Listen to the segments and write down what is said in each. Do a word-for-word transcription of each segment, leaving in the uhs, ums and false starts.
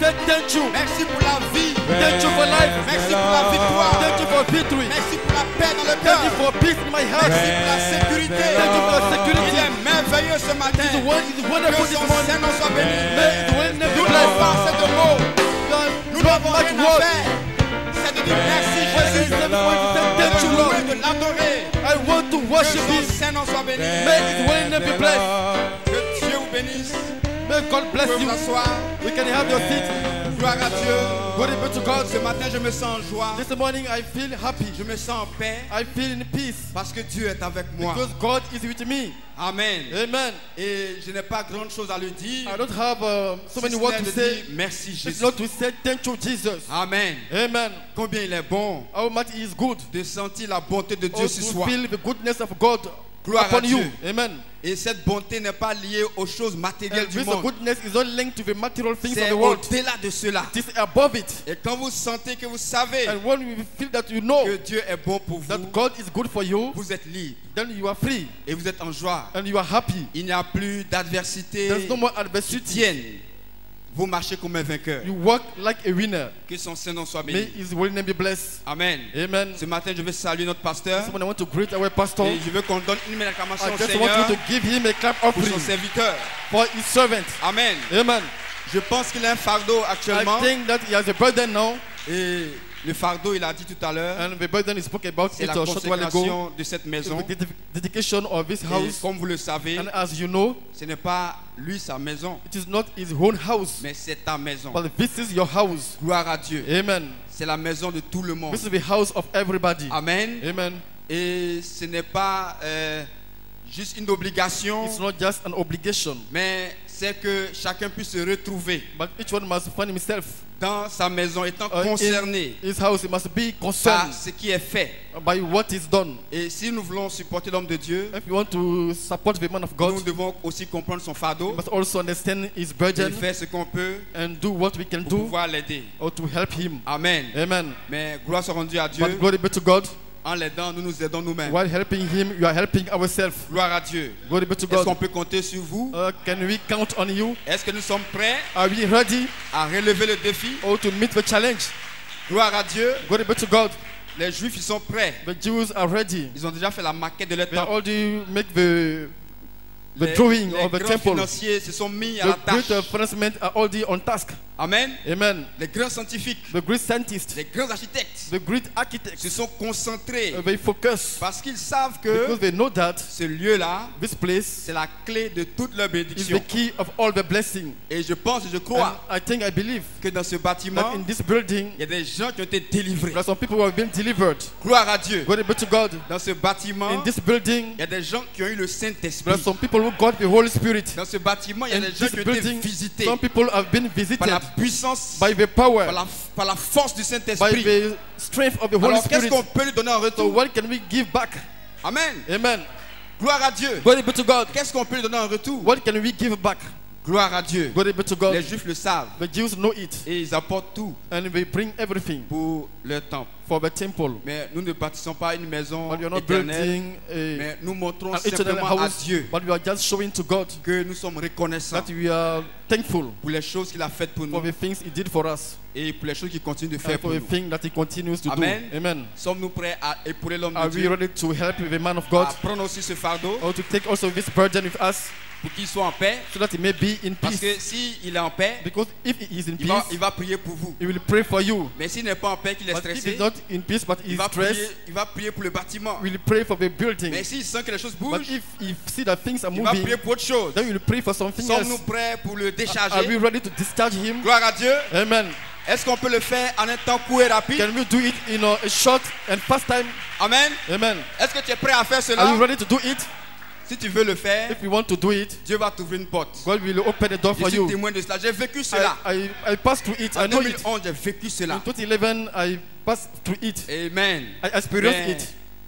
say thank you. Merci pour la vie. Thank you for life. Merci pour la victoire. Thank you for victory. Merci pour la paix dans le cœur. Thank you for peace in my heart. Merci pour la sécurité. Thank you for security. Il est merveilleux ce matin. It's one- it's Que wonderful this son morning. Saint-Nom soit béni. May His holy name be Nous n'avons pas blessed. assez de mots. Nous Not n'avons much rien à word. faire. C'est de dire merci When Jésus. He said, when He said De thank you, le Lord. louer, de l'adorer. I want to Que worship son Him. Saint-Nom soit béni. May His holy name be blessed. Que Dieu vous bénisse. May God Vous bless pouvez you. vous asseoir. You can have your seat. Gloire à Dieu. Glory be to God. Ce matin, je me sens en joie. This morning I feel happy. Je me sens en paix I feel in peace. parce que Dieu est avec moi. Because God is with me. Amen. Amen. Et je n'ai pas grande chose à lui dire. I don't have uh, so Si many ce words n'est to de say. dire merci It's Jésus. not to say thank you, Jesus. Amen. Amen. Combien il est bon How much He is good. de sentir la bonté de Oh, Dieu ce to soir. feel the goodness of God Gloire à upon you. Dieu. Amen. Et cette bonté n'est pas liée aux choses matérielles And du this monde. goodness is not linked to the material things of C'est the world. au-delà de cela. It is above it. Et quand vous sentez que vous savez And when you feel that you know que Dieu est bon pour that vous, God is good for you, vous êtes libre then you are free et vous êtes en joie. and you are happy. Il n'y a plus d'adversité There's no more qui adversity. tienne. Vous marchez comme un vainqueur. You walk like a winner. Que son Saint-Nom soit May béni. His holy name be blessed. Amen. Amen. Ce matin, je vais saluer notre pasteur. Someone I want to greet our pastor. Et je veux qu'on donne une acclamation I au just Seigneur want you to give him a clap pour offering son serviteur. for his servant. Amen. Amen. Je pense qu'il a un fardeau actuellement. I think that he has a burden now, Et le fardeau, il a dit tout à l'heure, and the burden he spoke about c'est it la a short while ago. consécration de cette maison. The ded- dedication of this Et house, comme vous le savez, and as you know, ce n'est pas lui sa maison, it is not his own house, mais c'est ta maison. but this is your house. Gloire à Dieu. Amen. C'est la maison de tout le monde. This is the house of everybody. Amen. Amen. Et ce n'est pas euh, juste une obligation, It's not just an obligation, mais c'est que chacun puisse se retrouver but each one must find himself dans sa maison, étant uh, concerné in his house. He must be par concerned ce qui est fait. by what is done. Et si nous voulons supporter l'homme de Dieu, If you want to support the man of God, nous devons aussi comprendre son we fardeau must also understand his et burden faire ce qu'on peut and do what we can pour do pouvoir l'aider. or to help him. Amen. Amen. Mais gloire soit rendue à Dieu. But glory be to God. En l'aidant, nous nous aidons nous-mêmes. While helping him, you are helping ourselves. Gloire à Dieu. Glory be to Est-ce qu'on God. peut compter sur vous? Uh, can we count on you? Est-ce que nous sommes prêts Are we ready à relever le défi? or to meet the challenge? Gloire à Dieu. Glory be to God. Les Juifs, ils sont prêts. The Jews are ready. Ils ont déjà fait la maquette de leur They temple. already make the the Les, drawing les of the grands temple. financiers se sont mis à The la great tâche. uh, financiers are already on task. Amen. Amen. Les grands scientifiques, The great scientists, les grands architectes the great se architects, sont concentrés uh, they focus parce qu'ils savent because que they know that ce lieu-là, this place c'est la clé de toute leur is bénédiction. the key of all the blessing. Et je pense et je And crois I think I believe que dans ce that bâtiment, in this building, il y a des gens qui ont été délivrés. there are some people who have been delivered. Gloire à Dieu. Glory be to God. Dans ce bâtiment, In this building, il y a des gens qui ont eu le there Saint-Esprit. are some people who got the Holy Spirit. Dans ce bâtiment, il y a In des gens this qui ont été building, visités some people have been par visited la puissance, by the par power, la, par la force du by Saint-Esprit. the strength of the Holy Alors qu'est-ce Spirit. qu'on peut lui donner en So retour? what can we give back? Amen. Amen. Gloire à Dieu. Glory be to God. Qu'est-ce qu'on peut lui donner en retour? What can we give back? Gloire à Dieu. Glory be to God. Les Juifs le savent The Jews know it, et ils apportent tout and they bring everything pour leur temple. for the temple. Mais nous ne bâtissons pas une maison But we are not éternelle, building a, mais nous montrons an eternal simplement à house, Dieu but we are just showing to God que nous sommes reconnaissants that we are thankful pour les choses qu'il a faites pour for nous the things He did for us et pour les choses qu'il continue de and faire for pour the nous. things that He continues to Amen. do. Amen. Sommes-nous prêts à épauler l'homme Are de we Dieu, ready to help the man of God à prendre aussi ce fardeau or to take also this burden with us pour qu'il soit en paix? so that he may be in Parce que peace? s'il est en paix, Because if he is in il va, peace, il va prier pour vous. he will pray for you. Mais s'il n'est pas en paix, qu'il est But if stressé, he's not in peace but il he's va, prier, stressed, il va prier pour le bâtiment. he will pray for the building. Mais s'il sent que les choses But bougent, if he see that things are il va moving, prier pour autre chose. then he will pray for something Sommes-nous else. prêts pour le Are we décharger? ready to discharge him? Gloire à Dieu. Amen. Est-ce qu'on peut le faire en un temps court et rapide? Can we do it in a, a short and fast time? Amen. Amen. Est-ce que tu es prêt à faire Are cela? you ready to do it? Si tu veux le faire, If you want to do it, Dieu va t'ouvrir une porte. God will open the door Je for suis you. témoin de cela. J'ai vécu cela. I, I, I passed through it. En I know deux mille it. onze, j'ai vécu cela. In twenty eleven, I passed through it. Amen. I experienced Mais it.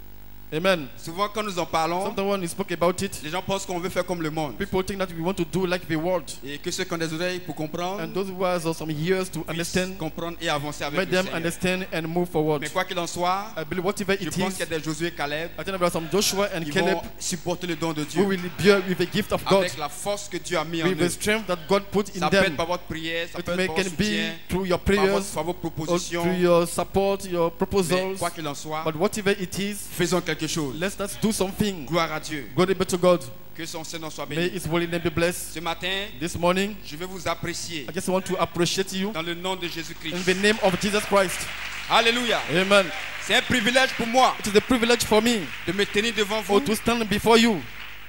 Amen. Souvent, quand nous en parlons, Sometimes when we spoke about it, les gens pensent qu'on veut faire comme le monde. people think that we want to do like the world. Et que ceux qui ont des oreilles pour comprendre, And those who have some years to puissent understand, comprendre et avancer avec let le them Seigneur. understand and move forward. Mais quoi qu'il en soit, I believe whatever je it pense is, qu'il y a des Josué et Caleb I think about some Joshua and qui Caleb vont supporter le don de who Dieu will bear with the gift of God, avec la force que Dieu a mis en with the eux. strength that God put in Ça peut être them. par votre prière, ça It peut may être par votre can be soutien, through your par, prayers, votre, par vos or propositions. through your support, your Mais proposals. quoi qu'il en soit, But whatever it is, faisons quelque chose. let's let's do something. Gloire à Dieu. Glory be to God. Que son Seigneur soit May béni. His holy name be blessed. Ce matin, This morning, je vais vous apprécier I just want to appreciate you dans le nom de in Jésus-Christ. the name of Jesus Christ. Alléluia. Amen. C'est un privilège pour moi It is a privilege for me de me tenir devant oh, vous. to stand before you.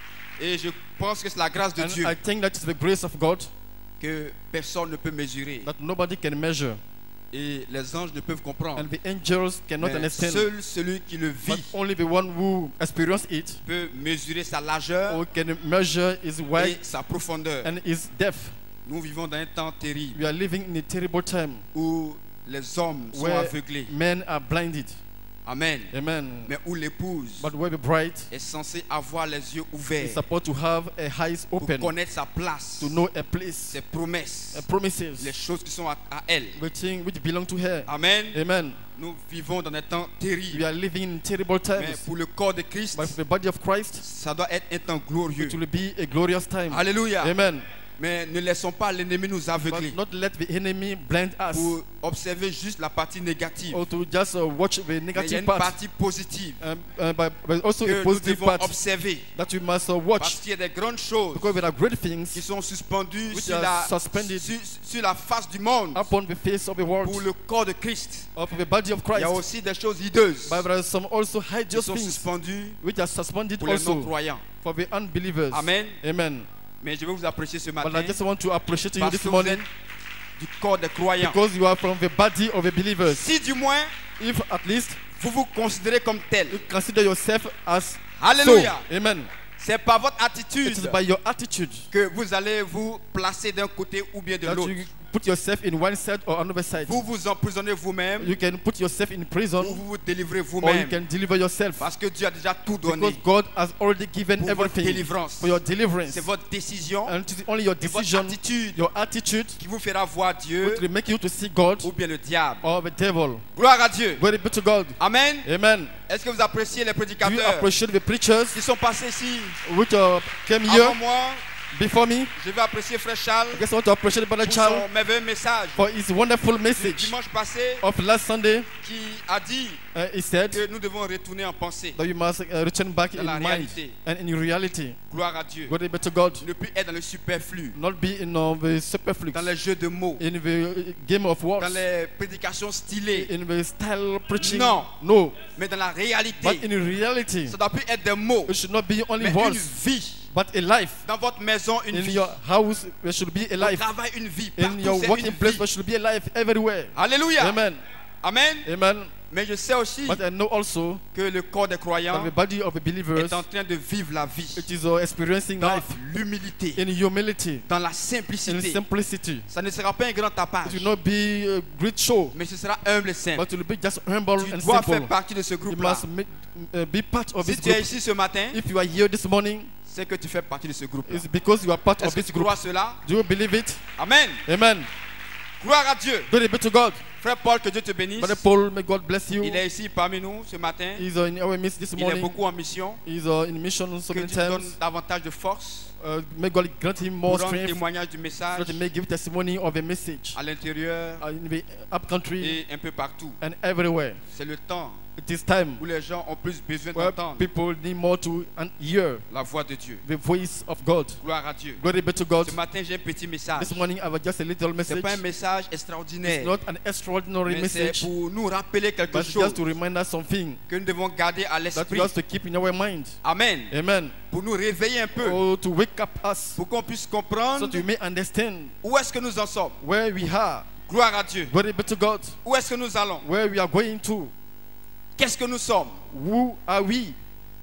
Et je pense que c'est la grâce de And Dieu I think that it's the grace of God que personne ne peut mesurer. that nobody can measure. Et les anges ne peuvent comprendre. And the angels cannot Mais understand. seul celui qui le But vit only the one who experiences it peut mesurer sa largeur or can measure his et width sa profondeur. and his depth. Nous vivons dans un temps terrible We are living in a terrible time où les hommes sont where aveuglés. men are blinded. Amen. Amen. Mais où l'épouse But where the bride est censée avoir les yeux ouverts is supposed to have a eyes pour open connaître sa place, to know a place, ses promesses, a promises, les choses qui sont à, à elle. the thing which belong to her. Amen. Amen. Nous vivons dans des temps We terribles. are living in terrible Mais times. pour le corps de Christ, But for the body of Christ, ça doit être un temps glorieux. it will be a glorious time. Alléluia. Amen. Mais ne laissons pas l'ennemi nous aveugler But not let the enemy blind us pour observer juste la partie négative. or to just uh, watch the Mais il y a negative une part, partie positive um, uh, but, but also que a nous positive devons part observer. that we must uh, Parce watch, qu'il y a des grandes choses because there are great qui things sont suspendues which sur are la, suspended sur, sur la face du monde upon the face of the world pour le corps de Christ. of the body of Il y a Christ. aussi des choses hideuses But there are some also qui hideous sont things suspendues which are suspended pour les also non-croyants. for the unbelievers. Amen. Amen. Mais je vais vous apprécier ce But I matin just want to appreciate you parce this que vous morning êtes du corps des croyants. because you are from the body of the believers. Si du moins If at least vous vous considérez comme tel, you consider yourself as Alléluia. so. Amen. c'est par votre It is attitude by your attitude que vous allez vous placer d'un côté ou bien de that l'autre. you put yourself in one side or another side. Vous vous emprisonnez vous-même You can put yourself in ou prison vous vous délivrez or you vous-même. can deliver yourself Parce que Dieu a déjà tout because donné God has already given pour votre everything délivrance. for your deliverance. C'est votre décision And it is only your et votre decision, attitude your attitude, qui vous fera voir Dieu which will make you to see God ou bien le diable. or the devil. Gloire à Dieu. Glory be to God. Amen. Amen. Est-ce que vous appréciez les Do you prédicateurs appreciate the preachers qui sont passés ici which uh, came avant here moi? before me? Je vais apprécier Frère Charles I just want to appreciate Brother pour Charles son merveilleux message for his wonderful du message dimanche passé of last Sunday. qui a dit Uh, he said que nous devons retourner en pensée. that you must uh, return back Dans in la mind réalité. and in reality. Gloire à Dieu. Glory be to God. Ne plus être dans le superflu, Not be in uh, the superflux, dans les jeux de mots, in the uh, game of words, dans les prédications stylées. in the style preaching. Non. No. Mais dans la But réalité, in reality, ça doit plus être des mots, it should not be only mais une words, vie. but a life. Dans votre maison, une In vie. your house, there should be a Au life. travail, une vie. In Partout, your c'est working une place, vie. there should be a life everywhere. Alléluia. Amen. Amen. Amen. Mais je sais aussi But I know also que le corps des that croyants the body of the believers, est en train de vivre la vie it is uh, experiencing dans life l'humilité, in humility, dans la in simplicité. simplicity. Ça ne sera pas un grand It tapage, will not be a great show, mais ce sera humble et simple. but it will be just humble Tu and dois simple. faire partie de ce You groupe-là. must make, uh, be part of Si this tu es group. ici ce matin, If you are here this morning, c'est que tu fais partie de ce groupe-là. it's because you are part of Est-ce que this tu group. crois cela? Do you believe it? Amen. Amen. Gloire à Dieu. Glory be to God. Frère Paul, que Dieu te bénisse. Brother Paul, may God bless you. Il est ici parmi nous ce matin. He's uh, in our midst this Il est morning. beaucoup en mission. He's uh, in mission so Que many Dieu donne times. davantage de force Uh, may God grant him more pour rendre strength témoignage du so message that he may give testimony of a message à l'intérieur uh, in the up country et un peu partout. and everywhere. C'est le temps It is time où les gens ont plus besoin where d'entendre people need more to un- hear la voix de Dieu. the voice of God. Gloire à Dieu. Glory be to God. Ce matin, j'ai un petit message. This morning I have just a little Ce message. n'est pas un message It's extraordinaire, not an extraordinary mais c'est message, pour nous rappeler quelque but chose just to remind us something que nous devons garder à that l'esprit. we have to keep in our mind. Amen. Amen. Pour nous réveiller un peu, Oh, to wake up us pour qu'on puisse so comprendre that we may understand où est-ce que nous en sommes. where we are. Gloire à Dieu. Glory be to God. Où est-ce que nous allons? Where we are going to. Qu'est-ce que nous sommes? Who are we?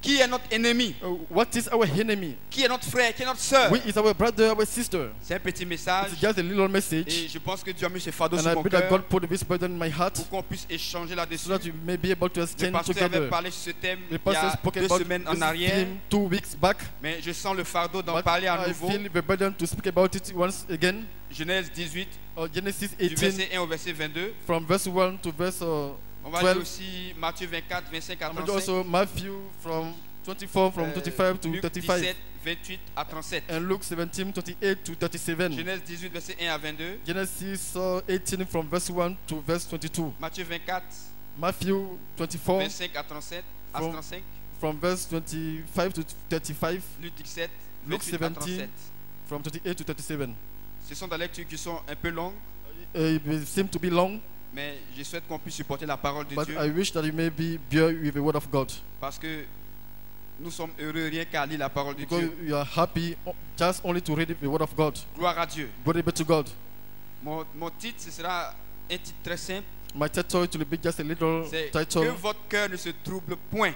Qui est notre ennemi? Uh, what is our enemy? Qui est notre frère? Qui est notre soeur? Who is our brother, our sister? C'est un petit message. It's just a little message. Et je pense que Dieu a mis ce fardeau And sur I mon pray that cœur God put this burden in my heart pour qu'on puisse échanger là-dessus. so that you may be able to Le exchange pasteur avait together. parlé sur ce thème The il y pastor a spoke deux about semaines en this arrière, theme two weeks back. mais je sens le fardeau d'en But parler à I nouveau. feel the burden to speak about it once again. Genèse dix-huit, Uh, Genesis du eighteen, verset un au verset vingt-deux. from verse one to verse uh, On va lire twelve. aussi Matthieu vingt-quatre, vingt-cinq à And trente-cinq. also Matthew from twenty-four, from euh, twenty-five to Luc thirty-five. dix-sept, vingt-huit à trente-sept. And Luke seventeen, twenty-eight to thirty-seven. Genèse dix-huit, verset un à vingt-deux. Genesis uh, eighteen, from verse one to verse twenty-two. Matthieu vingt-quatre, Matthew twenty-four, vingt-cinq à trente-sept, à From- trente-cinq. from verse twenty-five to thirty-five. Luc dix-sept, Luke vingt-huit à seventeen. trente-sept. From twenty-eight to thirty-seven. Ce sont des lectures qui sont un peu longues, Uh, it seems to be long, mais je souhaite qu'on puisse supporter la parole de but Dieu, I wish that you may be bear with the word of God, parce que nous sommes heureux rien qu'à lire la parole de because Dieu. you are happy o- just only to read the word of God. Gloire à Dieu. Glory be to God. Mon, mon titre, ce sera un titre très simple. My title will be just a little C'est que title. votre cœur ne se trouble point.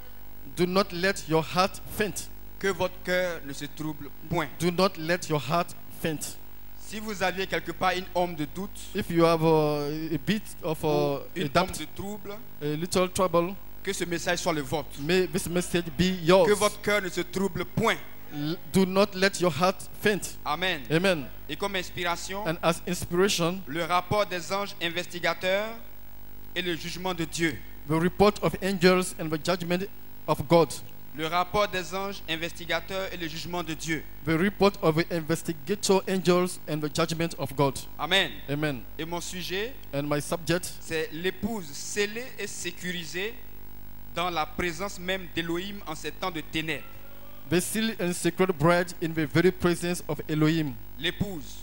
Do not let your heart faint. Que votre cœur ne se trouble point. Do not let your heart faint. Si vous aviez quelque part une ombre de doute, If you have uh, a bit of ou uh, a une doubt, ombre de trouble, a little trouble, que ce message soit le vôtre. may this message be yours. Que votre cœur ne se trouble point. L- Do not let your heart faint. Amen. Amen. Et comme inspiration, And as inspiration, le rapport des anges investigateurs et le jugement de Dieu. the report of angels and the judgment of God. Le rapport des anges investigateurs et le jugement de Dieu. The report of the investigator angels and the judgment of God. Amen. Amen. Et mon sujet, And my subject, c'est l'épouse scellée et sécurisée dans la présence même d'Élohim en ces temps de ténèbres. the sealed and sacred bride in the very presence of Elohim. L'épouse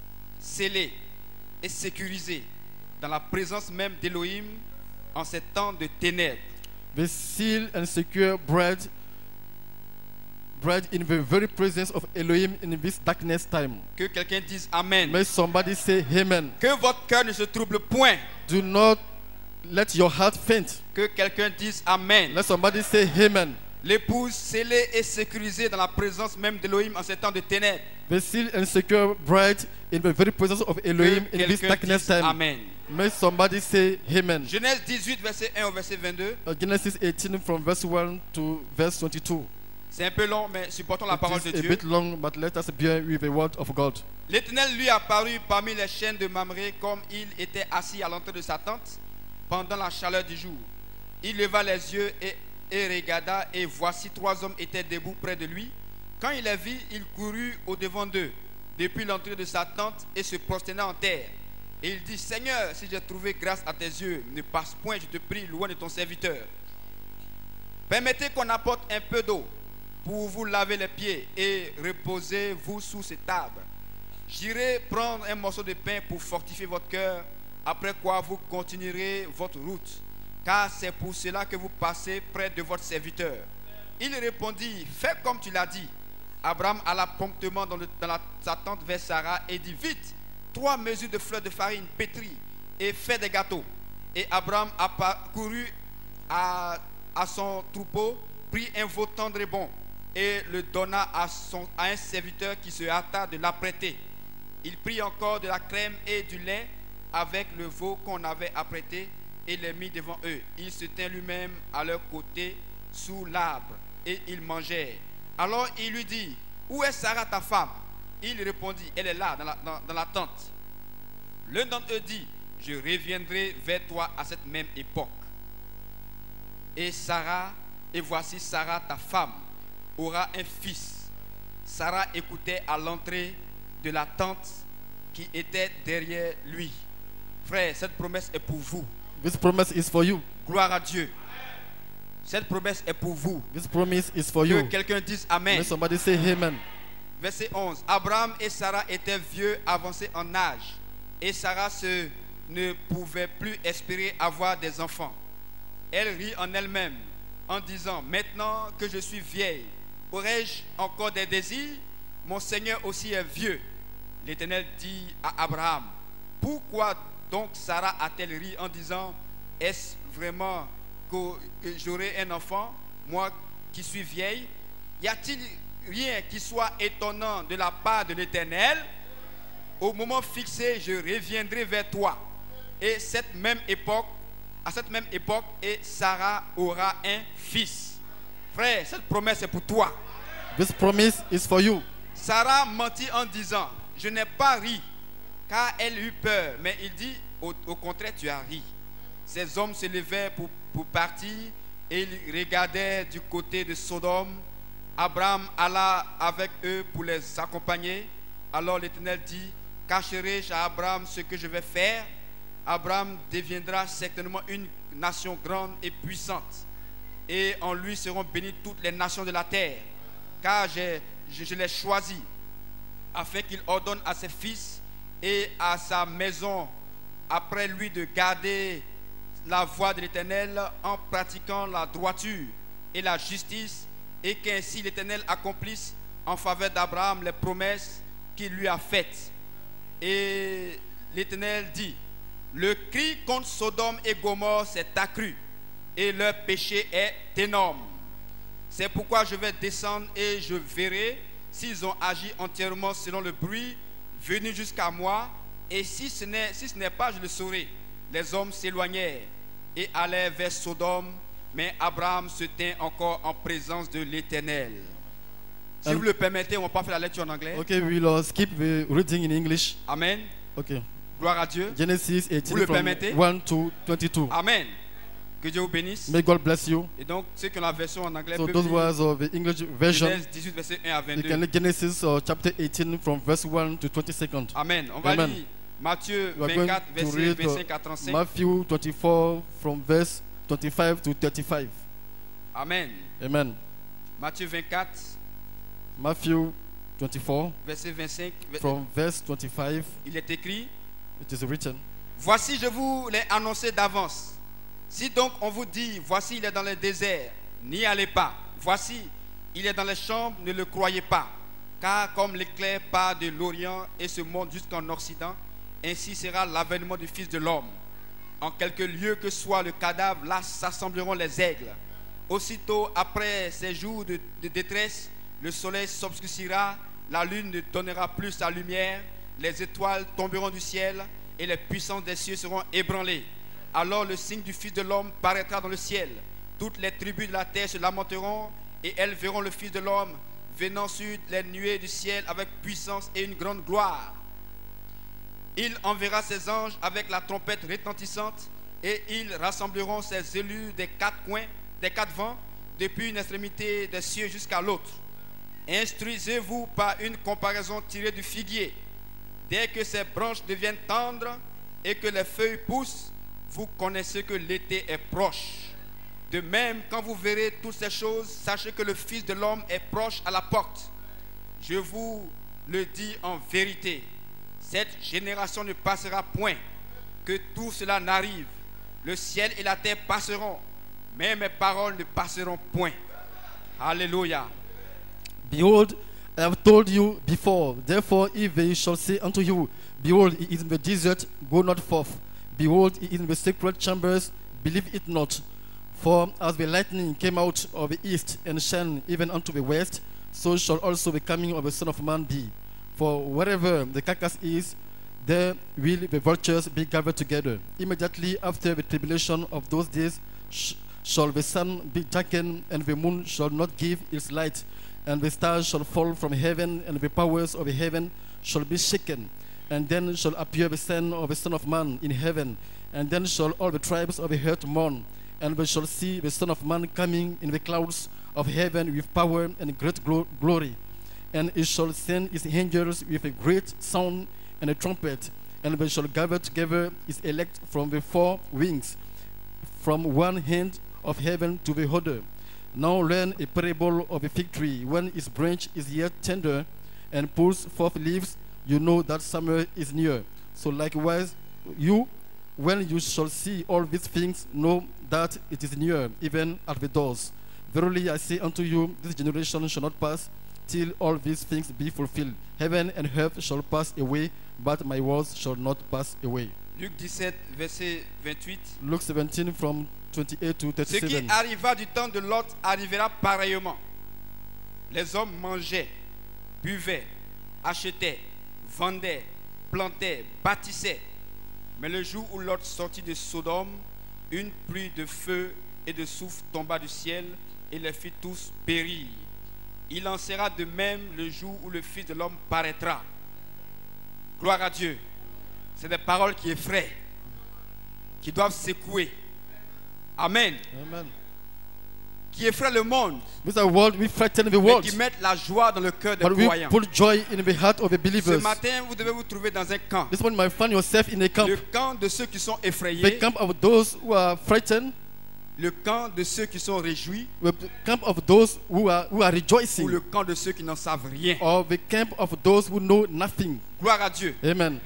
scellée et sécurisée dans la présence même d'Élohim en ces temps de ténèbres. The sealed and secure bride, bride in the very presence of Elohim in this darkness time. Que quelqu'un dise Amen. May somebody say Amen. Que votre cœur ne se trouble point. Do not let your heart faint. Que quelqu'un dise Amen. Let somebody say Amen. L'épouse scellée et sécurisée dans la présence même d'Élohim en ces temps de ténèbres. The sealed and secure bride in the very presence of Elohim Que in this quelqu'un darkness dise time. Amen. May somebody say Amen. Genèse dix-huit, verset un au verset vingt-deux. Uh, Genesis eighteen from verse one to verse twenty-two. C'est un peu long, mais supportons la parole de It is a Dieu. bit long, but let us bear with the word of God. L'Éternel lui apparut parmi les chaînes de Mamré comme il était assis à l'entrée de sa tente pendant la chaleur du jour. Il leva les yeux et, et regarda, et voici trois hommes étaient debout près de lui. Quand il les vit, il courut au-devant d'eux, depuis l'entrée de sa tente, et se prosterna en terre. Et il dit, Seigneur, si j'ai trouvé grâce à tes yeux, ne passe point, je te prie, loin de ton serviteur. Permettez qu'on apporte un peu d'eau pour vous laver les pieds et reposez-vous sous cet arbre. J'irai prendre un morceau de pain pour fortifier votre cœur, après quoi vous continuerez votre route, car c'est pour cela que vous passez près de votre serviteur. Il répondit, fais comme tu l'as dit. Abraham alla promptement dans, le, dans la, sa tente vers Sarah et dit, vite, trois mesures de fleurs de farine pétries et fais des gâteaux. Et Abraham a couru à, à son troupeau, prit un veau tendre et bon, et le donna à, son, à un serviteur qui se hâta de l'apprêter. Il prit encore de la crème et du lait avec le veau qu'on avait apprêté et les mit devant eux. Il se tint lui-même à leur côté sous l'arbre et ils mangèrent. Alors il lui dit, où est Sarah ta femme? Il répondit, elle est là dans la, dans, dans la tente. L'un d'entre eux dit, je reviendrai vers toi à cette même époque. Et Sarah, et voici Sarah ta femme aura un fils. Sarah écoutait à l'entrée de la tente qui était derrière lui. Frère, cette promesse est pour vous. This promise is for you. Gloire à Dieu. Cette promesse est pour vous. This promise is for Que you. quelqu'un dise Amen. May somebody say Amen. Verset onze. Abraham et Sarah étaient vieux, avancés en âge. Et Sarah se, ne pouvait plus espérer avoir des enfants. Elle rit en elle-même en disant, maintenant que je suis vieille, aurais-je encore des désirs? Mon Seigneur aussi est vieux. L'Éternel dit à Abraham, pourquoi donc Sarah a-t-elle ri en disant, est-ce vraiment que j'aurai un enfant, moi qui suis vieille? Y a-t-il rien qui soit étonnant de la part de l'Éternel? Au moment fixé, je reviendrai vers toi. Et cette même époque, à cette même époque, et Sarah aura un fils. Frère, cette promesse est pour toi. This promise is for you. Sarah mentit en disant, je n'ai pas ri, car elle eut peur. Mais il dit, au, au contraire, tu as ri. Ces hommes se levèrent pour, pour partir et ils regardaient du côté de Sodome. Abraham alla avec eux pour les accompagner. Alors l'Éternel dit, cacherai-je à Abraham ce que je vais faire? Abraham deviendra certainement une nation grande et puissante. Et en lui seront bénies toutes les nations de la terre. Car je, je, je l'ai choisi afin qu'il ordonne à ses fils et à sa maison après lui de garder la voie de l'Éternel en pratiquant la droiture et la justice, et qu'ainsi l'Éternel accomplisse en faveur d'Abraham les promesses qu'il lui a faites. Et l'Éternel dit, le cri contre Sodome et Gomorrhe s'est accru et leur péché est énorme. C'est pourquoi je vais descendre et je verrai s'ils ont agi entièrement selon le bruit venu jusqu'à moi, et si ce n'est si ce n'est pas, je le saurai. Les hommes s'éloignèrent et allèrent vers Sodome, mais Abraham se tint encore en présence de l'Éternel. Si Um, vous le permettez, on va pas faire la lecture en anglais. Okay, we'll uh, skip the reading in English. Amen. Okay. Gloire à Dieu. Genesis Vous eighteen le from permettez? one to twenty-two. Amen. Que Dieu vous bénisse. May God bless you. Et donc, ceux qui ont la version en anglais So peuvent those lire was of the English version. Genèse dix-huit, verset un à You vingt-deux. can read Genesis uh, chapter eighteen from verse one to twenty-second. Amen. On va Amen. lire Matthieu We are going vingt-quatre, to verset read vingt-cinq à uh, trente-cinq. Matthew twenty-four from verse twenty-five to thirty-five. Amen. Amen. Matthieu vingt-quatre, Matthew twenty-four verset vingt-cinq. from verse twenty-five. Il est écrit, It is written, voici, je vous l'ai annoncé d'avance. Si donc on vous dit, voici, il est dans le désert, n'y allez pas. Voici, il est dans les chambres, ne le croyez pas. Car comme l'éclair part de l'Orient et se monte jusqu'en Occident, ainsi sera l'avènement du Fils de l'homme. En quelque lieu que soit le cadavre, là s'assembleront les aigles. Aussitôt après ces jours de, de détresse, le soleil s'obscurcira, la lune ne donnera plus sa lumière, les étoiles tomberont du ciel et les puissances des cieux seront ébranlées. Alors le signe du Fils de l'homme paraîtra dans le ciel. Toutes les tribus de la terre se lamenteront et elles verront le Fils de l'homme venant sur les nuées du ciel avec puissance et une grande gloire. Il enverra ses anges avec la trompette retentissante et ils rassembleront ses élus des quatre coins, des quatre vents, depuis une extrémité des cieux jusqu'à l'autre. Instruisez-vous par une comparaison tirée du figuier. Dès que ses branches deviennent tendres et que les feuilles poussent, vous connaissez que l'été est proche. De même, quand vous verrez toutes ces choses, sachez que le Fils de l'homme est proche à la porte. Je vous le dis en vérité, cette génération ne passera point, que tout cela n'arrive. Le ciel et la terre passeront, mais mes paroles ne passeront point. Alléluia. Behold, I have told you before. Therefore, if they shall say unto you, behold, he is in the desert, go not forth. Behold, he is in the secret chambers, believe it not. For as the lightning came out of the east and shone even unto the west, so shall also the coming of the Son of Man be. For wherever the carcass is, there will the vultures be gathered together. Immediately after the tribulation of those days sh- shall the sun be darkened, and the moon shall not give its light, and the stars shall fall from heaven, and the powers of the heaven shall be shaken. And then shall appear the Son of the Son of Man in heaven, and then shall all the tribes of the earth mourn, and we shall see the Son of Man coming in the clouds of heaven with power and great glo- glory. And he shall send his angels with a great sound and a trumpet, and they shall gather together his elect from the four winds, from one end of heaven to the other. Now learn a parable of a fig tree. When its branch is yet tender and pulls forth leaves, you know that summer is near. So likewise, you, when you shall see all these things, know that it is near, even at the doors. Verily I say unto you, this generation shall not pass till all these things be fulfilled. Heaven and earth shall pass away, but my words shall not pass away. Luc dix-sept, verset vingt-huit. Luke seventeen from twenty-eight to Ce qui thirty-seven. arriva du temps de Lot arrivera pareillement. Les hommes mangeaient, buvaient, achetaient, vendaient, plantaient, bâtissaient. Mais le jour où Lot sortit de Sodome, une pluie de feu et de soufre tomba du ciel et les fit tous périr. Il en sera de même le jour où le Fils de l'homme paraîtra. Gloire à Dieu. C'est des paroles qui effraient, qui doivent secouer. Amen. Amen. Qui effraient le monde, With our world, we frighten the mais world, qui mettent la joie dans le cœur des but we croyants. put joy in the heart of the Ce believers. matin, vous devez vous trouver dans un camp. This morning, you might find yourself in a camp. Le camp de ceux qui sont The effrayés, camp of those who are frightened, le camp de ceux qui sont réjouis, the camp of those who are who are ou rejoicing, le camp de ceux qui n'en savent rien. or the camp of those who know nothing. Gloire à Dieu. Amen.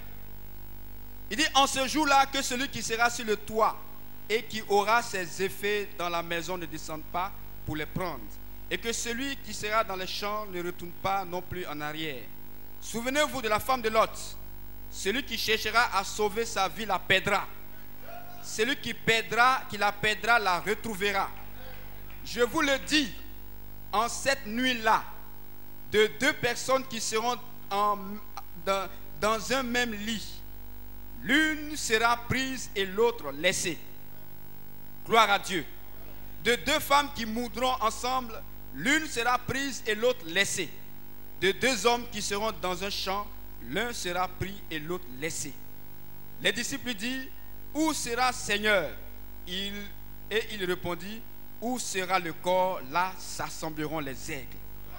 Il dit en ce jour-là que celui qui sera sur le toit et qui aura ses effets dans la maison ne descende pas pour les prendre. Et que celui qui sera dans les champs ne retourne pas non plus en arrière. Souvenez-vous de la femme de Lot. Celui qui cherchera à sauver sa vie la perdra. Celui qui perdra, qui la perdra, la retrouvera. Je vous le dis, en cette nuit-là, de deux personnes qui seront en- dans, dans un même lit, l'une sera prise et l'autre laissée. Gloire à Dieu. De deux femmes qui mourront ensemble, l'une sera prise et l'autre laissée. De deux hommes qui seront dans un champ, l'un sera pris et l'autre laissé. Les disciples lui disent, où sera Seigneur? Il, et il répondit, où sera le corps? Là s'assembleront les aigles.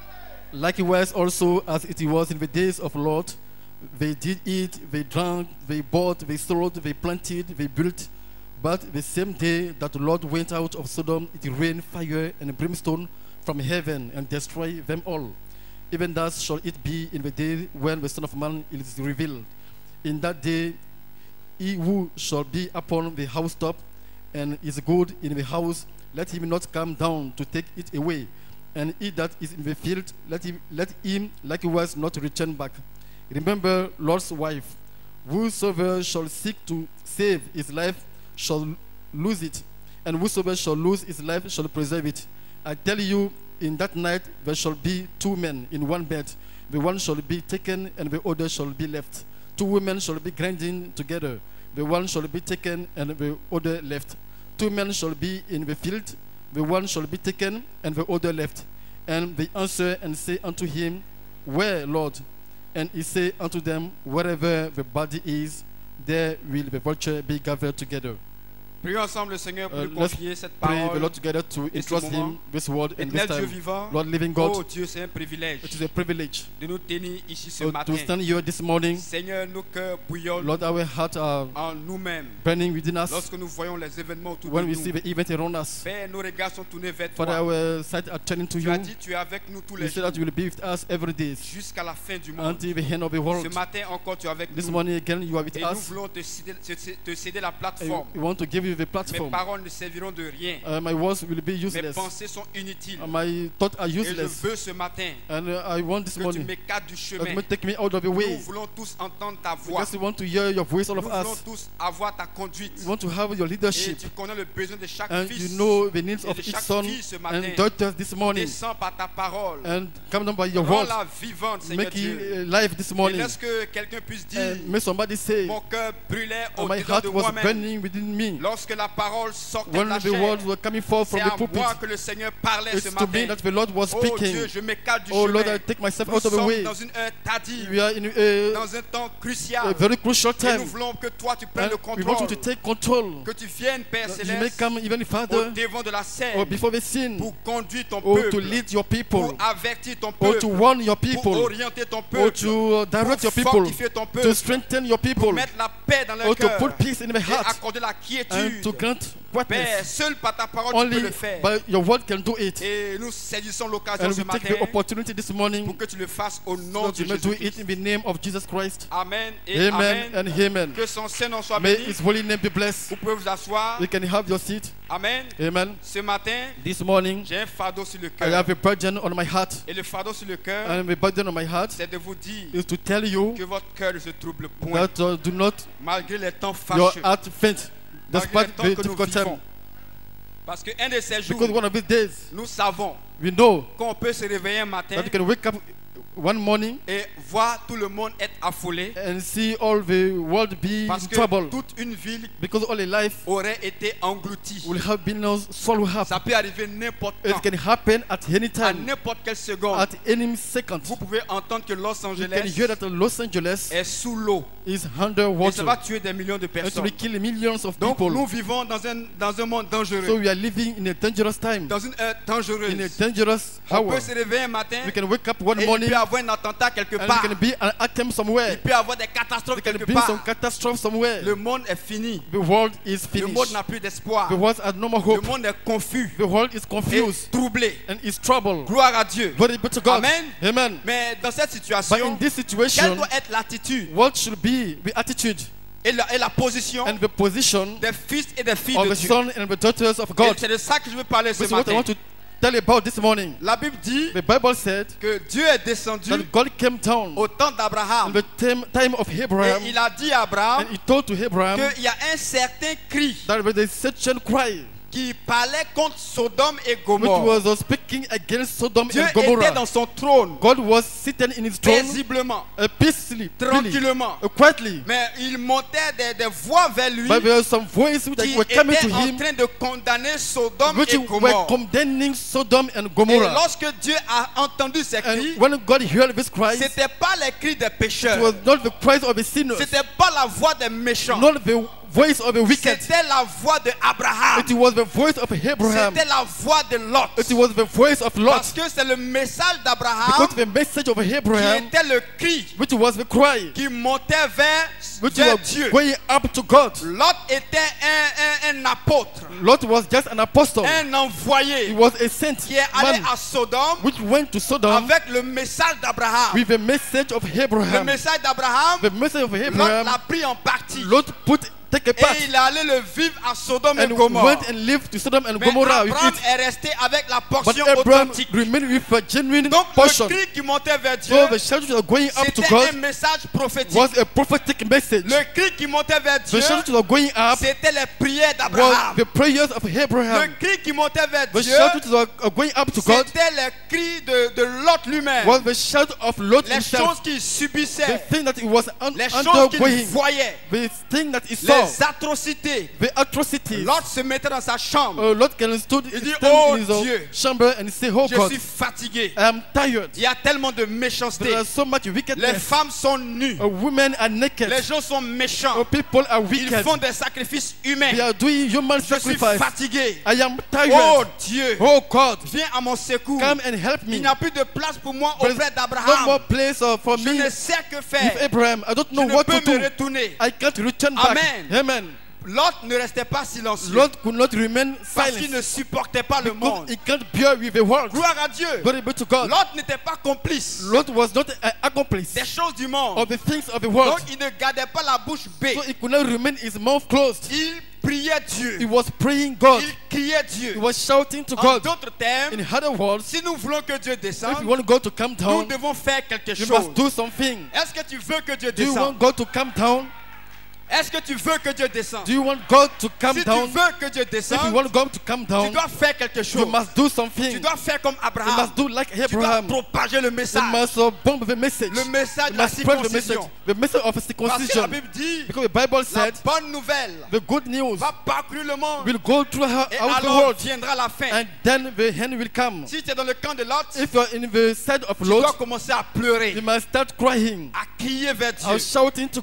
Likewise, also as it was in the days of Lot, they did eat, they drank, they bought, they sold, they planted, they built. But the same day that Lot went out of Sodom, it rained fire and brimstone from heaven and destroyed them all. Even thus shall it be in the day when the Son of Man is revealed. In that day, he who shall be upon the housetop and is good in the house, let him not come down to take it away. And he that is in the field, let him, let him likewise not return back. Remember Lot's wife. Whosoever shall seek to save his life shall lose it, and whosoever shall lose his life shall preserve it. I tell you, in that night there shall be two men in one bed. The one shall be taken, and the other shall be left. Two women shall be grinding together. The one shall be taken, and the other left. Two men shall be in the field. The one shall be taken, and the other left. And they answer and say unto him, Where, Lord? And he say unto them, Wherever the body is, there will the vulture be gathered together. Prions ensemble le Seigneur pour Uh, lui let's confier cette Pray the parole. Lord together to et ce entrust moment. him this word and this Éternel Dieu time. vivant, Lord, living God, oh Dieu, c'est un privilège it is a privilege de nous tenir ici ce uh, matin. to stand here this morning. Seigneur, nos cœurs bouillonnent Lord, our hearts are en nous-mêmes burning within us lorsque nous voyons les événements autour when de we nous. see the event around us. Père, nos regards sont tournés vers Father, toi. our sight are turning to Tu you. as dit, tu es avec nous tous You les say jours that you will be with us every day jusqu'à la fin du monde. until the end of the world. Ce matin encore, tu es avec This nous. morning again, you are with Et nous us. voulons te céder, te- te céder la And plateforme. we want to give you the Mes platform. paroles ne serviront de rien. Uh, my words will be Mes useless. pensées sont inutiles. Uh, my thoughts are Et je useless. veux ce matin And uh, I want this que tu morning m'écartes du that chemin. you may take me out of the Nous way. voulons tous entendre ta voix. Because we want to hear your voice, all Nous of voulons us. tous avoir ta conduite. We want to have your Et leadership. tu connais le besoin de chaque And fils. you know the needs et of de each chaque son fille ce matin. and daughters this morning. Descends par ta parole. And come down by your word. Rends-la vivante, Seigneur Make Dieu. it uh, live this Et morning. laisse que quelqu'un puisse dire, And may somebody say, mon cœur brûlait "Oh, my au-dedans heart de was moi-même. burning within me Lorsque la parole sortait de when la the chair, words were coming forth c'est from the à pulpit." moi que le Seigneur parlait ce It's to me matin. that the Lord was Oh Dieu, speaking. je m'écarte du Oh Lord, chemin. I take myself Nous out of the sommes way. dans une heure tardive, We are in a, dans un temps crucial. a very crucial Et nous time. voulons que toi tu prennes And le we want you contrôle. to take control. Que tu viennes, Père That you may Céleste, come even au further devant de la or scène before the sin, pour conduire ton or to peuple, lead your people, pour avertir ton or to peuple, warn your pour people, orienter ton or peuple, to uh, direct your pour people, fortifier ton to peuple, strengthen your pour people, mettre la paix dans leur or to cœur put peace in their et heart, accorder la and quiétude to grant Père, greatness. seul par ta parole tu peux Only le faire. by your word can do it. Et nous saisissons l'occasion And ce we take matin the opportunity this morning pour que tu le fasses au so nom that de you may do Jésus-Christ. it in the name of Jesus Christ. Amen et Amen amen. and amen. Que son Saint-Nom soit May béni. His holy name be blessed. Vous pouvez vous asseoir. You can have your seat. Amen. Amen. Ce matin, This morning, j'ai un fardeau sur le I cœur. have a burden on my heart. Et le fardeau sur le cœur, And the burden on my heart c'est de vous dire is to tell you que votre cœur ne se trouble point. that uh, do not Malgré les temps your fâcheux. heart faint Malgré les despite temps the que nous difficult time. vivons. Parce qu'un de ces jours, Because one of these days, nous savons we know qu'on peut se réveiller un matin that you can wake up one morning et voir tout le monde être affolé. and see all the world be Parce in que trouble. toute une ville Because all the life aurait été engloutie. will have been swallowed up. Ça peut arriver n'importe quand, It can happen at any à time, n'importe quelle seconde. at any second. Vous pouvez entendre que Los You can Angeles hear that Los Angeles est sous l'eau. is Et ça underwater va tuer des millions de and it personnes. will kill millions of Donc people. nous vivons dans un, dans un monde dangereux. So we are living in a dangerous time, Dans une heure in a dangereuse. dangerous On hour. peut se réveiller un matin We can wake up one et il morning peut y avoir un attentat quelque and part. it can be an attempt Il somewhere. peut y avoir des catastrophes There can quelque be some part. catastrophe somewhere. Le monde est fini. The world is Le monde finished. n'a plus d'espoir. The world has no more Le hope. monde est confus The world is et confused troublé. and is troubled. Gloire à Dieu. Glory be to God. Amen. Amen. Mais dans cette But in situation, this quelle situation, doit être l'attitude what should be the attitude et la, et la position and the position des fils et des filles of de the Dieu? sons and the daughters of Et God? c'est de ça que je veux parler ce This is what I matin. want to tell you about this morning. La Bible dit The Bible said que Dieu est descendu that God came down au temps in d'Abraham the time, time of et Abraham, il a dit à Abraham and he told to Abraham qu'il y a un certain cri that there is such a cry qui parlait contre Sodome et which Gomorrhe. was uh, speaking against Sodom Dieu and était Gomorrah. dans son trône God was sitting in his throne paisiblement, uh, peacefully, really, tranquillement. uh, quietly. Mais il montait des, des voix vers lui But there were some voices that qui were coming étaient to en him train de condamner Sodome which et were Gomorrhe. condemning Sodom and Et Gomorrah. lorsque Dieu a entendu ces cris, And when God heard this cry, it c'était pas les cris des pécheurs, was not the cries of the sinners, c'était pas la voix des méchants, not the voice of the wicked. c'était la voix de Abraham, It was the voice of Abraham. c'était la voix de Lot. It was the voice of Lot. Parce que c'est le message d'Abraham Because the message of qui Abraham, était le cri which was the cry, qui montait vers, which vers was Dieu. going up to God. Lot était un, un, un apôtre, Lot was just an apostle. un He envoyé was a saint qui est allé man à Sodome which went to Sodom avec le message d'Abraham. with the message of Le Abraham. message d'Abraham, The message of Lot Abraham, l'a pris en partie. Lot put take a part Et il est allé le vivre à Sodome et and Gomorrhe. went and lived to Sodom and Mais Gomorrah with Abraham it. est resté avec la But portion Abraham authentique. remained with a genuine Donc portion. le cri qui montait vers Dieu, So the shout that was going up to c'était un God message prophétique. was a prophetic message. Le cri qui montait vers The Dieu, shout that was going up c'était les prières was d'Abraham. the prayers of Le Abraham. cri qui montait vers The Dieu, shout that was going up to God c'était le cri de, de Lot lui-même. was the shout of Lot Les himself. choses qu'il The subissait, thing that he was un- les choses qu'il undergoing, voyait, the thing that he saw, les atrocités. the atrocities. Lot se mettait dans sa chambre. Uh, Lot can stood Il dit, stand "Oh in his own Dieu, chamber and say, "Oh Je God, suis fatigué. I am tired. Il y a tellement de méchanceté. There is so much Les wickedness. femmes sont nues. Uh, women are naked. Les gens sont méchants. Uh, people are Ils wicked. font des sacrifices humains. They are doing human Je suis sacrifice. fatigué. I am Oh tired. Dieu, Oh God, viens à mon secours. come and help Il me. n'y a plus de place pour moi There is auprès no more d'Abraham. place uh, for Je me ne with sais que faire. Abraham. I don't Je know ne what to peux me do. retourner. I can't return back. Amen. Amen. Lot ne restait pas silencieux Lot could not remain parce qu'il silent ne supportait pas le because monde. he can't bear with the world. Gloire à Dieu. Glory be to God. Lot n'était pas complice Lot was not an accomplice des choses du monde. of the things of the world. Donc il ne gardait pas la bouche bée. So he could not remain his mouth closed. Il priait He Dieu. was praying God. Il criait He Dieu. was shouting to En God. d'autres termes, In other words, si nous voulons que Dieu if descende, you want God to come nous down, devons faire quelque you chose. must do something. Est-ce que tu veux que Dieu Do you descende? want God to come down? Est-ce que tu veux que Dieu descende? Do you want God to come Si tu down? veux que Dieu If you descende, want God to come tu down, dois faire quelque you chose. must do Tu something. dois faire comme You Abraham. must do like Tu dois Abraham. propager le You message. must uh, bomb the message. Le message You de la must spread the message. circoncision. The message of Parce que la circumcision. Bible dit, Because the Bible la said bonne nouvelle the good news va parcourir le monde. will go through her- Et out the alors world, viendra la fin. and then the hand will come. Si tu es dans le camp de Lot, If you are in the side of tu dois Lot, commencer à pleurer, you must start crying à crier vers or Dieu. shouting to God.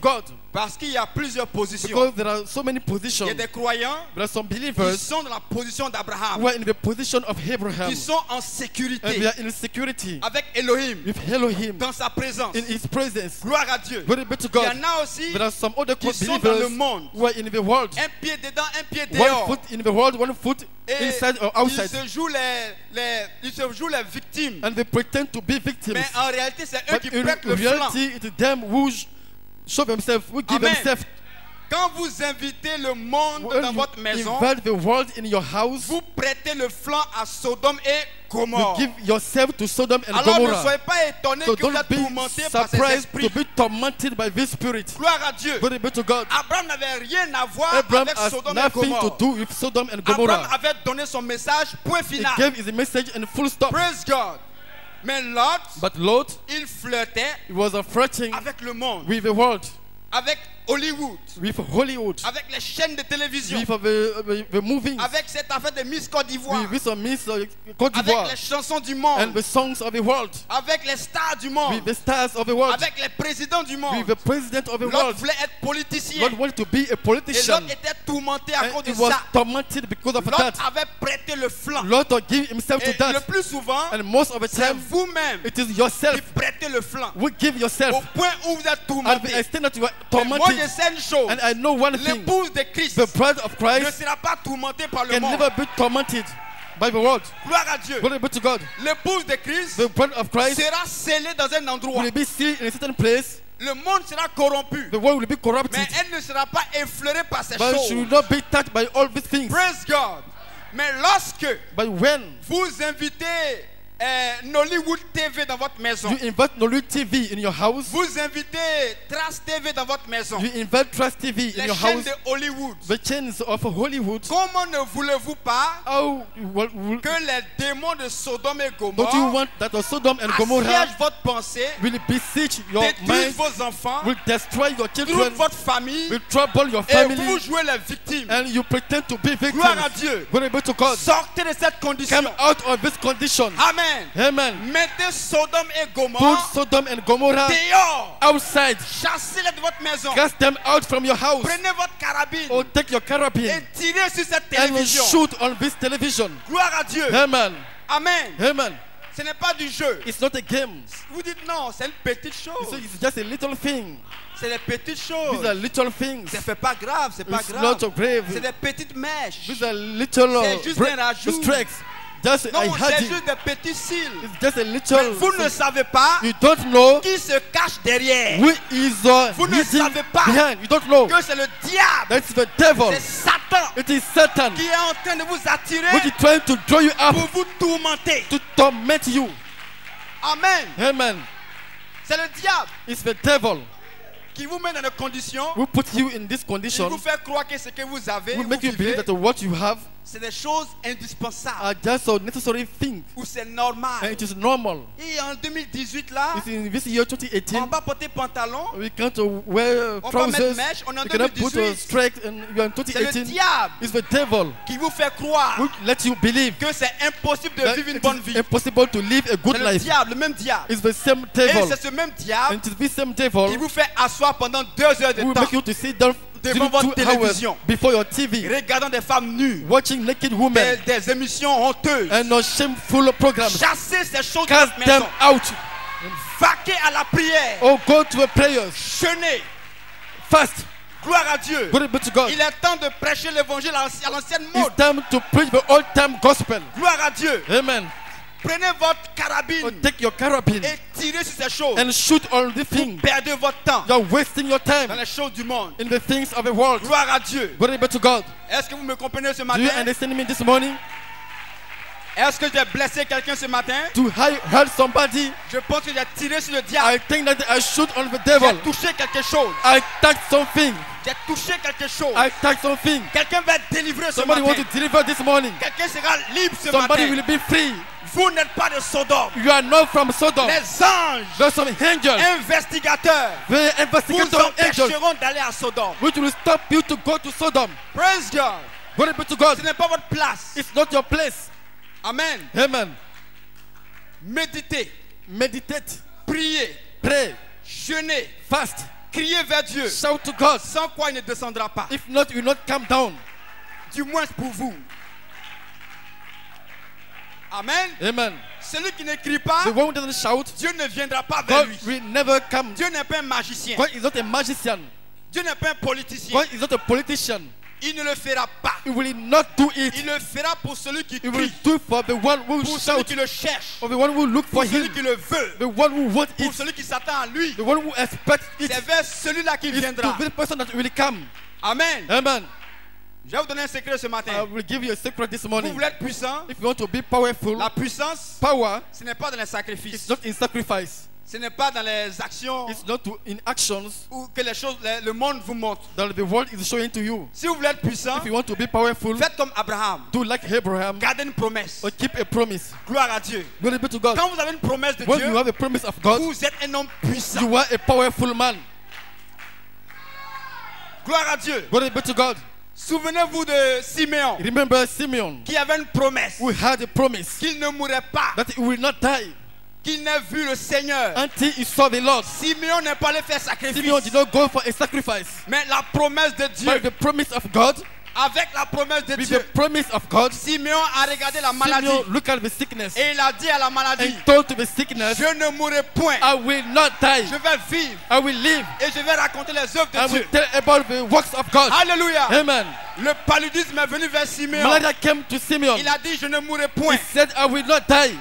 Parce qu'il y a plusieurs positions. Because there are so many Il y positions. a des croyants There are some qui believers sont dans la position who d'Abraham, are in the position of Abraham. qui sont en And sécurité they are in security avec Elohim, with Elohim dans sa présence. in His presence. Gloire à Dieu. Glory be to Il y God. en a aussi There are some other qui sont dans le believers monde, who are in the world. un pied dedans, un pied One dehors. foot in the world, one foot Et inside or ils outside. se jouent les, les, ils se jouent les victimes. And they pretend to be victims. Mais en réalité, c'est eux But qui in prêtent le flanc. reality, it is them who show themselves, who give Amen. themselves. Quand vous invitez le monde When dans you votre maison, invite the world in your house, vous prêtez le flanc à Sodome et you Gomorrhe. give yourself to Sodom and Alors ne Gomorrah. soyez pas étonnés So que vous don't êtes be tourmentés par ces surprised esprits. to be tormented by this spirit. Gloire à Dieu. Glory be to God. Abraham n'avait rien à voir Abraham avec has Sodome et nothing to Gomorrhe. do with Sodom and Abraham Gomorrah. avait donné son message, point He final. gave his message and full stop. Praise God. Mais Lot, But Lot, il flirtait he was a flirting avec le monde, with the world, avec Hollywood, with Hollywood, avec les chaînes de télévision, with the, the, the movies, avec cette affaire de Miss Côte d'Ivoire, with, with some Miss uh, Côte avec d'Ivoire, les chansons du and monde, the songs of the world, avec les stars du monde, with the stars of the world, avec les présidents du monde. with the president of the Lot world. voulait être politicien. Lot wanted to be a Et politician, Lot était tourmenté à cause and he de was ça. tormented because of Lot that. avait prêté le flanc. Lot gave himself to Et le that, plus souvent, and most of the c'est time, vous-même it is qui yourself prêtez le flanc. who give Au yourself, point où vous êtes and tourmenté. the extent that you are Mais moi, je tormented. sais une chose. And I know one thing: L'épouse de Christ the bride of ne Christ sera pas tourmentée par le can monde. never be tormented by the world. Gloire à Dieu. Glory be to God. L'épouse de Christ The bride of Christ sera scellée dans un endroit. will be seen in a certain place. Le monde sera corrompu. The world will be corrupted, Mais elle ne sera pas effleurée par ces but she choses. will not be touched by all these things. Praise God. Mais lorsque But when vous invitez euh, Nollywood T V dans votre maison, you invite Nollywood T V in your house, vous invitez Trace T V dans votre maison, you invite Trust T V in les your chaînes house, de Hollywood, the chains of Hollywood, comment ne voulez-vous pas how will, will, que les démons de Sodome et don't you Gomorrhe want that the Sodom and Gomorrah assiègent votre pensée, will besiege your détruisent mind, vos enfants, will destroy your toute children, votre famille, will trouble your et family, vous jouez les victimes. and you pretend to be Gloire à victims. Dieu. Glory be to God. Sortez de cette condition. Come out of this condition. Amen. Amen. Mettez Sodome et Put Gomorrhe Sodom and Gomorrah dehors. outside. Chassez-les de votre maison. Cast them out from your house. Prenez votre carabine Or take your et carabine tirez sur cette and télévision. shoot on this television. Gloire à Dieu. Amen. Amen. Amen. Ce n'est pas du jeu. It's not a game. Vous dites non, c'est une petite So chose. it's just a little thing. C'est des petites These choses. are little things. Ça fait pas grave, c'est pas It's not grave. so grave. C'est des petites mèches. These are little uh, C'est juste bra- un rajout. strikes. Just Non, I had c'est it. juste des petits cils. It's just a Mais little. vous ne savez pas You don't know qui se cache derrière. who is uh, Vous ne hidden savez pas behind. You don't know. Que c'est le diable. That's the devil. C'est Satan It is Satan qui est en train de vous attirer which is trying to draw you up, pour vous tourmenter. to torment you. Amen. Amen. C'est le diable It's the devil qui vous met dans des conditions, who put you in this qui condition, vous fait croire que ce que vous avez, who vous make you vivez, believe that what you have c'est des choses indispensables are just a necessary thing ou c'est and normal. it is normal. Et en deux mille dix-huit là, It's in this year twenty on eighteen. va pas porter pantalon, We can't uh, wear uh, on va mettre trousers. mèche, on est en We cannot put a deux mille dix-huit. strike, and you are in twenty C'est le eighteen. diable It's the devil qui vous fait croire who let you believe que c'est impossible de that vivre une it bonne is vie. impossible to live a C'est good le life. diable, le même diable. It's the same Et devil, c'est ce même and diable it is this same qui devil vous fait asseoir pendant deux heures de who will temps make you to sit down devant during votre two hours télévision, before your T V, regardant des femmes nues, watching naked des, women des émissions honteuses. and no shameful programs. Chassez ces choses de Cast votre them maison. out. Vaquez à la prière. Or go to a prayers. Jeûnez. Fast. Gloire à Dieu. Glory be to God. Il est temps de prêcher l'évangile à à l'ancienne It's mode. time to preach the old time gospel. Gloire à Dieu. Amen. Prenez votre Or carabine take your carabine et tirez sur ces choses. and shoot all the Vous things. perdez votre temps You're wasting your dans time les choses du monde. in the things of the world. Gloire à Dieu. Glory be to God. Est-ce que vous me comprenez ce Do matin? you understand me this morning? Est-ce que j'ai blessé quelqu'un ce matin? To hi- hurt somebody, Je pense que j'ai tiré sur le diable. I think that I shoot on the J'ai devil. touché quelque chose. I touch something. J'ai touché quelque chose. I touch something. Quelqu'un va être délivré ce Somebody wants matin. to deliver this morning. Quelqu'un sera libre ce Somebody matin. will be free. Vous n'êtes pas de Sodome. You are not from Sodom. Les anges There's some angels, investigateurs the vous investigator angels, empêcheront d'aller à Sodome. which will stop you to go to Sodom. Praise God. Glory be to God. Ce n'est pas votre place. It's not your place. Amen. Amen. Méditez, Meditate, priez, pray, jeûnez, fast, Criez vers Dieu. Shout to God. Sans quoi il ne descendra pas. If not, you will not come down. Du moins pour vous. Amen. Amen. Celui qui ne crie pas, The one who doesn't shout, Dieu ne viendra pas vers God lui. will never come. Dieu n'est pas un magicien. God is not a magician. Dieu n'est pas un politicien. God is not a politician. Il ne le fera pas. He will not do it. Il le fera pour celui qui He will crie, do it for the one who pour celui shout, qui le cherche, for the one who look for pour celui him, qui le veut, the one who wants pour it, celui qui s'attend à lui. the one who expects it. C'est vers celui-là qu'il It's viendra. to the person that will come. Amen. Amen. Je vais vous donner un secret ce I matin. will give you a secret this Vous morning. voulez être puissant? If you want to be powerful, La puissance, power ce n'est pas dans les is sacrifices. not in sacrifice. Ce n'est pas dans les actions It's not to, in actions ou que les choses, le le monde vous montre. that the world is showing to you. Si vous voulez être puissant, If you want to be powerful, faites comme Abraham. do like Abraham Gardez une promesse. or keep a promise. Gloire à Dieu. Glory be to God. Quand vous avez une promesse de When you Dieu, have a promise of God, vous êtes un homme puissant. you are a powerful man. Gloire à Dieu. Glory be to God. Souvenez-vous de Siméon Remember Simeon, qui avait une promesse who had a promise qu'il ne mourrait pas, that he will not die qu'il n'ait vu le Seigneur. until he saw the Lord. Siméon n'est pas allé faire sacrifice. Simeon did not go for a sacrifice, Mais la promesse de Dieu, but the promise of God, avec la promesse de with Dieu, the promise of God, Siméon a regardé la maladie Simeon looked at the sickness et il a dit à la maladie, and told to the sickness, je ne mourrai point, I will not die, je vais vivre I will live, et je vais raconter les œuvres I de will Dieu. tell about the works of God. Alléluia. Amen. Le paludisme est venu vers Siméon. Malaria came to Simeon. Il a dit, je ne mourrai He point. said, I will not die.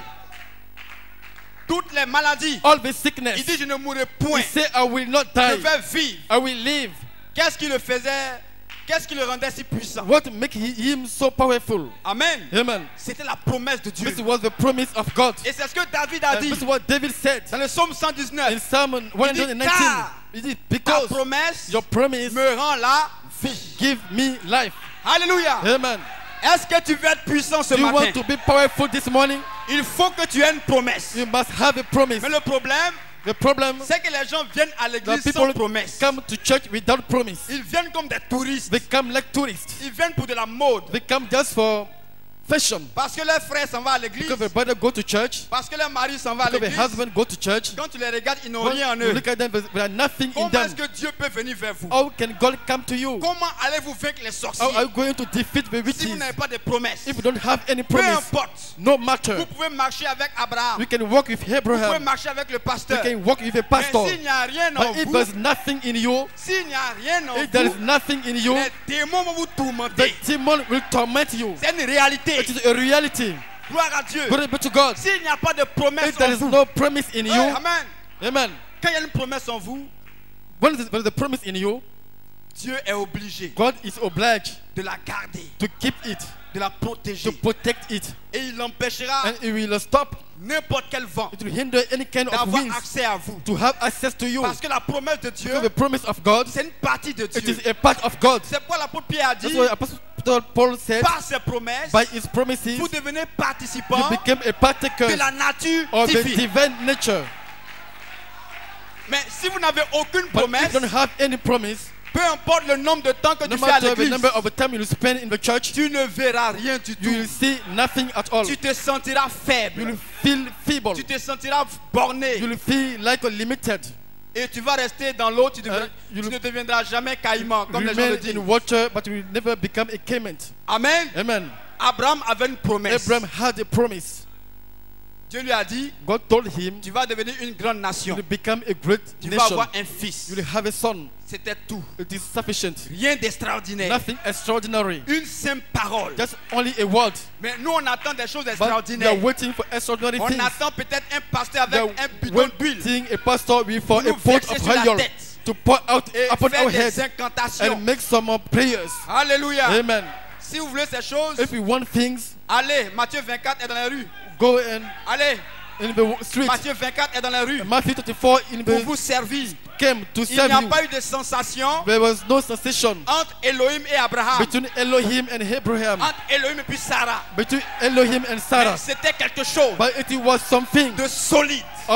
Toutes les maladies, All the sickness, il dit, je ne mourrai he point. said, I will not Je die, vais vivre. I will live. Qu'est-ce qui le faisait, qu'est-ce qui le rendait si puissant? What make he- him so powerful? Amen. Amen. C'était la promesse de Dieu. This was the promise of God. Et c'est ce que David a And dit this is what David said dans le psaume cent in dix-neuf. Psalm one nineteen. car He did, Ta because promesse your promise me rend la vie. give me life. Alléluia. Amen. Est-ce que tu veux être puissant ce Do you matin? want to be powerful this morning? Il faut que tu aies une promesse. You must have a promise. Mais le problème, The problem, c'est que les gens viennent à the l'église people sans promesse. come to church without promise. Ils viennent comme des touristes. They come like tourists. Ils viennent pour de la mode. They come just for fashion. Parce que leurs frères s'en vont à l'église. Because their brother go to church, Parce que leur mari s'en va à because their l'église. husband go to church. Quand tu les regardes, ils n'ont When rien en you eux. look at them, there are nothing in Comment them. est-ce que Dieu peut venir vers vous? How can God come to you? Comment allez-vous vaincre les How sorciers are you going to defeat the si vous witches n'avez pas de promesses? if you don't have any Peu promise? importe. No matter. Vous pouvez marcher avec Abraham. You can walk with Vous pouvez Abraham. marcher avec le You pasteur. can walk with a Mais pastor. s'il n'y a rien en But if vous, there's nothing in you, s'il n'y a rien en if there is vous, nothing in you, les démons vont vous the tourmenter. demon will torment you. C'est une réalité. It is a reality. Gloire à Dieu. Glory be to God. S'il n'y a pas de promesse If there en is vous, no promise in hey, you, amen. amen. Quand il y a une promesse en vous, When there is a promise in you, Dieu est obligé God is obliged de la garder, to keep it, de la to protéger. protect it, Et il empêchera and it will stop. n'importe quel vent It will hinder any kind of d'avoir winds accès à vous. to have access to you. Parce que la promesse de Dieu, Because the promise of God, c'est une partie de it Dieu. is a part of God. C'est pourquoi l'apôtre Pierre a That's dit, why Apostle Paul said, par ses promesses, by his promises, vous devenez you participant became a partaker de la nature of the divine. divine nature. Mais si vous n'avez aucune But if promesse, you don't have any promise, peu importe le nombre de temps que no tu fais à matter the l'église, number of time you spend in the church, tu ne verras rien du you will tout. see nothing at all. Tu te sentiras You faible. will feel feeble. Tu te sentiras borné. You will feel like limited. Et tu vas rester dans l'eau. Tu, deviendras- Uh, you tu will- ne deviendras jamais caïman, comme les gens Remain le disent. in water, but you will never become a caiman. Amen. Amen. Abraham avait une promesse. Abraham had a promise. Dieu lui a dit, God told him, tu vas devenir une grande you nation. will become a great Tu vas nation. avoir un fils. You will have a son. C'était tout. It is sufficient. Rien d'extraordinaire. Nothing extraordinary. Une simple parole. Just only a word. Mais nous, on attend des choses But we extraordinaires. are waiting for extraordinary On things. attend peut-être un pasteur We avec are un bidon d'huile waiting a pastor with for Nous a pot verser of sur la oil tête. to pour out et upon faire our des heads incantations. and make some more prayers. Alléluia. Amen. Si vous voulez ces choses, If you want things, allez. Matthieu vingt-quatre est dans la rue. go and Allez. in the street. Matthieu vingt-quatre est dans la rue Matthew twenty-four in pour the vous servir. came to Il n'y serve a you. pas eu de sensation There was no sensation entre Elohim et Abraham. between Elohim and Abraham, Entre Elohim et puis Sarah. between Elohim and Mais Sarah, c'était quelque chose but it was something de solide. of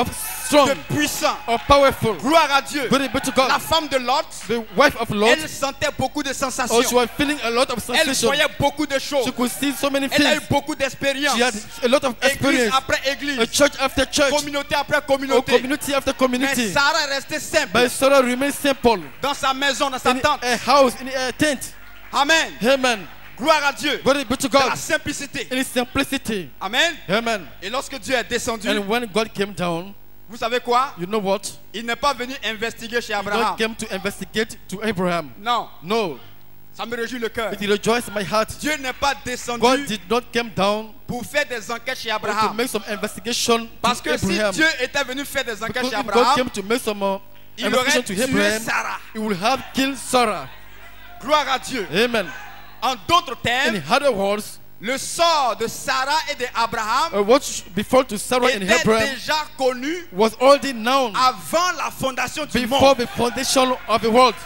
strong, de puissant. or powerful. Gloire à Dieu. Glory be to God. La femme de Lot, The wife of Lot, elle sentait beaucoup de oh, she sensations. was feeling a lot of Elle sensation. voyait beaucoup de choses. She could see so many Elle a eu things. beaucoup d'expérience. She had a lot of Église experience. après A église, church after church, communauté après or communauté. community after Mais community. Sarah est restée simple But Sarah remained simple dans sa maison, dans sa in tente. a house, in a tent. Amen. Amen. Gloire à Dieu. Glory be to Dans la God. simplicité. In his simplicity. Amen. Amen. Et lorsque Dieu est descendu, And when God came down, vous savez quoi? you know what? Il n'est pas venu investiguer chez God Abraham. came to investigate to Abraham. Non, No. ça me réjouit le cœur. It rejoiced my heart. Dieu n'est pas God descendu did not come down pour faire des enquêtes chez to Abraham. make some investigation Parce to que si Abraham. Dieu était venu faire des enquêtes Because chez if God Abraham, came to make some uh, il aurait investigation to tué Abraham, Sarah. he would have killed Sarah. Gloire à Dieu. Amen. En d'autres In termes, other words, le sort de Sarah et d'Abraham uh, what sh- before to Sarah and était Abraham déjà connu was already known avant la fondation du before monde. the foundation of the world.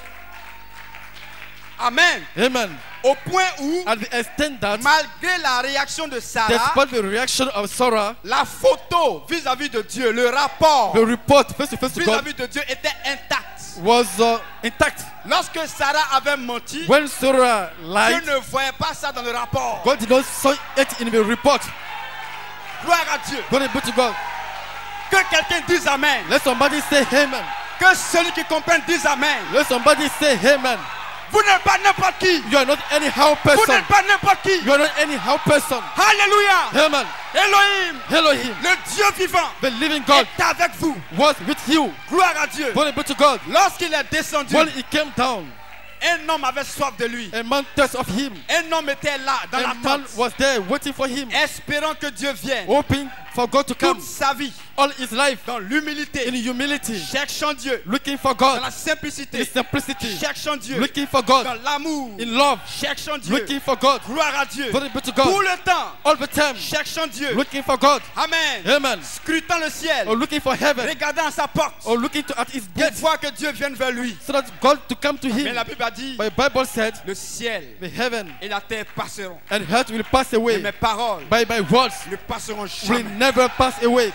Amen. Amen. Au point où, At the extent that, malgré la réaction de Sarah, despite the reaction of Sarah, la photo vis-à-vis de Dieu, le rapport the report face to face to God vis-à-vis de Dieu était intact. was uh, intact. Lorsque Sarah avait menti, When Sarah Dieu lied, ne voyait pas ça dans le rapport. God did not see it in the report. Gloire à Dieu. Glory be to God. Que quelqu'un dise Amen. Let somebody say Amen. Que celui qui comprenne dise Amen. Let somebody say Amen. Vous n'êtes pas n'importe qui. You are not anyhow Vous person. n'êtes pas n'importe qui. You are not anyhow person. Alléluia. Amen. Elohim, Elohim, le Dieu vivant, the living God, est avec vous. was with you. Gloire à Dieu. Glory be to God. Lorsqu'il est descendu, When he came down, un homme avait soif de lui. a man thirst of him. Un homme était là, dans A la man tente, was there waiting for him, espérant que Dieu vienne. hoping for God to come Toute sa vie, all his life dans l'humilité, in humility, cherchant Dieu, looking for dans la God, in simplicité, simplicity, cherchant Dieu, looking for God, dans l'amour, in love, cherchant Dieu. looking for God. Gloire à Dieu. Glory be to Tout God. le temps, All the time, cherchant Dieu. looking for God. Amen. Amen. Scrutant le ciel, Or looking for heaven. regardant à sa porte, Or looking to at his pour gate voir que Dieu vienne vers lui. so that God to come to Mais him. la Bible a dit, But the Bible said, le ciel the heaven et la terre passeront. and earth will pass Et away, mes paroles but my words ne passeront will jamais. never pass away.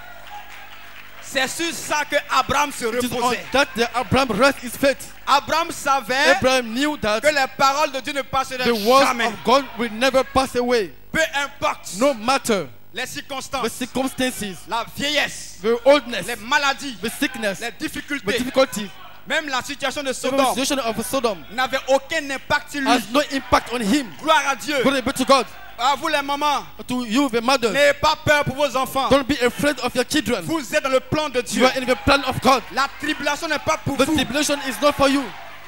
C'est sur ça que Abraham se It is on reposait. that the Abraham rest his faith. Abraham savait Abraham knew that que les paroles de Dieu ne passeraient the words jamais. of God will never pass away, Peu importe no matter les the circonstances, circumstances, la vieillesse, the oldness, les maladies, the sickness, les the difficultés, difficulties. même la situation de The Sodome situation of Sodom n'avait aucun impact sur lui. has no impact on him. Gloire à Dieu. Glory be to God. À vous les mamans, To you, the mother, n'ayez pas peur pour vos enfants. don't be afraid of your children. Vous êtes dans le plan de You Dieu. are in the plan of God. La tribulation n'est pas pour The vous. tribulation is not for you.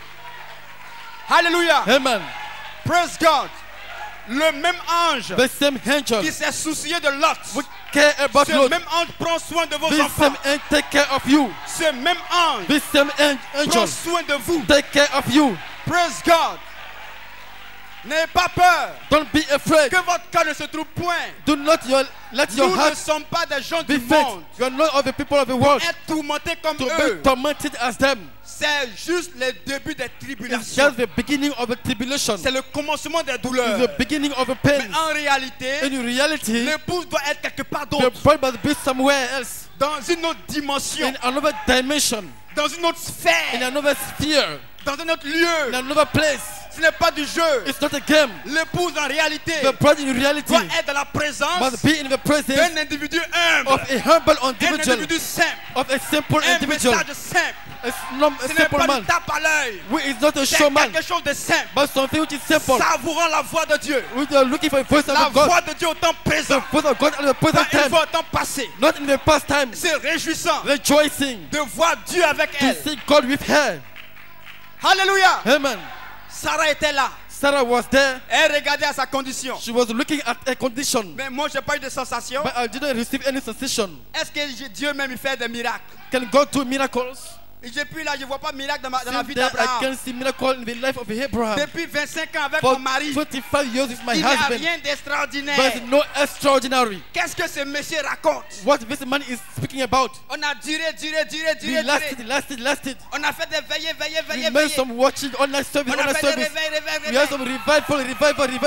Alléluia. Amen. Praise God. Le même ange The same angel qui s'est soucié de Lot. would care about Ce Lot. même ange prend soin de vos This enfants. same angel take care of you. Ce même ange This same an- prend angel soin de vous. take care of you. Praise God. N'ayez pas peur Don't be afraid. que votre cœur ne se trouve point. Do not your, let your Nous ne heart sommes pas des gens be du faint. monde. You are not of the people of the world Être tourmentés comme to eux, be tormented as them. c'est juste le début des It's tribulations. just the beginning of a tribulation. C'est le commencement des It's douleurs. the beginning of a Mais pain. en réalité, In reality, l'épouse doit être quelque part the d'autre, bride must be somewhere else, dans une autre dimension, in another dimension, dans une autre in sphère, another sphere, dans un autre in lieu. another place. Ce n'est pas du jeu. It's not a game. L'épouse en réalité The bride in reality doit être dans la présence must be in the presence d'un individu humble, of a humble un individual, individu simple, of a simple un individual, message simple. a, s- non- a Ce n'est simple pas man, du tape à l'œil. who is not a C'est showman, quelque chose de simple, but something which is simple. savourant la voix de Dieu. We are looking for a voice La of God, voix de Dieu au temps présent, the voice of God at the pas present une time, voix au temps passé. not in the past time, C'est réjouissant rejoicing de voir Dieu avec to elle. see God with her. Alléluia. Amen. Sarah était là. Sarah was there. Elle regardait à sa condition. She was looking at her condition, Mais moi, je n'ai pas eu de sensation. but I didn't receive any sensation. Est-ce que j'ai- Dieu même il fait des miracles? Can God do miracles? Et depuis là, je ne vois pas de miracle dans, ma- dans la Since vie there, I d'Abraham. can see miracle in the life of Abraham. Depuis vingt-cinq ans avec For mon mari, twenty-five years with my il n'y a husband, rien but d'extraordinaire. it's no extraordinary. Qu'est-ce que ce monsieur raconte? What this man is speaking about, On a duré, duré, duré, we duré, duré. lasted, lasted, lasted. On a fait des veillées, veillées, We veillées, made veillées. some watching, online service, On a online fait des service. réveils, réveils, We had réveils. some revival, revival, revival.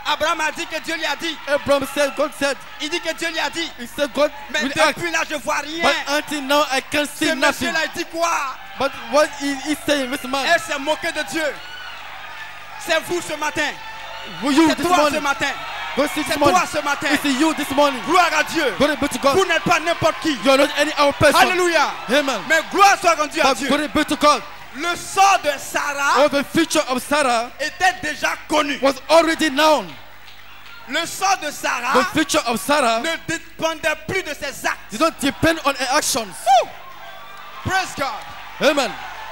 Abraham a dit que Dieu lui a dit. Abraham said, God said, Il dit que Dieu lui a dit. he said, God Mais will act. depuis là, je vois rien. But until now, I can't see Ce nothing. monsieur-là, il dit quoi? But what he is saying, this man, Elle s'est moquée de Dieu. C'est vous ce matin. will you C'est this toi ce morning? matin. Go see C'est this morning. toi ce matin. It's you this morning. Gloire à Dieu. Glory be to God. Vous n'êtes pas n'importe qui. You are not any other person. Alléluia. Amen. Mais gloire soit rendue à But Dieu. glory be to God. Le sort de Sarah Oh, the future of Sarah était déjà connu. was already known. Le sort de Sarah The future of Sarah ne dépendait plus de ses actes. did not depend on her actions. Woo! Praise God. Amen.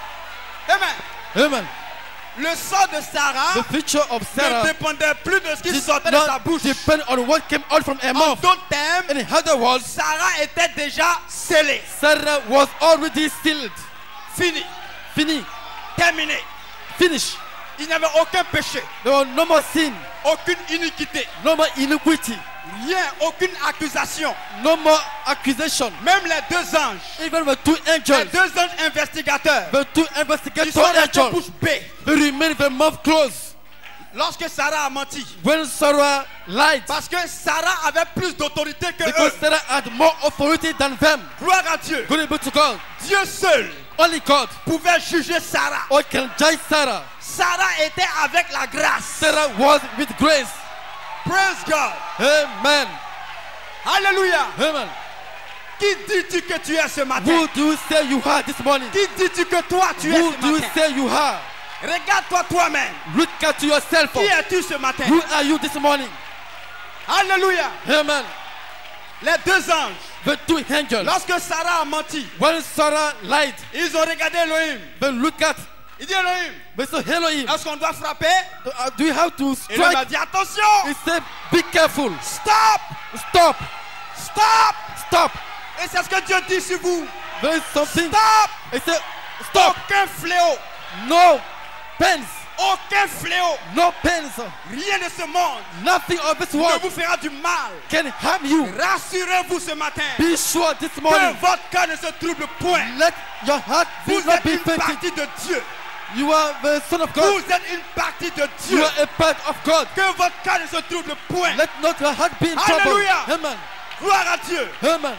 Amen. Amen. Le sort de Sarah The future of ne Sarah dépendait plus de ce qui did sortait de sa not bouche. depend on what came out from her En mouth. d'autres termes, In other words, Sarah était déjà scellée. Sarah was already sealed. Fini. Fini. Terminé. Finish. Il n'y avait aucun péché. There was no more sin. Aucune iniquité. No more iniquity. Rien. Aucune accusation. No more accusation. Même les deux anges. Even the two Les angels, deux anges investigateurs. the two Ils investigator sont restés angels, bouche bée. they remained their mouth closed. Lorsque Sarah a menti. When Sarah lied, Parce que Sarah avait plus d'autorité que because eux. Sarah had more authority than them. Gloire à Dieu. Glory be to God. Dieu seul Only God pouvait juger Sarah. or can judge Sarah. Sarah était avec la grâce. Sarah was with grace. Praise God. Amen. Alléluia. Amen. Qui dis-tu que tu es ce matin? Who do you say you are this morning? Qui dis-tu que toi tu es Who ce do you matin? say you are? Regarde-toi toi-même. Look at yourself. Qui es-tu ce matin? Who are you this morning? Alléluia. Amen. Les deux anges. The two angels. Lorsque Sarah a menti, When Sarah lied, ils ont regardé Elohim. then look at. Il dit Elohim, They said, Elohim, est-ce qu'on doit frapper? uh, do you have to Elohim a strike? dit attention. He said, be careful. Stop. Stop. Stop. Stop. Et c'est ce que Dieu dit sur vous. There is something. Stop. He said, stop. Aucun fléau. No pains. Aucun fléau. No pains. Rien de ce monde Nothing of this ne world vous fera du mal. can harm you. Rassurez-vous ce matin Be sure this que morning. votre cœur ne se trouble point. Let your heart be Vous not êtes be une fainted. partie de Dieu. You are the son of God. Vous êtes une partie de You Dieu. are a part of God. Que votre cœur ne se trouble point. Let not your heart be in trouble. Hallelujah. Amen. Gloire à Dieu. Amen.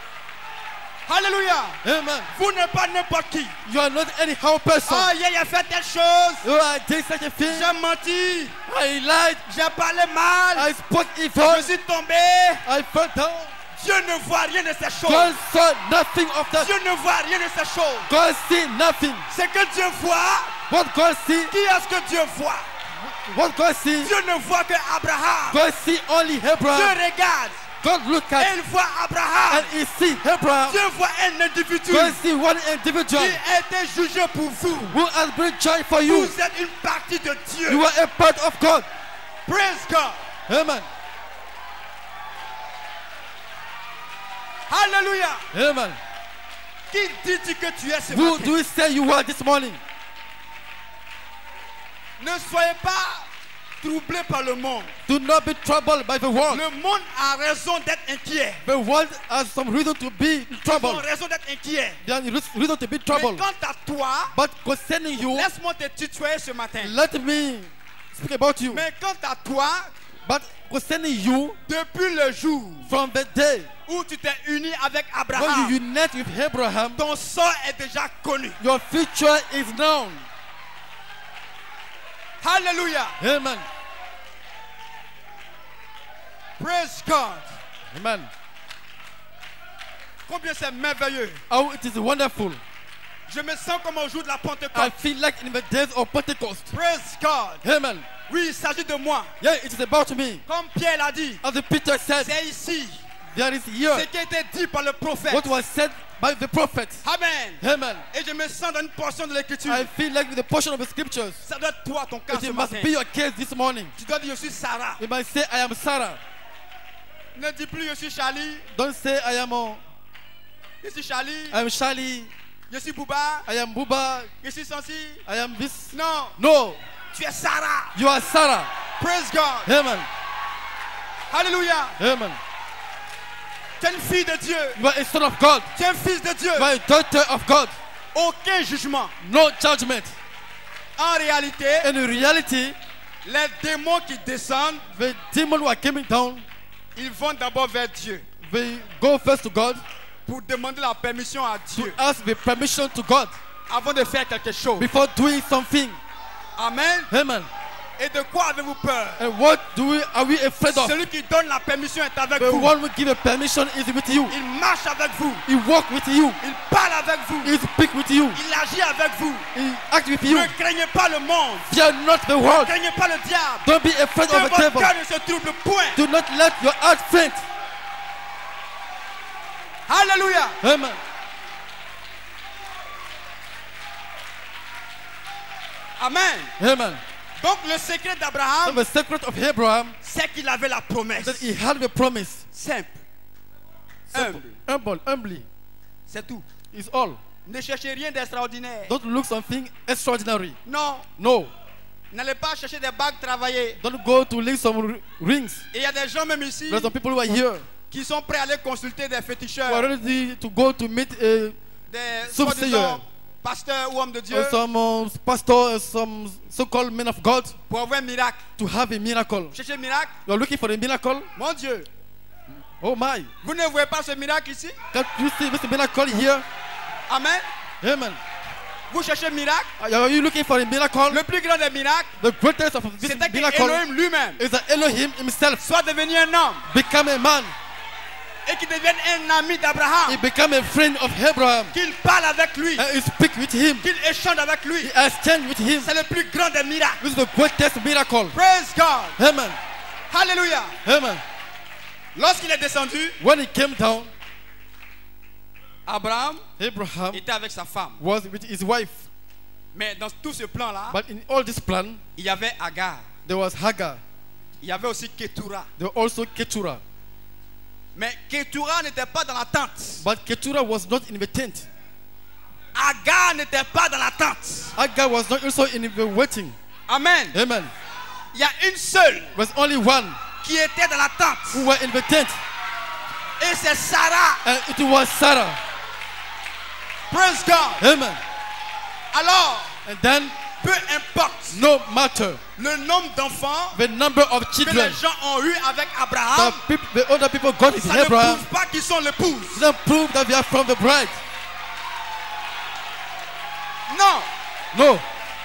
Alléluia. Amen. Vous n'êtes pas n'importe qui. You are not anyhow person. Ah, hier, il a fait telle chose. You are did such a thing. J'ai menti. I lied. J'ai parlé mal. I spoke Je evil. suis tombé. I fell down. Dieu ne voit rien de ces choses. God saw nothing of that. Dieu ne voit rien de ces choses. God see nothing. Ce que Dieu voit, What God see, qui est-ce que Dieu voit? what God see, Dieu ne voit que Abraham. God see only Dieu Abraham. regarde God look et at il voit Abraham. and he see Abraham. Dieu voit un individu God see one qui individual a été jugé pour vous. who has been judged for you. Vous êtes une partie de Dieu. You are a part of God. Praise God. Amen. Alléluia. Amen. Qui dis-tu que tu es ce Who matin? do you say you are this morning? Ne soyez pas troublés par le monde. Do not be troubled by the world. Le monde a raison d'être inquiet. The world has some reason to be in Ils ont trouble. raison d'être inquiet. There is reason to be Mais troubled. quant à toi, But concerning you, laisse-moi te tutoyer ce matin. let me speak about you. Mais quant à toi, But concerning you, depuis le jour from the day où tu t'es uni avec when Abraham, you unite with Abraham, ton sort est déjà connu. your future is known. Alléluia. Amen. Praise God. Amen. Combien c'est merveilleux. Oh, it is wonderful. Je me sens comme au jour de la I Pentecôte. feel like in the days of Pentecost. Praise God. Amen. Oui, il s'agit de moi. Yeah, it is about me. Comme Pierre l'a dit, As the Peter said, c'est ici there is ce here qui a été dit par le prophète. what was said by the prophet. Amen. Amen. Et je me sens dans une portion de l'écriture. I feel like with the portion of the scriptures, Ça doit être toi, ton cas ce it must matin. be your case this morning. Tu dois dire, je suis Sarah. You might say, I am Sarah. Ne dis plus, je suis Charlie. Don't say, I am uh, Je suis Charlie. I am Charlie. Je suis Bouba. I am Buba. Je suis Sansi. I am this. Non, No, tu es Sarah. you are Sarah. Praise God. Amen. Alléluia. Amen. Tu es une fille de Dieu. You are a son of God. Tu es un fils de Dieu. You are a daughter of God. Aucun jugement. No judgment. En réalité, In reality, Les démons qui descendent, the demons who are coming down, ils vont d'abord vers Dieu they go first to God pour demander la permission à to Dieu ask the permission to God avant de faire quelque chose. before doing something. Amen. Amen. Et de quoi avez-vous peur? And what do we are we afraid of? Celui qui donne la permission est avec The vous. one who give a permission is with you. Il marche avec vous. He walk with you. Il parle avec vous. He speak with you. Il agit avec vous. He act with you. Ne craignez pas le monde. Fear not the Ne world. craignez pas le diable. Don't be afraid Que of the votre devil. cœur ne se trouble point. Do not let your heart faint. Alléluia. Amen. Amen. Amen. Donc le secret So d'Abraham, the secret of Abraham c'est qu'il avait la promesse. that he had the promise. Simple. Simple. Humble. Humble, humbly. C'est tout. Is all. Ne cherchez rien d'extraordinaire. Don't look something extraordinary. Non. No. N'allez pas chercher des bagues travaillées. Don't go to lick some r- rings. Et il y a des gens même ici There's some people who are here qui sont prêts à aller consulter des who are féticheurs, ready to go to meet a, des Soothsayer. soi-disant pasteurs ou hommes de Dieu uh, some uh, pastor, uh, some so-called men of God pour avoir un miracle. to have a miracle. Cherchez un miracle. You are looking for a miracle? Mon Dieu, Oh my. vous ne voyez pas ce miracle ici? Can't you see this miracle here? Amen. Amen. Vous cherchez un miracle. Are you looking for a miracle? Le plus grand des miracles, The greatest of this c'était que miracle Elohim lui-même is that Elohim himself soit devenu un homme become a man. et qu'il devienne un ami d'Abraham, He become a friend of Abraham. qu'il parle avec lui, And he speak with him. qu'il échange avec lui. He exchange with him. C'est le plus grand des miracles. This is the greatest miracle. Praise God. Amen. Alléluia. Amen. Lorsqu'il est descendu, When he came down, Abraham Abraham était avec sa femme. was with his wife. Mais dans tout ce plan-là, But in all this plan, il y avait Agar. there was Hagar. Il y avait aussi Ketura. There was also Keturah. Mais Ketura n'était pas dans la tente. But Keturah was not in the tent. Agar n'était pas dans la tente. Hagar was not also in the waiting. Amen. Amen. Il y a une seule There was only one qui était dans la tente. who were in the tent. Et c'est Sarah. And it was Sarah. Praise God. Amen. Alors, And then, peu importe no matter le nombre d'enfants the number of que children les gens ont eu avec the, Abraham, peop- the other people got with ça ne Abraham, prouve pas qu'ils sont l'épouse. doesn't prove that they are from the bride. Non. No.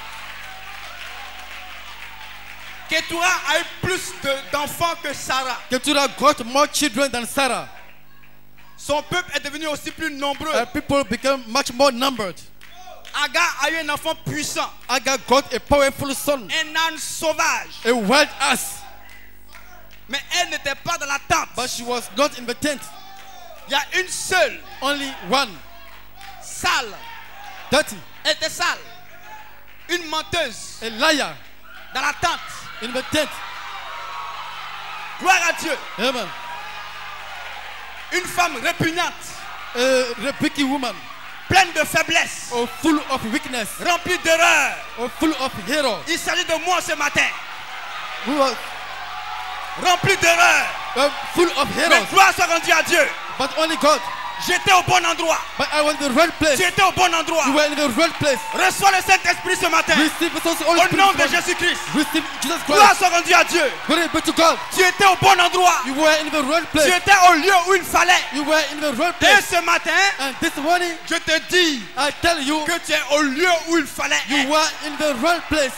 Ketura a eu plus de- d'enfants que Sarah. Keturah got more children than Sarah. Son peuple est devenu aussi plus nombreux. And people became much more numbered. Agar a eu un enfant puissant, Hagar got a powerful son, un âne sauvage. a wild ass. Mais elle n'était pas dans la tente. But she was not in the tent. Il y a une seule, Only one. sale. Dirty. Elle était sale. Une menteuse A liar dans la tente. in the tent. Gloire à Dieu. Amen. Une femme répugnante, A rebuky woman. pleine de faiblesse, Or full of weakness. remplie d'erreurs. Or full of hero. Il s'agit de moi ce matin. Who was Remplie d'erreurs. uh, full of Mais heroes. gloire soit rendue à Dieu. But only God. J'étais au bon endroit. But I was in the right place. Tu étais au bon endroit. You were in the right place. Reçois le Saint-Esprit ce matin. Receive the Holy Au Spirit. nom de from- Jésus-Christ. Receive Jesus Gloire Christ. soit rendue à Dieu. Glory be to God. Tu étais au bon endroit. You were in the right Tu place. étais au lieu où il fallait. You were in the right Et place. ce matin, And this morning, je te dis I tell you, que tu es au lieu où il fallait you être. were in the right place.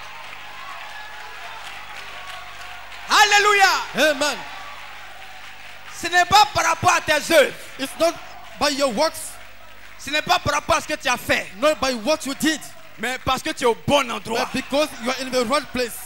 Alléluia. Amen. Ce n'est pas par rapport à tes œuvres. It's not by your works, Ce n'est pas par rapport à ce que tu as fait. not by what you did, Mais parce que tu es au bon endroit. but because you are in the right place.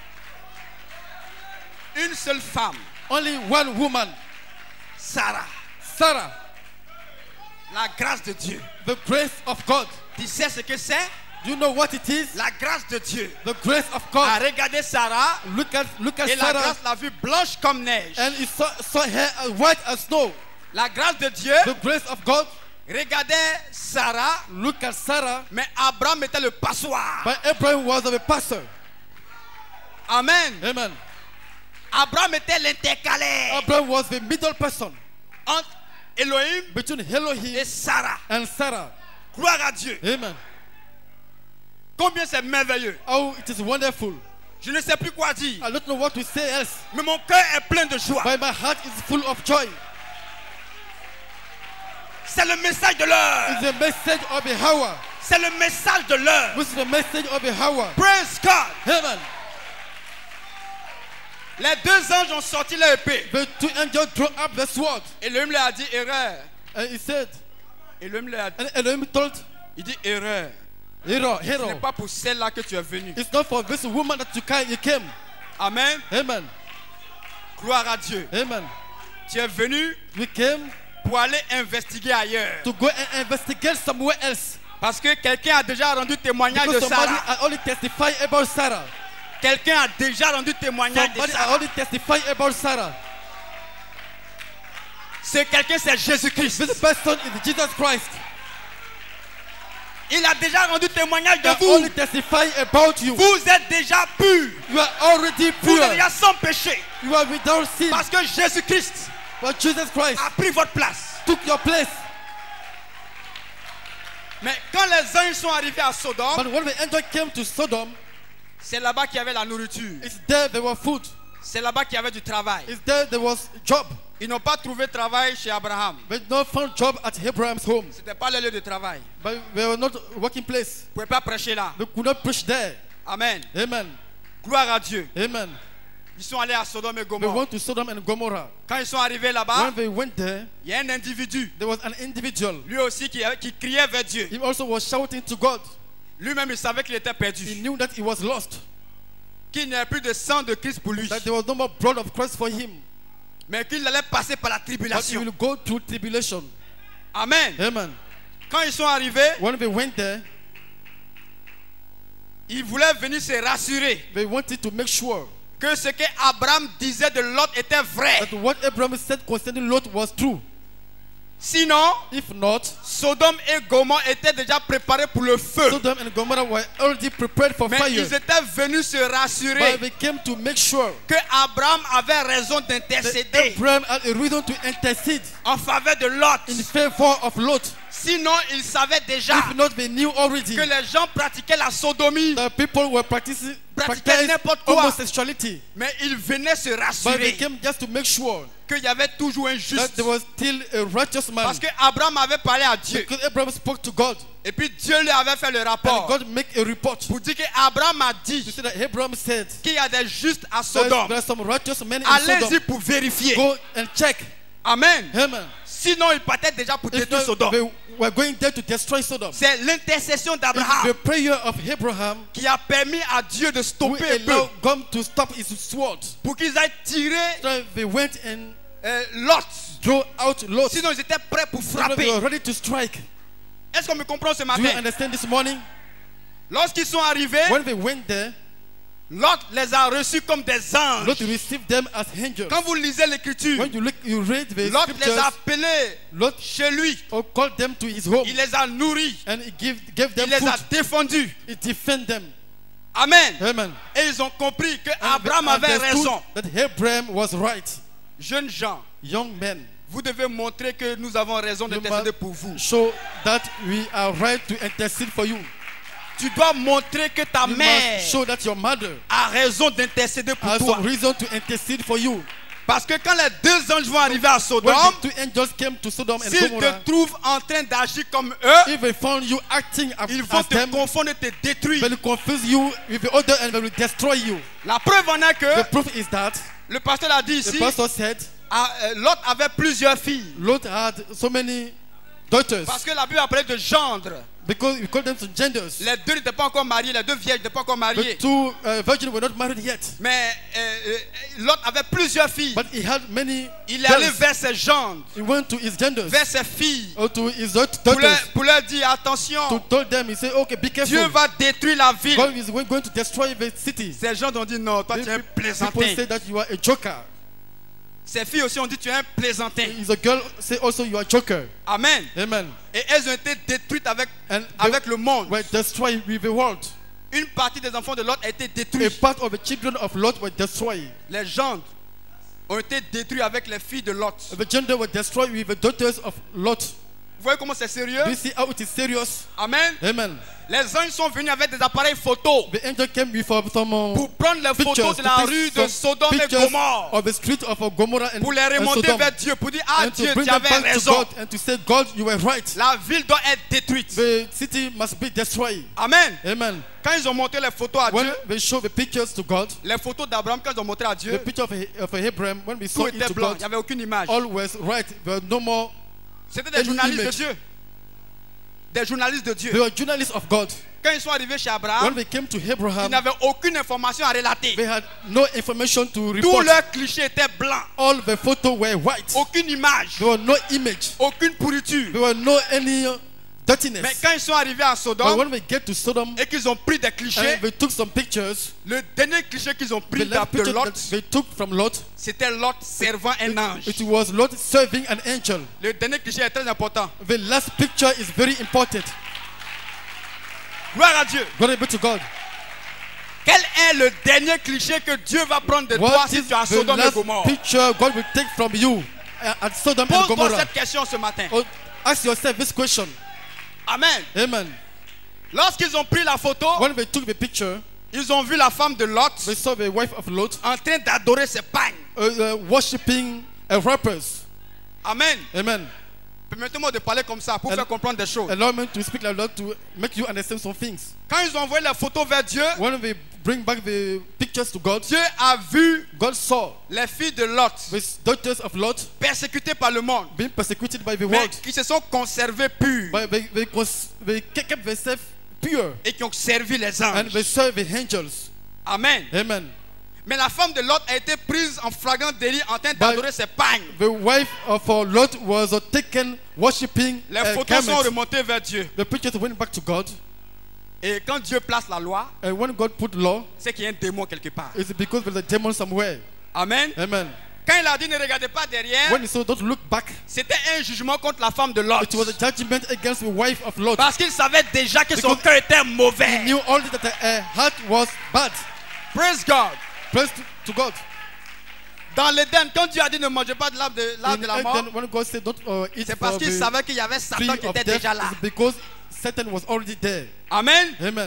Une seule femme, Only one woman, Sarah. Sarah, La grâce de Dieu. the grace of God. Tu sais ce que c'est? Do you know what it is? La grâce de Dieu. The grace of A God. regardé Sarah Look at, look at et la Sarah, grâce l'a vue blanche comme neige. and he saw, saw her as white as snow. La grâce de Dieu The grace of God. regardait Sarah, Look at Sarah, mais Abraham était le passoire. but Abraham was a pastor. Amen. Amen. Abraham était l'intercalaire Abraham was the middle person entre Elohim between Elohim et Sarah. and Sarah. Gloire à Dieu. Amen. Combien c'est merveilleux. Oh, it is wonderful. Je ne sais plus quoi dire. I don't know what to say else. Mais mon cœur est plein de joie. But my heart is full of joy. C'est le message de l'heure. It's the message of the hour. C'est le message de l'heure. This is the message of the hour. Praise God. Amen. Les deux anges ont sorti leur épée. The two angels threw up the sword. Et l'homme leur a dit erreur. And he said, Et l'homme leur a dit, and Elohim told, il dit erreur. hero, Ce n'est hero. pas pour celle-là que tu es venu. It's not for this woman that you came. You came. Amen. Amen. Gloire à Dieu. Amen. Tu es venu We came pour aller investiguer ailleurs. to go and investigate somewhere else. Parce que quelqu'un a déjà rendu témoignage Because de somebody Sarah. had only testified about Sarah. Quelqu'un a déjà rendu témoignage de Somebody had Sarah. only testified about Sarah. Ce quelqu'un, c'est Jésus-Christ. This person is Jesus Christ. Il a déjà rendu témoignage de They vous. only testify about you. Vous êtes déjà purs. You are already Vous pure. êtes déjà sans péché. You are without sin. Parce que Jésus-Christ But Jesus Christ a pris votre place. took your place. Mais quand les anges sont arrivés à Sodome, But when the angel came to Sodom, c'est là-bas qu'il y avait la nourriture. it's there there was food. C'est là-bas qu'il y avait du travail. It's there there was job. Ils n'ont pas trouvé travail chez Abraham. But no found job at Abraham's home. Ce n'était pas le lieu de travail. But they were not working place. Ils ne pouvaient pas prêcher là. They could not preach there. Amen. Amen. Gloire à Dieu. Amen. Ils sont allés à Sodome et They Gomorrhe. went to Sodom and Gomorrah. Quand ils sont arrivés là-bas, When they went there, il y a un individu, there was an individual. lui aussi, qui, qui criait vers Dieu. He also was shouting to God. Lui-même, il savait qu'il était He perdu. knew that he was lost. Qu'il n'y avait plus de sang de Christ pour lui. That there was no more blood of Christ for him. Mais qu'il allait passer par la But he tribulation. will go through tribulation. Amen. Amen. Quand ils sont arrivés, When they went there, ils voulaient venir se rassurer they wanted to make sure que ce que Abraham disait de Lot était vrai. that what Abraham said concerning Lot was true. Sinon, If not, Sodome et Gomorrhe étaient déjà préparés pour le feu. Sodom and Gomorrah were already prepared for Mais fire. ils étaient venus se rassurer But they came to make sure que Abraham avait raison that d'intercéder Abraham had a reason to intercede en faveur de Lot. in favor of Lot. Sinon, ils savaient déjà If not, they knew already que les gens pratiquaient la sodomie, that people were practicing, Pratiquaient practicing n'importe quoi. homosexuality. mais ils venaient se But they rassurer came just to make sure qu'il y avait toujours un that juste. there was still a righteous man. Parce que Abraham avait parlé à Dieu. Because Abraham spoke to God, Et puis Dieu lui avait fait le and rapport God make a report pour dire qu'Abraham a dit to say that Abraham said qu'il y a des justes à there Sodome. there are some righteous men in Allez-y Sodom. pour vérifier. Go and check. Amen. Amen. Sinon, ils partaient déjà pour If détruire not, Sodome. they were going there to destroy Sodom. C'est l'intercession It's d'Abraham the prayer of Abraham qui a permis à Dieu de who stopper un peu allowed God to stop his sword. pour qu'ils aillent tirer So they went and euh, Lot. threw out Lot. Sinon, ils étaient prêts pour So frapper. they were ready to strike. Est-ce qu'on me comprend ce Do you matin? understand this morning? Lorsqu'ils sont arrivés, When they went there, Lot les a reçus comme des anges. Lot received them as angels. Quand vous lisez l'écriture, When you look, you read the Lot les scriptures, a appelés Lot chez lui. called them to his home Il les a nourris. and he gave, gave Il them les food. a défendus. He defended them. Amen. Amen. Et ils ont compris que And Abraham they avait understood raison. that Abraham was right. Jeunes gens, Young men, vous devez montrer que nous avons raison you d'intercéder must pour vous. show that we are right to intercede for you. Tu dois montrer que ta You mère must show that your mother a raison d'intercéder pour has toi. some reason to intercede for you. Parce que quand les deux anges vont arriver à Sodome, When the two angels came to Sodom and s'ils Gomorrah, te trouvent en train d'agir comme eux, if they found you acting as ils vont as te them, confondre et te détruire. they will confuse you with the other and they will destroy you. La preuve en est que The proof is that le pasteur a dit the ici, pastor said ah, euh, Lot avait plusieurs filles. Lot had so many daughters Parce que la Bible a parlé de gendre. because we call them some genders. Les deux n'étaient pas encore mariés, les deux vierges n'étaient pas encore mariées. The two uh, virgins were not married yet, Mais euh, euh, Lot avait plusieurs filles. but he had many. Il est allé girls. vers ses gendres, He went to his genders vers ses filles, or to his daughters pour leur, pour leur dire to attention, told them. He said, "Okay, be Dieu careful. va détruire la ville. God is going to destroy the city." Ces gens ont dit non, toi tu es un People plaisantin. say that you are a joker. Ces filles aussi ont dit tu es un plaisantin. Is a girl say also you are a joker. Amen. Amen. Et elles ont été détruites avec, And avec they le monde. were destroyed with the world. Une partie des enfants de Lot a été A détruite. part of the children of Lot were destroyed. Les gendres ont été détruits avec les filles de Lot. The gender were destroyed with the daughters of Lot. Vous voyez comment c'est sérieux? Do you see how it is serious? Amen. Amen. Les anges sont venus avec des appareils photo The angel came with uh, some uh, pour prendre les pictures, photos de la to rue take de some Sodome et pictures Gomorrhe, of the street of uh, Gomorrah and, pour les and remonter Sodom, vers Dieu, pour dire, ah and to Dieu, bring tu them avais back to raison. God and to say, God, you were right. La ville doit être détruite. The city must be destroyed. Amen. Amen. Quand ils ont montré les photos à When Dieu, they show the pictures to God, les photos d'Abraham, quand ils ont montré à the Dieu, picture of, of Abraham, when we saw tout it était to blanc, il God, n'y avait aucune image. all was right. There were no more. C'était des any journalistes de image. Dieu. Des journalistes de Dieu. They were journalists of God. Quand ils sont arrivés chez When Abraham, they came to ils Abraham, n'avaient aucune information à relater. they had no information to Tous report. leurs clichés étaient blancs. All the photos were white. Aucune image. There were no image. Aucune pourriture. There were no any uh, Mais dirtiness. quand ils sont arrivés à But Sodome when we get to Sodom et qu'ils ont pris des clichés, and they took some pictures, le dernier cliché qu'ils ont the pris de last picture Lot, that they took from Lot, c'était Lot servant un ange. it was Lot serving an angel. Le dernier cliché est très important. The last picture is very important. Gloire à Dieu. Glory be to God. Quel est le dernier cliché que Dieu va prendre de toi What si is tu es à the Sodome et last Gomorrhe? picture God will take from you uh, at Sodom and Pose-toi Gomorrah? cette question ce matin. Oh, ask yourself this question. Amen. Amen. Lorsqu'ils ont pris la photo, When they took the picture, ils ont vu la femme de Lot they saw the wife of Lot en train d'adorer ses pagnes. uh, uh, worshipping uh, rappers. Amen. Amen. Permettez-moi de parler comme ça pour And- faire comprendre des choses. Allow me to speak like that to make you understand some things. Quand ils ont envoyé les photos vers Dieu, When they bring back the pictures to God, Dieu a vu God saw les filles de Lot the daughters of Lot persécutées par le monde, being persecuted by the mais world, qui se sont conservées pures but they, they, cons- they kept themselves pure et qui ont servi les and anges. they serve the angels. Amen. Amen. Mais la femme de Lot a été prise en flagrant délit en train d'adorer ses pagnes. The wife of uh, Lot was uh, taken worshipping Les uh, photos sont garments. remontées vers Dieu. The pictures went back to God, Et quand Dieu place la loi, and when God put law, c'est qu'il y a un démon quelque part. it's because there's a demon somewhere. Amen. Amen. Quand il a dit ne regardez pas derrière, When he said don't look back, c'était un jugement contre la femme de Lot. it was a judgment against the wife of Lot. Parce qu'il savait déjà que son Because cœur était He mauvais. knew already that her heart was bad. Praise God. Praise to, to God. Dans l'Éden, quand Dieu a dit ne mangez pas de l'arbre de, l'arbre In de la mort, Eden, when God said don't uh, eat c'est parce uh, qu'il the savait qu'il y avait tree Satan qui of était death, déjà là. it's because Satan was already there. Amen. Amen.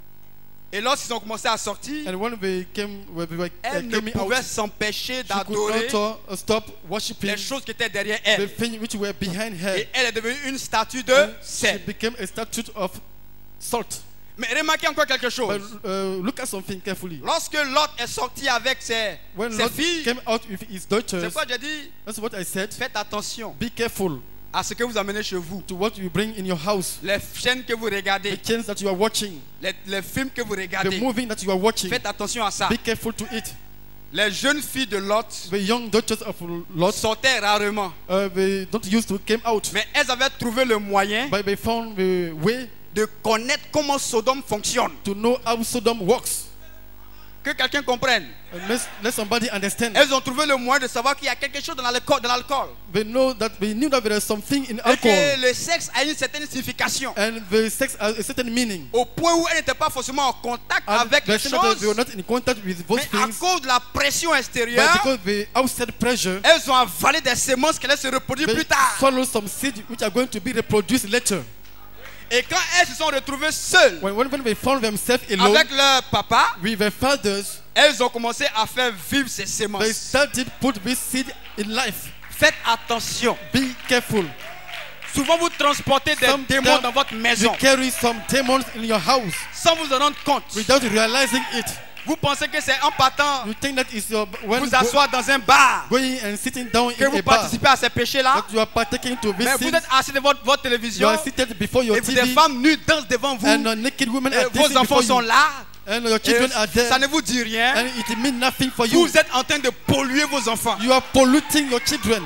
Et lorsqu'ils ont commencé à sortir, And when they came, when they were uh, elle ne coming out, pouvait s'empêcher she could d'adorer not uh, stop worshiping les choses qui étaient derrière the elle. things which were behind her. Et elle est devenue une statue de And she sel. became a statue of salt. Mais remarquez encore quelque But chose. uh, look at something carefully. Lorsque Lot est sorti avec ses, When ses Lot filles, came out with his c'est daughters, quoi j'ai dit? that's what I said. Faites attention Be careful à ce que vous amenez chez vous. to what you bring in your house. Les chaînes que vous regardez, The chains that you are watching, les, les films que vous the regardez, movie that you are watching. faites attention à ça. Be careful to it. Les jeunes filles de Lot The young daughters of Lot, sortaient rarement. uh, they don't used to came out, Mais elles avaient trouvé le moyen but they found the way de connaître comment Sodome fonctionne. to know how Sodom works. Que quelqu'un comprenne. And let, let somebody understand. Elles ont trouvé le moyen de savoir qu'il y a quelque chose dans l'alcool. Dans l'alcool. They know that they knew that there is something in Et alcohol, que le sexe a une certaine signification. and the sex has a certain meaning. Au point où elles n'étaient pas forcément en contact And avec they les said that they were choses. not in contact with those Mais à things, cause de la pression but extérieure, because the outside pressure, elles ont avalé des semences qui allaient se reproduire they plus tard. swallow some seeds which are going to be reproduced later. Et quand elles se sont retrouvées seules When, when, when they found themselves alone avec leur papa, with their fathers, elles ont commencé à faire vivre ces they semences. started put this seed in life. Faites attention. Be careful. Souvent vous transportez des Sometimes démons dans votre You maison carry some demons in your house sans vous en rendre compte. without realizing it. Vous pensez que c'est en partant You think that is your when vous go- asseoir dans un bar going and sitting down que in vous a bar participez à ces péchés-là. that you are partaking to Mais this vous sin. êtes assis devant votre, votre You télévision are seated before your et T des V, femmes nues dansent devant vous. and uh, naked women Et are vos dancing enfants before sont you, là. and your Et children are there, ça ne vous dit rien. and it means nothing for you. Vous êtes en train de polluer vos enfants. You are polluting your children.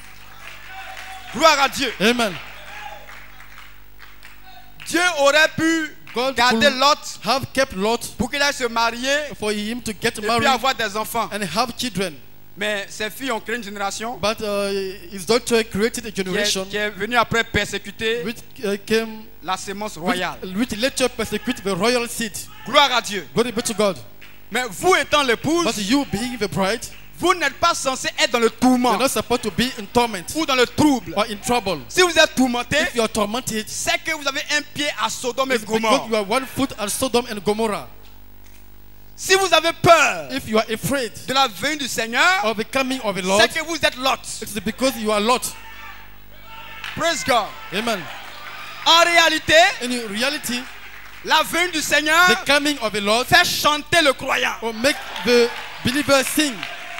Gloire à Dieu. Amen. Dieu aurait pu God garder could Lot have kept Lot pour qu'il aille se marier for him to get et puis married avoir des enfants. and have children. Mais ses filles ont créé une génération But uh, his daughter created a qui est, generation qui est venue après persécuter which uh, came la sémence which, royale. which later persecute the royal seed. Gloire à Dieu. Glory be to God. Mais vous étant l'épouse, But you being the bride, Vous n'êtes pas censé être dans le tourment You're not supposed to be in torment ou dans le trouble. or in trouble. Si vous êtes tourmenté, If you are tormented, c'est que vous avez un pied à Sodome et it's because Gomorrhe. you are one foot at Sodom and Gomorrah. Si vous avez peur If you are afraid de la venue du Seigneur, of the coming of the Lord, c'est que vous êtes Lot. it's because you are Lot. Praise God. Amen. En réalité, In reality, la venue du Seigneur the coming of the Lord fait chanter le croyant. will make the believer sing.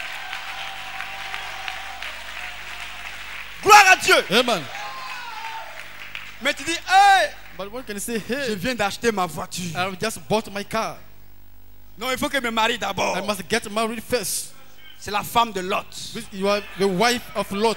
Gloire à Dieu. Amen. Mais tu dis, hey, But one can say, je hey, viens d'acheter ma voiture. I just bought my car. Non, il faut que je me marie d'abord. I must get married first. C'est la femme de Lot. You are the wife of Lot.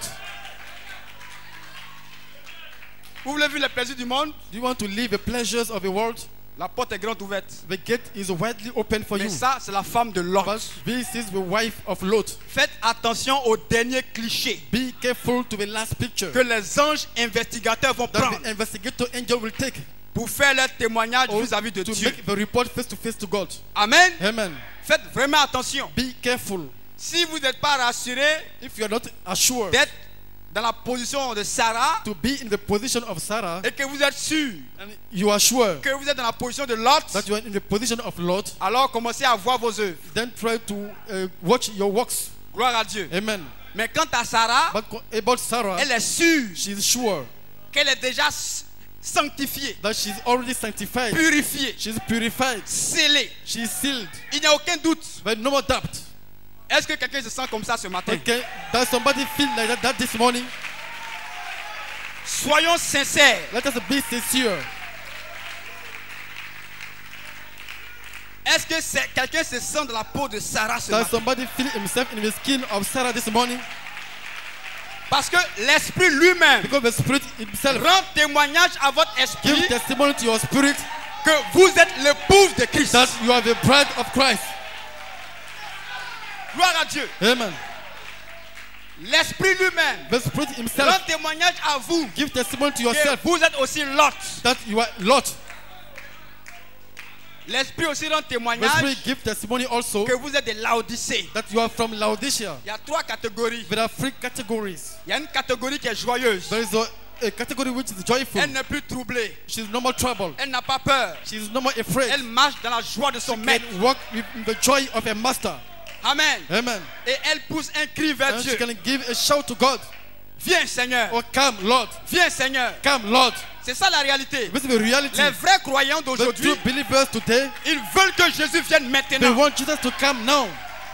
Vous voulez vivre les plaisirs du monde? Do you want to live the pleasures of the world? La porte est grande ouverte. The gate is widely open for Mais you. ça, c'est la femme de Lot. But this is the wife of Lot. Faites attention au dernier cliché Be careful to the last picture que les anges investigateurs vont that prendre the investigator angel will take pour faire leur témoignage or vis-à-vis de to Dieu. make the report face to face to God. Amen. Amen. Faites vraiment attention. Be careful. Si vous n'êtes pas rassuré If you are not assured d'être dans la position de Sarah to be in the position of Sarah, et que vous êtes sûr and you are sure que vous êtes dans la position de Lot, that you are in the position of Lot, alors commencez à voir vos œuvres. then try to uh, watch your works. Gloire à Dieu. Amen. Mais quant à Sarah, But co- about Sarah, elle est sûre she's sure qu'elle est déjà s- sanctifiée, that she's already sanctified. purifiée, She's purified. scellée. She's sealed. Il n'y a aucun doute. But no more doubt. Est-ce que quelqu'un se sent comme ça ce matin? Okay, does somebody feel like that, that this morning? Soyons sincères. Let us be sincere. Est-ce que c'est- quelqu'un se sent dans la peau de Sarah ce Does matin? somebody feel himself in the skin of Sarah this morning? Parce que l'Esprit lui-même Because the Spirit himself rend témoignage à votre esprit give testimony to your spirit que vous êtes l'épouse de Christ. that you are the bride of Christ. Gloire à Dieu. Amen. L'Esprit lui-même The Spirit rend himself témoignage à vous give testimony to que yourself vous êtes aussi Lot. that you are Lot. L'Esprit aussi rend The témoignage Spirit give testimony also que vous êtes de Laodicée. that you are from Laodicea. Il y a trois catégories. There are three categories. Il y a une catégorie qui est joyeuse. There is a, a category which is joyful. Elle n'est plus troublée. She's no more troubled. Elle n'a pas peur. She's no more afraid. Elle marche dans la joie de son She maître. can walk with the joy of a master. Amen. Amen. Et elle pousse un cri vers And she Dieu. can give a shout to God. Viens Seigneur. Oh, come, Lord. Viens Seigneur. Come, Lord. C'est ça la réalité. This is the reality. Les vrais croyants The d'aujourd'hui, true believers today, ils veulent que Jésus vienne they maintenant. want Jesus to come now.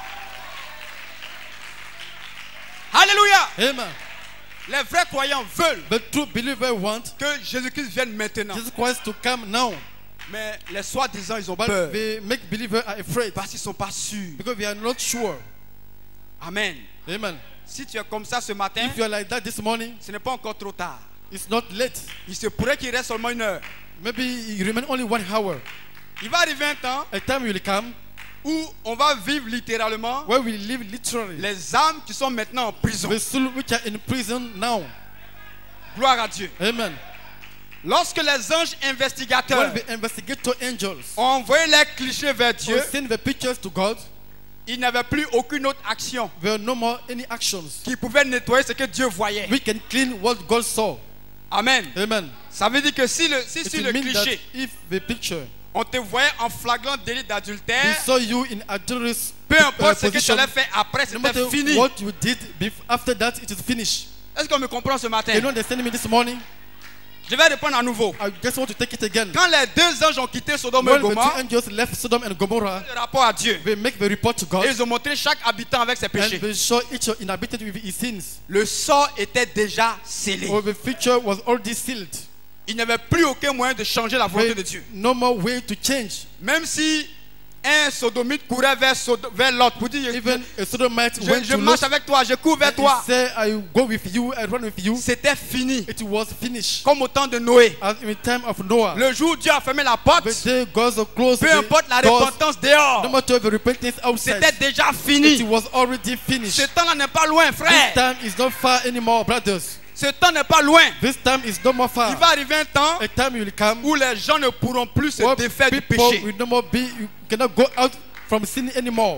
Alléluia. Amen. Les vrais croyants veulent The true believers want que Jésus-Christ vienne maintenant. Jesus Christ to come now. Mais les soi-disant, ils ont But peur. they make believers are afraid Parce qu'ils ne sont pas sûrs. because they are not sure. Amen. Amen. Si tu es comme ça ce matin, If you are like that this morning, ce n'est pas encore trop tard. it's not late. Il se pourrait qu'il reste seulement une heure. Maybe you remain only one hour. Il va arriver un temps A time will come où on va vivre littéralement where we live literally. les âmes qui sont maintenant en prison. The souls which are in prison now. Gloire à Dieu. Amen. Lorsque les anges investigateurs When the investigator angels ont envoyé les clichés vers Dieu, send the pictures to God, il n'y avait plus aucune autre action there are no more any actions. qui pouvait nettoyer ce que Dieu voyait. We can clean what God saw. Amen. Amen. Ça veut dire que si, le, si It sur will le mean that cliché, if the picture on te voyait en flagrant délit we d'adultère, saw you in adulterous peu uh, importe ce que tu position, allais faire après, no matter c'était fini. what you did bef- after that, it is finished. Est-ce qu'on me comprend ce matin? You don't understand me this morning? Je vais répondre à nouveau. I just want to take it again. Quand les deux anges ont quitté Sodome et When the two Gomorrhe, angels left Sodom and Gomorrah, le rapport à Dieu, they make the report to et God ils ont montré chaque habitant avec ses and péchés. they show each inhabitant with his sins. Le sort était déjà scellé. Or the future was already sealed. Il n'y avait plus aucun moyen de changer la volonté de With Dieu. no more way to change. Même si un sodomite courait vers, Sod- vers l'autre pour dire Even a Sodomite je, went je to marche Lot avec toi, je cours vers and he toi. said, I go with you, I run with you. C'était fini. It was finished. Comme au temps de Noé. As in the time of Noah, Le jour où Dieu a fermé la porte, the day God closed peu the importe la doors, repentance no dehors, matter the repentance outside, c'était déjà it fini. was already finished. Ce temps-là n'est pas loin, This frère. time is not far anymore, brothers. Ce temps n'est pas loin. This time is no more far. Il va arriver un temps A time will come où les gens ne pourront plus se where défaire du people péché. will no more be, you cannot go out from sin anymore.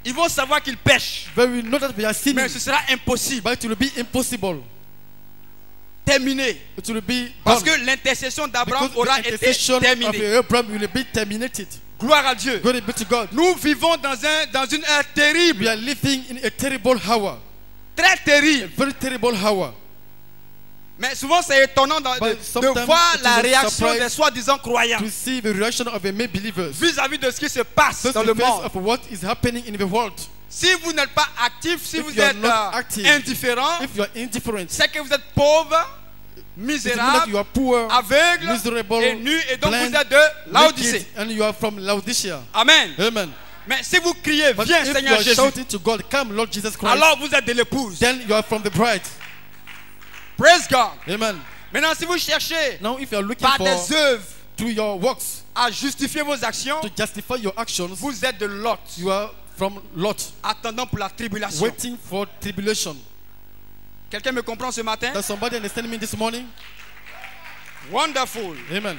Ils vont savoir qu'ils pêchent. But we know that we are sinning. Mais ce sera impossible. But it will be impossible. Terminé. It will be Parce done. que l'intercession d'Abraham Because aura the été intercession of terminée. Abraham will be terminated. Gloire à Dieu. Glory be to God. Nous vivons dans, un, dans une ère terrible. We are living in a terrible hour. Très A terrible. very terrible hour. Mais souvent c'est étonnant de, de- But de sometimes voir it is la a réaction surprise des soi-disant croyants To see the reaction of the male believers. vis-à-vis de ce qui se passe Just dans in le face monde. of what is happening in the world. Si vous n'êtes pas actif, si If vous you are êtes not euh, active, indifférent, If you are indifferent, c'est que vous êtes pauvre, it means that misérable, you are poor, aveugle miserable, et nu, et donc blind, vous êtes de Laodicée. naked, and you are from Laodicea. Amen. Amen. Mais si vous criez, But viens if you Seigneur are Jésus, shouting to God, come Lord Jesus Christ, alors vous êtes de l'épouse. then you are from the bride. Praise God. Amen. Maintenant, si vous cherchez Now if you are looking par for des œuvres to your works à justifier vos actions, to justify your actions, vous êtes de Lot, you are from Lot, attendant pour la tribulation. waiting for tribulation. Quelqu'un me comprend ce matin? Does somebody understand me this morning? Wonderful. Amen.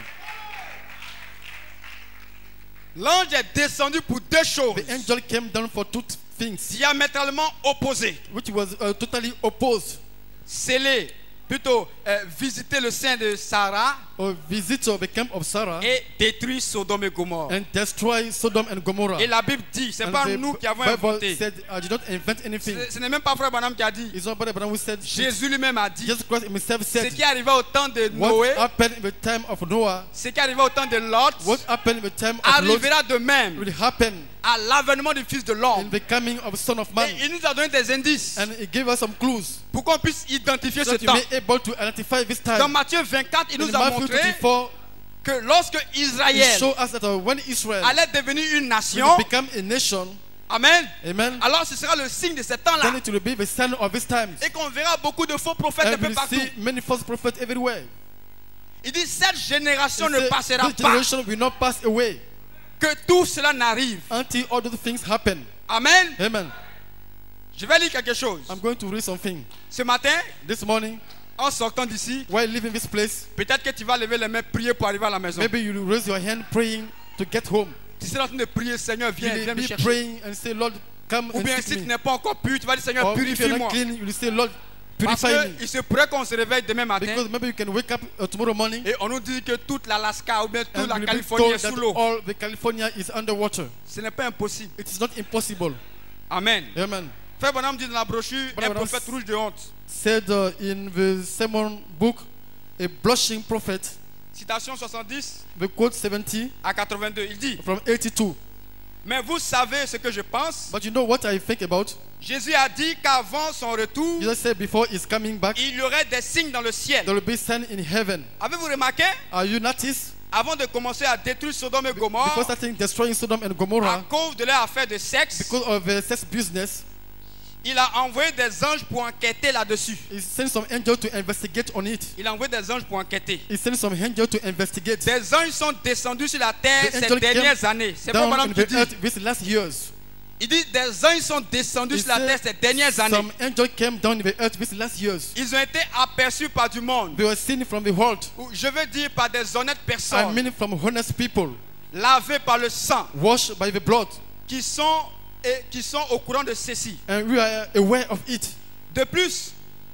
L'ange est descendu pour deux choses The angel came down for two things, diamétralement opposées. which was uh, totally opposed. Sceller, plutôt euh, visiter le sein de Sarah A visit of the camp of Sarah et détruire Sodome et Gomorrhe. and destroy Sodom and Gomorrah. Et la Bible dit, c'est And pas the nous qui avons Bible inventé. said, I did not invent anything. Ce ce n'est même pas Frère Branham qui a dit. It's not Brother Abraham who said it. Jésus lui-même a dit. Jesus Christ himself Ce said, qui arriva au temps de what Noé, happened in the time of Noah, ce qui arriva au temps de Lot, what happened in the time of Lot arrivera de même will happen à l'avènement du Fils de in l'homme. the coming of the Son of Man. Et il nous a donné des indices And he gave us some clues pour qu'on puisse identifier so ce that you temps. may be able to identify this Dans time. Matthieu vingt-quatre, il In nous a Matthew montré twenty-four, que lorsque he Israël showed us that uh, when Israel allait devenir une will nation, become a nation, amen, amen, alors ce sera le signe de ce temps-là. then it will be the sign of this time. Et qu'on verra beaucoup de faux prophètes un And peu we'll partout. see many false prophets everywhere. Il dit cette génération He ne said, passera this pas, generation will not pass away que tout cela n'arrive. until all those things happen. Amen. Amen. Je vais lire quelque chose. I'm going to read something. Ce matin, This morning, en sortant d'ici, while leaving this place, peut-être que tu vas lever les mains, prier pour arriver à la maison. maybe you will raise your hand praying to get home. Tu seras en train de prier, Seigneur, You viens, will viens me be chercher. praying and say, Lord, come Ou and bien si seek tu me. n'es pas encore pur, tu vas dire, Seigneur, Or if you're purifie-moi. not clean, you will say, Lord, Parce purify me. qu'il se pourrait qu'on se réveille demain matin Because maybe you can wake up uh, tomorrow morning et on nous dit que toute l'Alaska ou bien toute and la you'll be Californie told est that sous l'eau. all the California is underwater. Ce n'est pas impossible. It is not impossible. Amen. Amen. Frère Bonhomme dit dans la brochure, Frère un Branham prophète rouge de honte. Said uh, in the sermon book, a blushing prophet, Citation soixante-dix the quote seventy à quatre-vingt-deux. Il dit, from eighty-two. mais vous savez ce que je pense. But you know what I think about? Jésus a dit qu'avant son retour, Jesus said before he's coming back, il y aurait des signes dans le ciel. there will be sign in heaven. Avez-vous remarqué? Are you noticed? Avant de commencer à détruire Sodome et Before Gomorrhe, starting destroying Sodom and à Gomorrah, cause de leur affaire de sexe, because of the sex business, il a envoyé des anges pour enquêter là-dessus. he sent some angel to investigate on it. Il a envoyé des anges pour enquêter. He sent some angel to investigate Des anges sont descendus sur la terre The ces angel dernières came années. C'est pas down madame in qui the dit. earth these last years. Il dit des anges sont descendus He sur la terre said ces dernières années. some angel came down in the earth these last years. Ils ont été aperçus par du monde. They were seen from the world. Ou je veux dire par des honnêtes I personnes mean from honest people, lavés par le sang washed by the blood, qui sont, et, qui sont au courant de ceci. and we are aware of it. De plus,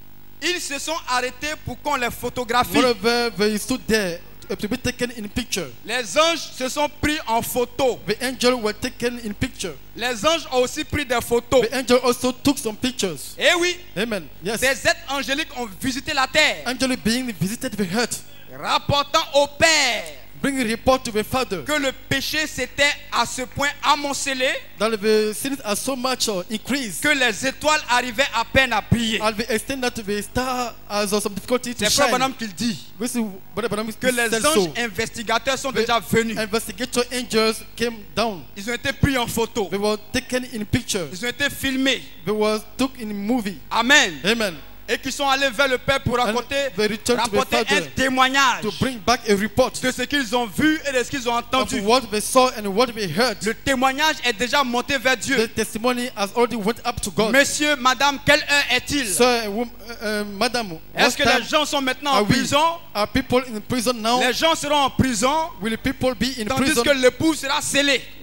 ils se sont arrêtés pour qu'on les photographie. Moreover, they stood there to be taken in picture. Les anges se sont pris en photo. The angel were taken in picture. Les anges ont aussi pris des photos. The angel also took some pictures. Eh oui, Amen. Yes. des êtres angéliques ont visité la terre, Angel being visited the earth, rapportant au Père bring a report to the Father que le péché s'était à ce point amoncelé that the sins are so much uh, increased que les étoiles arrivaient à peine à briller. at the extent that the star has uh, some difficulty to C'est Frère shine. Branham qui le dit. This is Brother Branham Que les said anges so. investigateurs sont The déjà venus. investigator angels came down. Ils ont été pris en photo. They were taken in picture. Ils ont été filmés. They were took in movie. Amen. Amen. Et qui sont allés vers le Père pour raconter, they returned to the rapporter un Father témoignage to bring back a report de ce qu'ils ont vu et de ce qu'ils ont of entendu. what they saw and what they heard. Le témoignage est déjà monté vers Dieu. The testimony has already went up to God. Monsieur, madame, quelle heure est-il? Sir, uh, uh, madam, what Est-ce que time les gens sont maintenant are en we? prison? Are people in prison now? Les gens seront en prison, Will people be in tandis prison que l'époux sera scellé.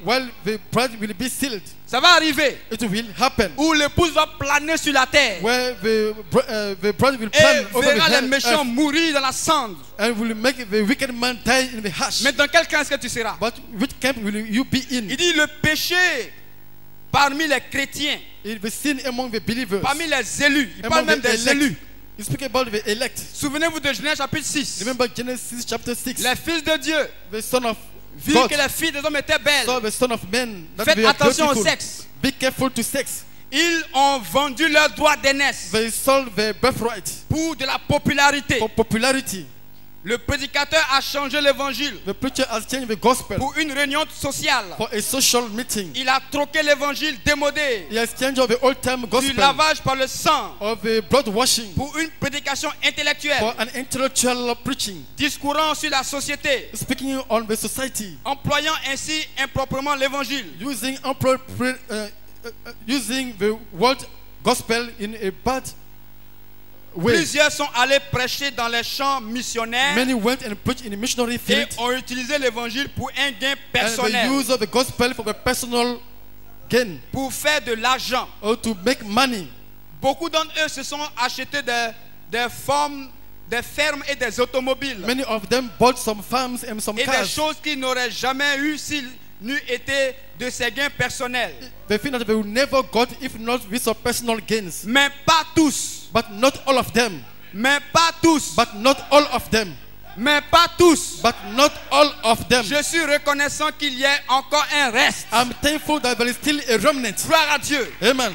while the bride will be sealed, Ça va arriver. it will happen. Où l'épouse va planer sur la terre. Where the, br- uh, the bride will Et plan over the verra les hell méchants earth, mourir dans la cendre. and will make the wicked man die in the ash. Mais dans quel camp est-ce que tu seras? But which camp will you be in? Il dit le péché parmi les chrétiens, It will be seen among the believers, parmi les élus. Il parle among même the des elect. élus. You speak about the elect. Souvenez-vous de Genèse chapitre six. Remember Genesis chapter six. Les fils de Dieu, The son of vu God que les filles des hommes étaient belles, saw the son of man. That faites they are attention au beautiful. sexe. Be careful to sex. Ils ont vendu leur droit d'aînesse They sold their birthright pour de la popularité. for popularity. Le prédicateur a changé l'évangile The preacher has changed the gospel pour une réunion sociale. for a social meeting. Il a troqué l'évangile démodé He has changed of the old time du gospel lavage par le sang of the blood washing pour une prédication intellectuelle, for an intellectual preaching, discourant sur la société, speaking on the society, employant ainsi improprement l'évangile. using employ- pre- uh, uh, uh, using the word gospel in a bad way. Plusieurs sont allés prêcher dans les champs missionnaires Many went and preached in the missionary et field, ont utilisé l'évangile pour un gain and the personnel, use of the gospel for the personal gain pour faire de l'argent. or to make money. Beaucoup d'entre eux se sont achetés des, des formes, des fermes et des automobiles Many of them bought some farms and some et des cars. choses qu'ils n'auraient jamais eues s'ils n'eût été de ses gains personnels. They think that they will never got if not with some personal gains. Mais pas tous. But not all of them. Mais pas tous. But not all of them. Mais pas tous. But not all of them. Je suis reconnaissant qu'il y ait encore un reste. I'm thankful that there is still a remnant. Gloire à Dieu. Amen.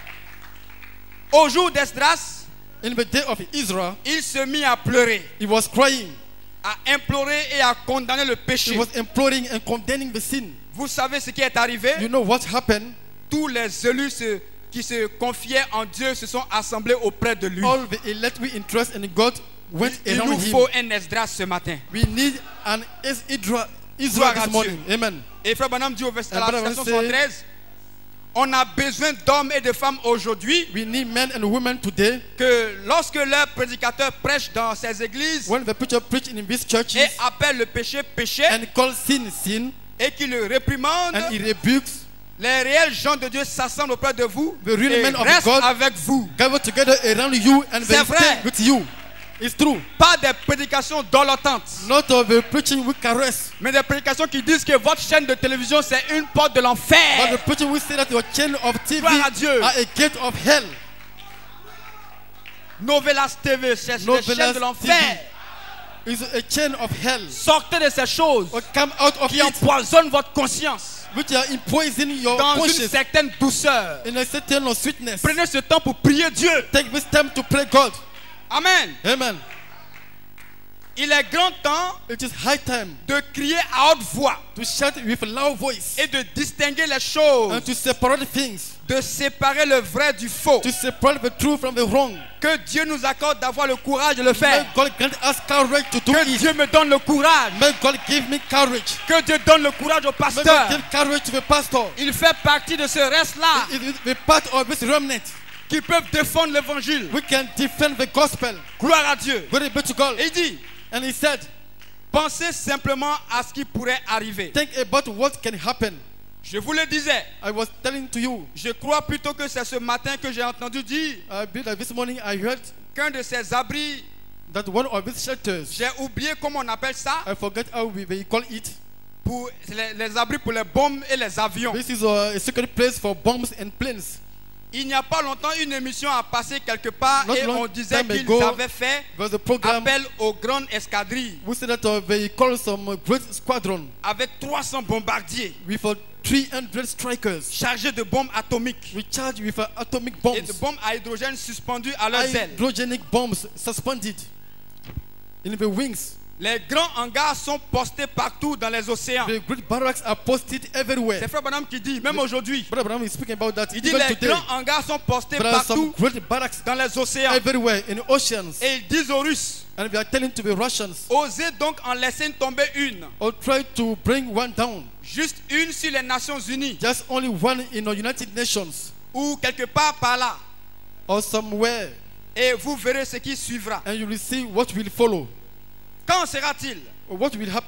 Au jour d'Esdras, In the day of Israel, il se mit à pleurer, he was crying. à implorer et à condamner le péché. He was imploring and condemning the sin. Vous savez ce qui est arrivé? You know what happened? Tous les élus se- qui se confiaient en Dieu se sont assemblés auprès de lui. All the elect we interest in God went Il around nous him. faut un Esdras ce matin. We need an Israel, Gloire Israel à this morning. Amen. Et Frère Branham dit au verset And à la Brother version Branham soixante-treize, on a besoin d'hommes et de femmes aujourd'hui We need men and women today. que lorsque leur prédicateur prêche dans ces églises When the preacher preach in these churches et appelle le péché péché and call sin sin, et qu'il le réprimande, and he rebukes, les réels gens de Dieu s'assemblent auprès de vous The real et men of restent God avec vous. gather together around you and they C'est vrai. stay with you. It's true. Pas des prédications dolotantes, Not of the preaching with caress, mais des prédications qui disent que votre chaîne de télévision c'est une porte de but l'enfer. the preaching will say that your chain of T V Gloire à Dieu. are a gate of hell. Novelas T V, c'est les Novelas chaînes de l'enfer. Is a chain of hell. Sortez de ces choses Or come out of qui it, empoisonnent votre conscience which are poisoning your dans une conscience certaine douceur. in a certain of sweetness. Prenez ce temps pour prier Dieu. Take this time to pray God. Amen. Amen. Il est grand temps It is high time de crier à haute voix to shout with a loud voice et de distinguer les choses, and to separate things, de séparer le vrai du faux. to separate the truth from the wrong. Que Dieu nous accorde d'avoir le courage de le faire. May God grant us courage to do Que it. Dieu me donne le courage. May God give me courage. Que Dieu donne le courage au May pasteur. God give courage to the pastor. Il fait partie de ce reste-là It is the part of this remnant. qui peuvent défendre l'évangile. We can defend the gospel. Gloire à Dieu. Glory be to God. Et il dit, And he said, pensez simplement à ce qui pourrait arriver. think about what can happen. Je vous le disais, I was telling to you, je crois plutôt que c'est ce matin que j'ai entendu dire I believe that this morning I heard qu'un de ces abris, that one of these shelters, j'ai oublié comment on appelle ça, I forget how we, we call it. pour les, les abris pour les bombes et les avions. This is a, a secret place for bombs and planes. Il n'y a pas longtemps, une émission a passé quelque part Not et long on disait time qu'ils ago, avaient fait There was a program appel aux grandes escadrilles we said that uh, they call some uh, great squadron avec trois cents bombardiers with uh, three hundred strikers chargés de bombes atomiques recharged with uh, atomic et de bombs, bombes à hydrogène suspendues à leurs ailes. hydrogenic bombs suspended in the wings. Les grands hangars sont postés partout dans les océans. The great barracks are posted everywhere. C'est Frère Branham qui dit, même aujourd'hui, Brother Branham is speaking about that. il dit Even les today, grands hangars sont postés there are some partout great barracks dans les océans. everywhere in the oceans. Et ils disent aux Russes, And we are telling to the Russians, osez donc en laisser tomber une, or try to bring one down. juste une sur les Nations Unies, Just only one in the United Nations ou quelque part par là. or somewhere. Et vous verrez ce qui suivra. And you will see what will follow. Quand sera-t-il? Or what will happen?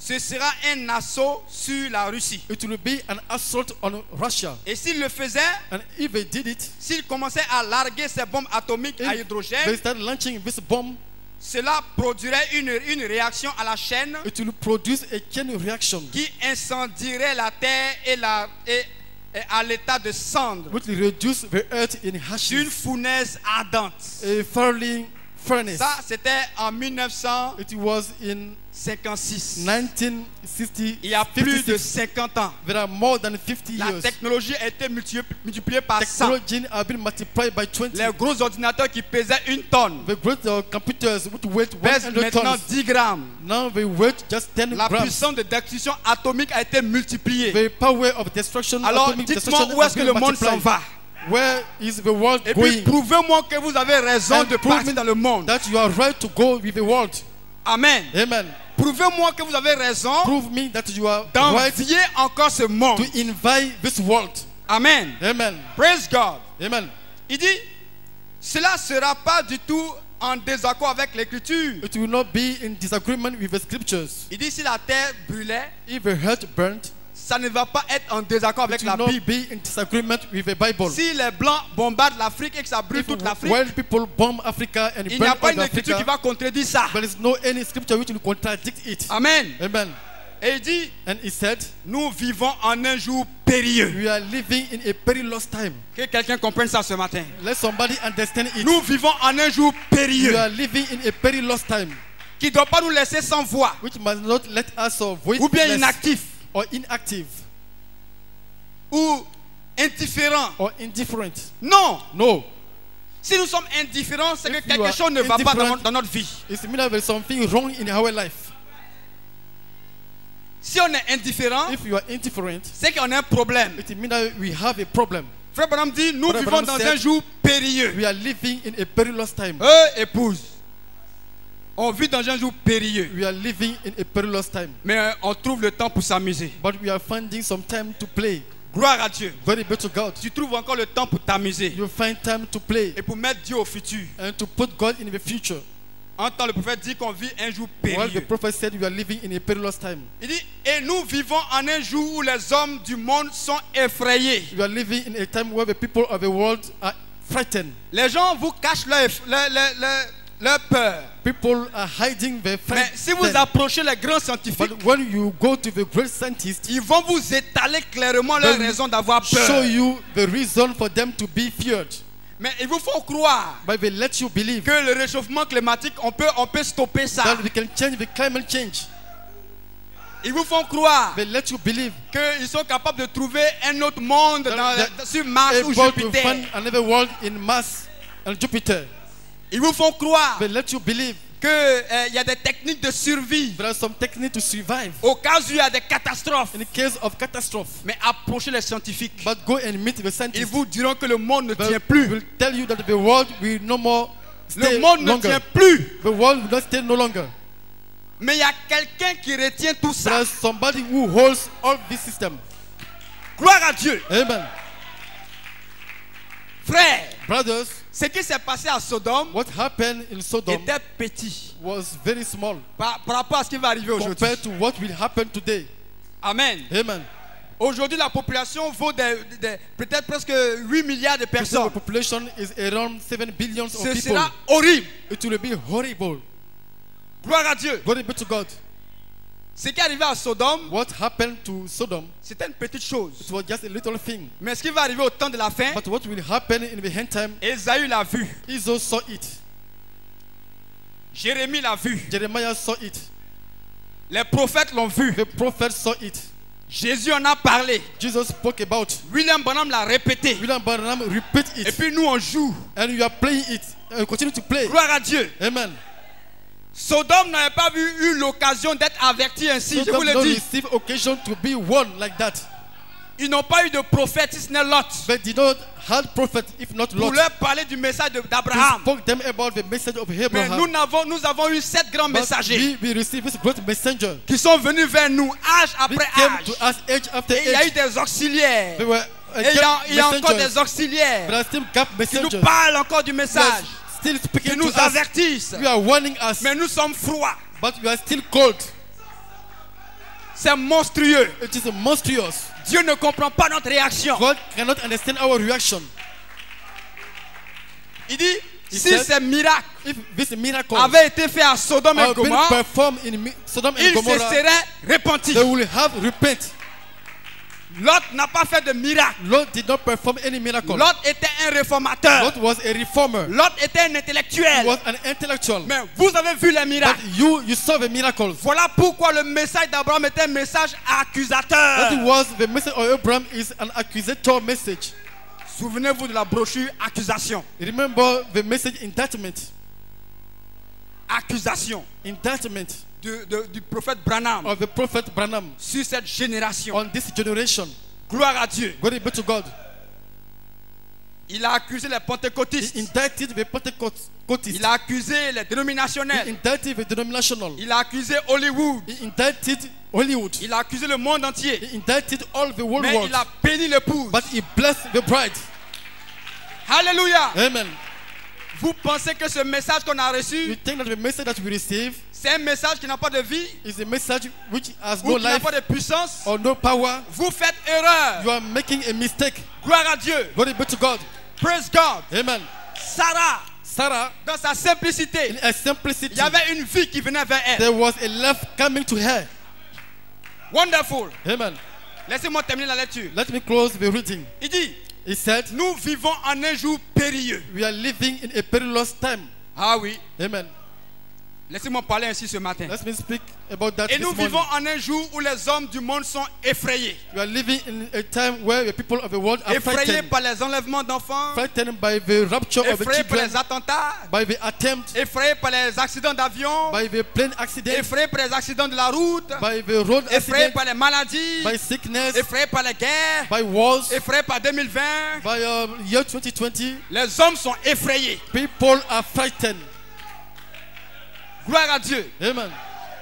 ce sera un assaut sur la Russie. It will be an assault on Russia. Et s'il le faisait, And if they did it, s'il commençait à larguer ces bombes atomiques à if they hydrogène, start launching this bomb, cela produirait une, une réaction à la chaîne it will produce a chain reaction qui incendierait la terre et, la, et, et à l'état de cendre which will reduce the earth in d'une ashes. fournaise ardente. A furling furnace. Ça, c'était en mille neuf cent It was in cinquante-six. nineteen sixty. Il y a plus de cinquante ans. There are more than fifty La years. technologie a été multipli- multipliée par cent. Technology have been multiplied by twenty. Les gros ordinateurs qui pesaient une tonne The great uh, computers which weight pèsent one hundred maintenant tons. dix grammes. Now they weight just ten La grams. puissance de destruction atomique a été multipliée. The power of destruction, Alors, atomic dites-moi destruction où has est-ce que been le monde s'en multiplied. va? Where is the world Et puis, going? prouvez-moi que vous avez raison And de prove partir me dans le monde. That you are right to go with the world. Amen. Amen. Prouvez-moi que vous avez raison Prove me that you are right d'envier encore ce monde. to invite this world. Amen. Amen. Praise God. Amen. Il dit, cela ne sera pas du tout en désaccord avec l'écriture. It will not be in disagreement with the scriptures. Il dit, si la terre brûlait, If the earth burnt, ça ne va pas être en désaccord avec it la will not Bible. be in disagreement with the Bible. Si les blancs bombardent l'Afrique et que ça brûle If toute l'Afrique, while people bomb Africa and il n'y burn a pas all une écriture qui Africa, va contredire ça. there is no any scripture which will contradict it. Amen. Amen. Et il dit, And he said, nous vivons en un jour périlleux. we are living in a perilous time. Que quelqu'un comprenne ça ce matin. Let somebody understand it. Nous vivons en un jour We périlleux are living in a perilous time, qui ne doit pas nous laisser sans voix which must not let us uh, ou bien voiceless inactif or inactive ou indifférent. or indifferent. Non. No. Si nous sommes indifférents, c'est que If you quelque are chose ne va pas dans, indifferent, dans notre vie. It means there is something wrong in our life. Si on est indifférent, If you are indifferent, c'est qu'on a un problème. it means that we have a problem. Frère Branham dit, nous Frère vivons Branham dans said, un jour périlleux. We are living in a perilous time. Euh, épouse, on vit dans un jour périlleux. We are living in a perilous time. Mais euh, on trouve le temps pour s'amuser. But we are finding some time to play. Gloire à Dieu. Glory be to God. Tu trouves encore le temps pour t'amuser You find time to play et pour mettre Dieu au futur. and to put God in the future. En temps, le prophète dit qu'on vit un jour While the périlleux. prophet said we are living in a perilous time. Il dit, et nous vivons en un jour où les hommes du monde sont effrayés. We are living in a time where the people of the world are frightened. Les gens vous cachent leur, leur, leur, leur, leur peur. People are hiding their Mais fright. si vous approchez les grands scientifiques, But when you go to the great scientists, ils vont vous étaler clairement leur They'll raison d'avoir show peur. you the reason for them to be feared. Mais il vous faut croire But they let you believe que le réchauffement climatique, on peut, on peut stopper ça. that we can change the climate change. Ils vous font croire They let you believe qu'ils sont capables de trouver un autre monde That- dans- that- sur Mars ou able to Jupiter. find another world in Mars and Jupiter. Ils vous font croire They let you believe qu'il euh, y a des techniques de survie there are some techniques to survive au cas où il y a des catastrophes. in case of catastrophe. Mais approchez les scientifiques. But go and meet the Ils scientists. vous diront que le monde ne They tient plus. will tell you that the world will no more stay Le monde ne longer. tient plus. The world will not stay no longer. Mais il y a quelqu'un qui retient tout ça. There is somebody who holds all this system. Gloire à Dieu. Amen. Frère, Brothers, ce qui s'est passé à Sodome what happened in Sodom était petit was very small par, par rapport à ce qui va arriver aujourd'hui. compared to what will happen today. Amen. Amen. Aujourd'hui, la population vaut des- des- peut-être presque huit milliards de Today, the personnes. population is around seven billion of Ce people. sera horrible. It will be horrible. Gloire à Dieu. Glory be to God. Ce qui est arrivé à Sodome, What happened to Sodom, c'était une petite chose. it was just a little thing. Mais ce qui va arriver au temps de la fin, But what will happen in the end time, Ésaü l'a vu. Israel saw it. Jérémie l'a vu. Jeremiah saw it. Les prophètes l'ont vu. The prophets saw it. Jésus en a parlé. Jesus spoke about. William Branham l'a répété. William Branham repeat Et it. puis nous, on joue. And you are playing it. And continue to play. Gloire à Dieu. Amen. Sodome n'avait pas vu, eu l'occasion d'être averti ainsi. Je vous Sodom le don't dis. receive occasion to be warned like that. Ils n'ont pas eu de prophète, si ce n'est Lot, But did not have prophet, if not pour Lot, leur parler du message de- to d'Abraham. spoke them about the message of Mais Abraham. nous, n'avons, nous avons eu sept grands But messagers we, we receive this great messenger. qui sont venus vers nous, âge They après came âge. to us age after Et il y a eu age. des auxiliaires. They were uh, Et il y a, il y a encore messengers. des auxiliaires There are still gap qui nous messengers. parlent encore du They are message, still qui speaking to nous us. avertissent. You are warning us, Mais nous sommes froids. but you are still cold. C'est monstrueux. It is monstrous. Dieu ne comprend pas notre réaction. God cannot understand our reaction. Il dit, He si said, ces miracles If this miracle avaient été faits à Sodome et have been Gomorrhe, performed in Mi- Sodom and ils se Gomorrah, seraient repentis. they will have repent. Lot n'a pas fait de miracle. Lot did not perform any miracle. Lot était un réformateur. Lot was a reformer. Lot était un He intellectuel. was an intellectual. Mais vous avez vu les But miracles. you, you saw the miracles. Voilà pourquoi le message d'Abraham était un message accusateur. That was the message of Abraham is an accusatory message. Souvenez-vous de la brochure accusation. Remember the message indictment. Accusation Indictment de- de- du prophète Branham of the prophet Branham sur cette génération. on this generation. Gloire à Dieu. Glory be to God. Il a accusé les pentecôtistes. He indicted the Pentecost- Il a accusé les He dénominationnels. indicted the denominational. Il a accusé Hollywood. He indicted Hollywood. Il a accusé le monde entier. He indicted all the whole Mais world. il a béni l'épouse. But he blessed the bride. Alléluia. Amen. Vous pensez que ce message qu'on a You reçu, think that the message that we receive c'est un message qui n'a pas de vie is a message which has ou no qui n'a life pas de puissance? or no power? Vous faites erreur. You are making a mistake. Gloire à Dieu. Glory be to God. Praise God. Amen. Sarah, Sarah, dans sa simplicité, in her simplicity, il y avait une vie qui venait vers elle. there was a life coming to her. Wonderful. Amen. Laissez-moi terminer la lecture. Let me close the reading. Il dit, He said, nous vivons en un jour périlleux. we are living in a perilous time. Ah oui. Amen. Laissez-moi parler ainsi ce matin. Let me speak about that Et this nous morning. vivons en un jour où les hommes du monde sont effrayés. We are living in a time where the people of the world are Effrayés frightened. par les enlèvements d'enfants. Frightened by the rapture of the Effrayés par children, les attentats. by the attempt, Effrayés par les accidents d'avion. by the plane accident, Effrayés par les accidents de la route. by the road Effrayés accident, par les maladies. by sickness, Effrayés par les guerres. by wars, Effrayés par deux mille vingt. by uh, year twenty twenty. Les hommes sont effrayés. People are frightened. Gloire à Dieu. Amen.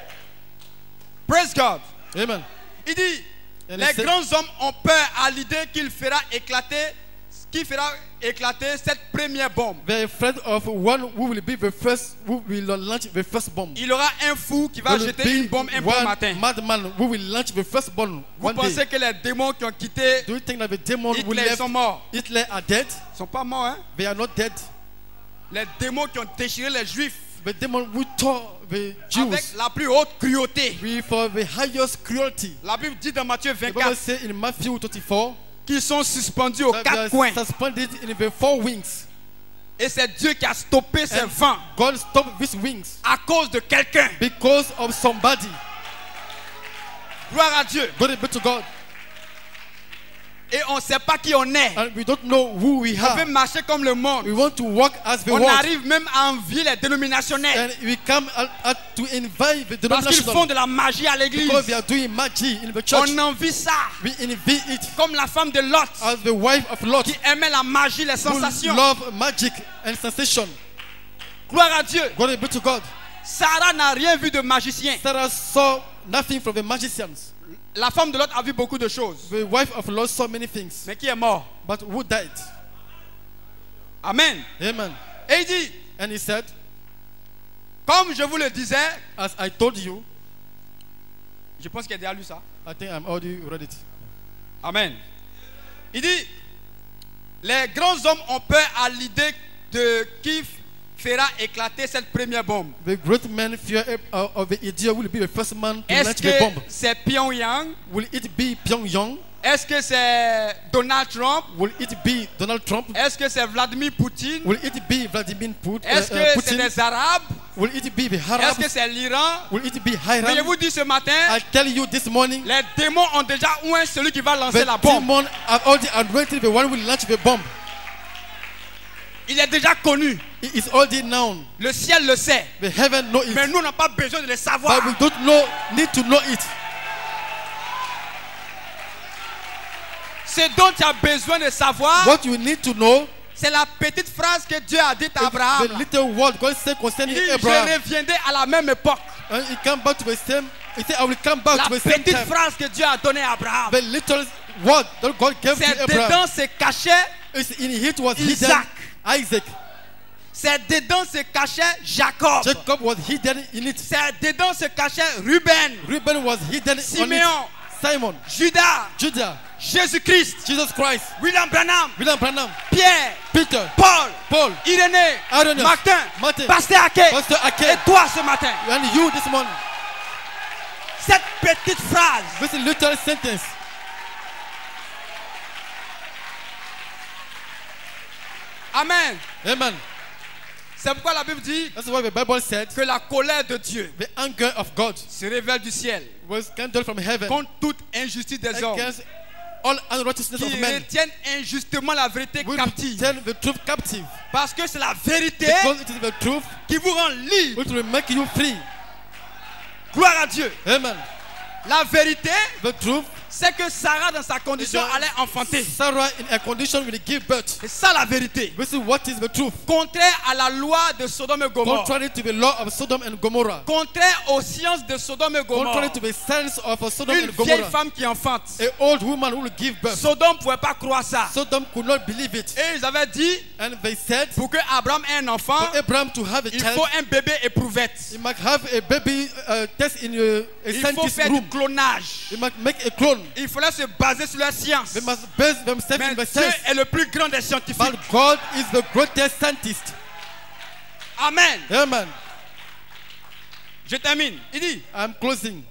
Praise God. Amen. Il dit, And les he said- grands hommes ont peur à l'idée qu'il fera éclater, qu'il fera éclater cette première bombe. They are afraid of one who will be the first, who will launch the first bomb. Il y aura un fou qui va There will jeter be une bombe un bon one matin. madman who will launch the first bomb Vous one pensez day. que les démons qui ont quitté Do you think that the demons will Hitler left sont morts? Hitler are dead? Ils ne sont pas morts, hein? They are not dead. Les démons qui ont déchiré les juifs The demon who tore the avec Jews la plus haute cruauté. with uh, the highest cruelty. La Bible dit dans Matthieu The Bible vingt-quatre says in Matthew twenty-four qu'ils sont suspendus aux that they quatre are coins. suspended in the four wings. Et c'est Dieu qui a stoppé ces And vents God stopped these wings à cause de quelqu'un. because of somebody. Gloire à Dieu. Glory be to God. Et on ne sait pas qui on est. And we don't know who we On veut are. marcher comme le monde. We want to walk as the On world. arrive même à envier les dénominationnels. And we come at, at to invite the Parce qu'ils font denominational de la magie à l'église. because they are doing magie in the church. On envie ça. We invite it Comme la femme de Lot as the wife of Lot qui aimait la magie, les who sensations. love magic and sensation. Gloire à Dieu. Glory be to God. Sarah n'a rien vu de magicien. Sarah saw nothing from the magicians. La femme de Lot a vu beaucoup de choses. The wife of Lot saw many things. Mais qui est mort? But who died? Amen. Amen. Et il dit, And he said, comme je vous le disais, as I told you, je pense qu'il a déjà lu ça. I think I'm already read it. Amen. Il dit, les grands hommes ont peur à l'idée de qui fera éclater cette première bombe. The great man fear uh, of the idea will be the first man to Est-ce launch the que bomb. c'est Pyongyang? Will it be Pyongyang? Est-ce que c'est Donald Trump? Will it be Donald Trump? Est-ce que c'est Vladimir Poutine? Will it be Vladimir Put- uh, Est-ce uh, que c'est Putin? les Arabes? Will it be the Est-ce Arabs? que c'est l'Iran? Will it be Mais je Hiram? vous dis ce matin, I tell you this morning, les démons ont déjà oué celui qui va lancer the la bombe. demon have already anointed the one who will launch the bomb. Il est déjà connu. It is already known. Le ciel le sait. The heaven know it. Mais nous, on n'a pas besoin de le savoir. But we don't know, need to know it. Ce dont tu as besoin de savoir, What you need to know, c'est la petite phrase que Dieu a dite à the Abraham. little word God said Il concerning dit, je Abraham. reviendrai à la même époque. And he come back to the same, he said, I will come back La to the same petite time. phrase que Dieu a donnée à Abraham. The little word that God gave C'est to Abraham, dedans, c'est caché is in it was Isaac. hidden Isaac. C'est dedans se cachait Jacob. Jacob was hidden in it. C'est dedans se cachait Ruben, Reuben was hidden on Simeon, it. Simon, Judas, Judah, Jésus-Christ, Jesus Christ, William Branham, William Branham, Pierre, Peter, Paul, Paul, Irénée, Irenaeus, Martin, Martin, Pasteur Ake, Pastor et Ake, toi ce matin. and you this morning. Cette petite phrase This little sentence. Amen. Amen. C'est pourquoi la Bible dit That's why the Bible said que la colère de Dieu the anger of God se révèle du ciel was kindled from heaven contre toute injustice des hommes against all unrighteousness qui of men. retiennent injustement la vérité We captive. turn the truth captive Parce que c'est la vérité because it is the truth qui vous rend libre. which will make you free. Gloire à Dieu. Amen. La vérité, The truth c'est que Sarah dans sa condition is allait enfanter. Sarah in a condition will give birth. C'est ça la vérité. This is what is the truth. Contraire à la loi de Sodome et Gomorrhe. Contrary to the law of Sodom and Gomorrah. Contraire aux sciences de Sodome et Gomorrhe. Contrary to the sense of Sodom Une and vieille Gomorrah. femme qui enfante. A old woman who will give birth. Sodome ne pouvait pas croire ça. Sodom could not believe it. Et ils avaient dit, And they said, pour que Abraham ait un enfant, for Abraham to have a il child, faut un bébé éprouvette. he must have a baby uh, test in a, a Il faut scientist faire room. du clonage. They must make a clone. Il fallait se baser sur la science. They must base themselves Mais in the Dieu science. est le plus grand des scientifiques. But God is the greatest scientist. Amen. Amen. Je termine. Il dit, I'm closing.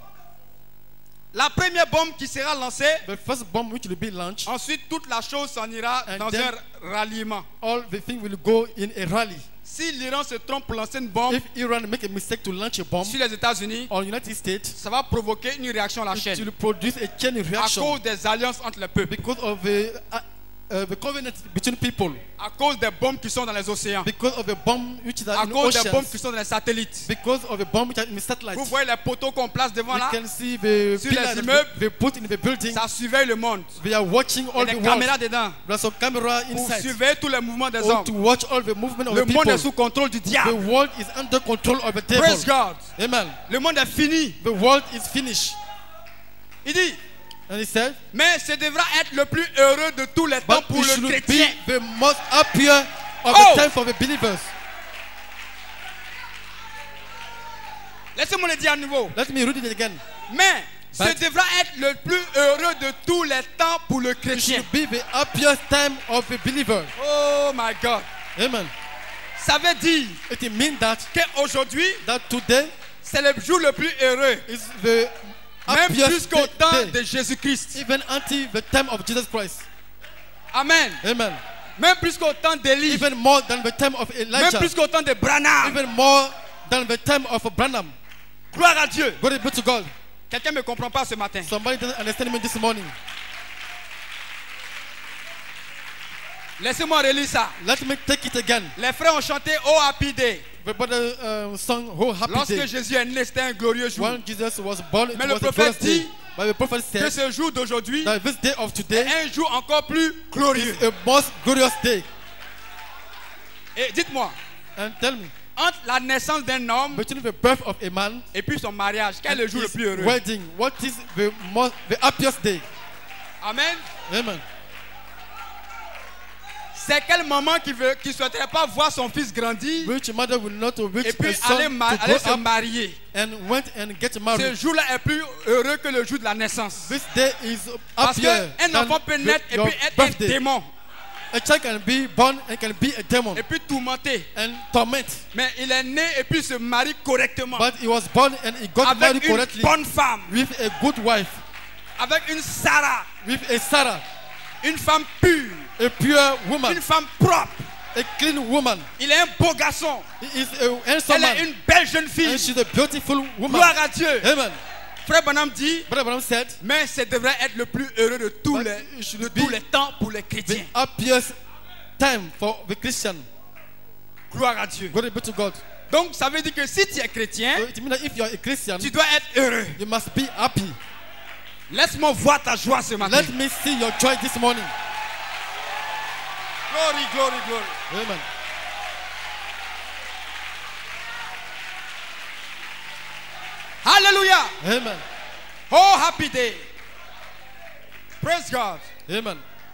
la première bombe qui sera lancée, The first bomb which will be launched, ensuite toute la chose s'en ira And dans then- un ralliement. all the thing will go in a rally. Si l'Iran se trompe pour lancer une bombe If Iran make a mistake to launch a bomb sur les États-Unis, on United States, ça va provoquer une réaction à la it chaîne will produce a chain à reaction cause des alliances entre les peuples, because of the, uh, uh, the covenant between people, à cause des bombes qui sont dans les océans, because of the bomb which is à in cause des bombes oceans, qui sont dans les satellites. because of the bomb which are in satellites. Vous voyez les poteaux qu'on place devant You là, can see the Sur les pillars that immeubles, they put in the building. ça surveille le monde. They are watching Il y all a the des world. caméras dedans There's some camera pour inside. surveiller tous les mouvements des Or to hommes. watch all the movement of Le the monde people. est sous contrôle du The diable. world is under control of the devil. Praise God. Amen. Le monde est fini. The world is finished. Il dit, And he said, mais ce devra être le plus heureux de tous les temps but pour it le should chrétien. be the most happier of Oh! the time for the believers. Laissez-moi le dire à nouveau. Let me read it again. Mais ce But- devra être le plus heureux de tous les temps pour le It chrétien. should be the happiest time of the believer. Oh my God. Amen. Ça veut dire It means that qu'aujourd'hui, that today c'est le jour le plus heureux. is the Même plus happiest qu'au temps day, de Jésus-Christ. even until the time of Jesus Christ. Amen. Amen. Même plus qu'au temps d'Élie. Even more than the time of Même Elijah. plus qu'au temps de Branham. Even more than the time of Branham. Gloire à Dieu. Glory be to God. Quelqu'un ne me comprend pas ce matin. Somebody doesn't understand me this morning. Laissez-moi relire ça. Let me take it again. Les frères ont chanté Oh Happy Day. The brother uh, sung Oh Happy Lorsque Day. Jésus est né, c'était un glorieux jour. When Jesus was born, it Mais le was a prophète glorious day. dit But the prophet Que said ce jour d'aujourd'hui that this day of est today un jour encore plus glorieux. is a most glorious day. Et dites-moi, And tell me, entre la naissance d'un homme between the birth of a man et puis son mariage, quel est and le jour le his plus heureux? wedding, what is the most, the happiest day? Amen. Amen. C'est quel maman qui ne qui souhaiterait pas voir son fils grandir Which mother will not wish et puis a son aller, ma- to aller grow se up marier? and went and get Ce married? jour-là est plus heureux que le jour de la naissance. This day is Parce happier qu'un than enfant peut naître et your puis être un birthday. démon A child can be born and can be a demon et puis tourmenté. and torment. Mais il est né et puis se marie correctement But he was born and he got married avec une correctly bonne femme, with a good wife, avec une Sarah, with a Sarah, une femme pure, a pure woman, une femme propre. a clean woman. Il est un beau garçon. He is a handsome Elle est man une belle jeune and fille. she's a beautiful woman. Gloire à Dieu. Amen. Frère Branham dit, Brother Branham said, mais ce devrait être le plus heureux de tous But les, it should de be tous les temps pour les the chrétiens. happiest time for the Christian. Gloire à Dieu. Glory be to God. Donc ça veut dire que si tu es chrétien, So it means that if you are a Christian, tu dois être heureux. you must be happy. Laisse-moi voir ta joie ce matin. Let me see your joy this morning. Glory, glory, glory. Amen. Hallelujah. Amen. Oh, happy day. Praise God. Amen.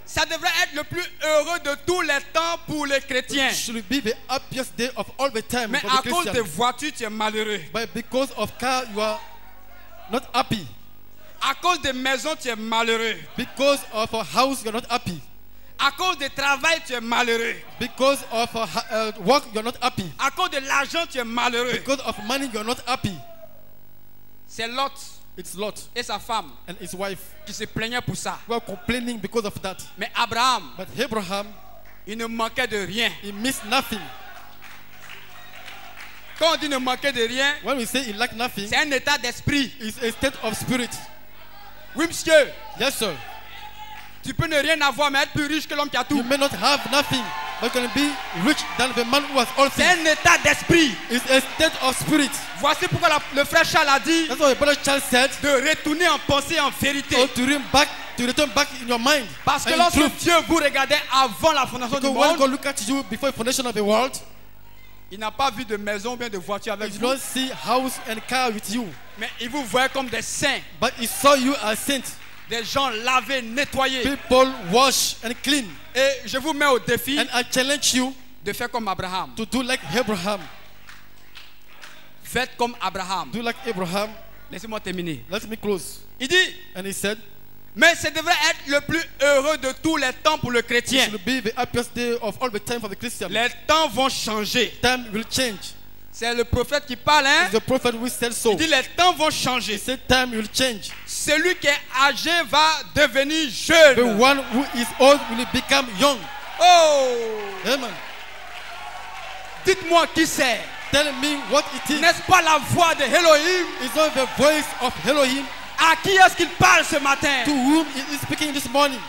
Ça devrait être le plus heureux de tous les temps pour les chrétiens. It should be the happiest day of all the time Mais for à the cause des Christian. voitures, tu es malheureux. But because of car, you are not happy. À cause des maisons, tu es malheureux. Because of a house, you're not happy. À cause du travail, tu es malheureux. Because of a ha- uh, work, you're not happy. À cause de l'argent, tu es malheureux. Because of money, you're not happy. C'est Lot It's Lot et sa femme and his wife qui se plaignaient pour ça. who are complaining because of that. Mais Abraham, But Abraham, il ne manquait de rien. he missed nothing. Quand on dit ne manquait de rien, When we say he lacked nothing, c'est un état d'esprit. it's a state of spirit. Oui, monsieur. Yes, sir. Tu peux ne rien avoir, mais être plus riche que l'homme qui a You tout. may not have nothing, but you can be rich than the man who has all C'est things. un état d'esprit. It's a state of spirit. Voici pourquoi la- le frère Charles a dit That's what the brother Charles said. de retourner en pensée en vérité. Or to return back, to return back in your mind. Parce que and in lorsque truth. Dieu vous regardait avant la fondation du Because when monde, God look at you before the foundation of the world, il n'a pas vu de maison ou bien de voiture avec He vous, don't see house and car with you, mais il vous voyait comme des saints, but He saw you as saints, des gens lavés, nettoyés. people wash and clean. Et je vous mets au défi And I challenge you de faire comme Abraham. to do like Abraham. Faites comme Abraham. Do like Abraham. Laissez-moi terminer. Let me close. Il dit, And he said, mais ce devrait être le plus heureux de tous les temps pour le it chrétien. should be the happiest day of all the time for the Christian. Les temps vont changer. Time will change. C'est le prophète qui parle, hein? It's the prophet who said so. Il dit les temps vont He changer. said time will change. Celui qui est âgé va devenir The jeune. one who is old will become young. Oh! Amen. Dites-moi qui c'est. Tell me what it is. N'est-ce pas la voix de Elohim? It's not the voice of Elohim À qui est-ce qu'il parle ce matin? to whom he is speaking this morning.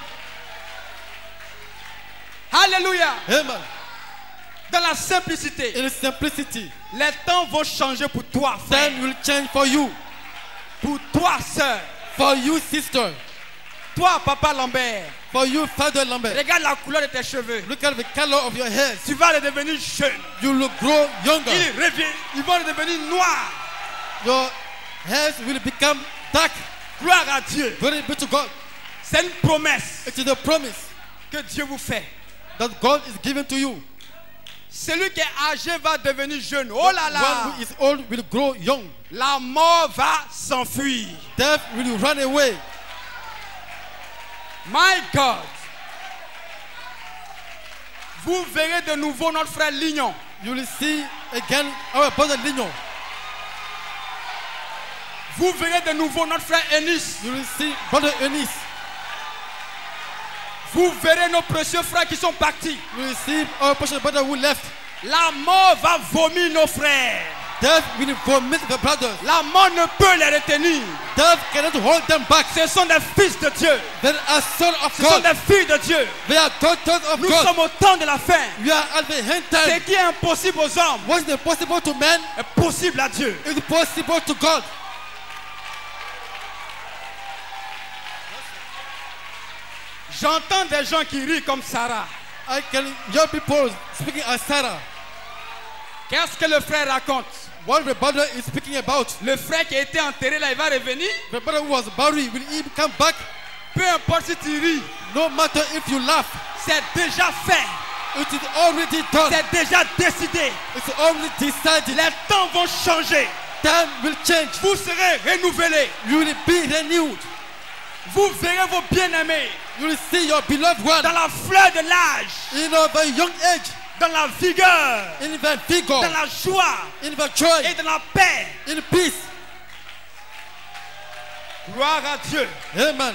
Alléluia. Amen. Dans la simplicité, In simplicity, les temps vont changer pour toi, frère. time will change for you, Pour toi, sœur. for you, sister, Toi, papa Lambert. for you, Father Lambert. Regarde la couleur de tes cheveux. Look at the color of your hair. Tu vas devenir jeune. You will grow younger. Ils reviennent. Ils vont devenir noirs. Your hairs will become dark. Gloire à Dieu. Glory be to God. C'est une promesse It is a promise que Dieu vous fait. that God is giving to you. Celui qui est âgé va devenir jeune. Oh là là. One who is old will grow young. La mort va s'enfuir. Death will run away. My God. Vous verrez de nouveau notre frère Lignon. You will see again our brother Lignon. Vous verrez de nouveau notre frère Ennis. You will see brother Eunice. Vous verrez nos précieux frères qui sont partis. You will see our precious brother who left. La mort va vomir nos frères. Death will vomit the brothers. La mort ne peut les retenir. Death cannot hold them back. Ce sont des fils de Dieu. They are sons of Ce sont God. des filles de Dieu. They are daughters of Nous God. sommes au temps de la fin. We are at the end Ce time. qui est impossible aux hommes What is impossible to man est possible à Dieu. is possible to God. J'entends des gens qui rient comme Sarah. I can hear people speaking as Sarah. Qu'est-ce que le frère raconte? What the brother is speaking about. Le frère qui a été enterré là, il va revenir. The brother who was buried, will he come back? Peu importe si tu ris, No matter if you laugh, c'est déjà fait. it is already done. C'est déjà décidé. It's already decided. Les temps vont changer. Time will change. Vous serez renouvelés. You will be renewed. Vous verrez vos bien-aimés You will see your beloved one dans la fleur de l'âge, in a very young age, dans la vigueur, in the vigor, dans la joie in the joy, et dans la paix. in peace. Gloire à Dieu. Amen.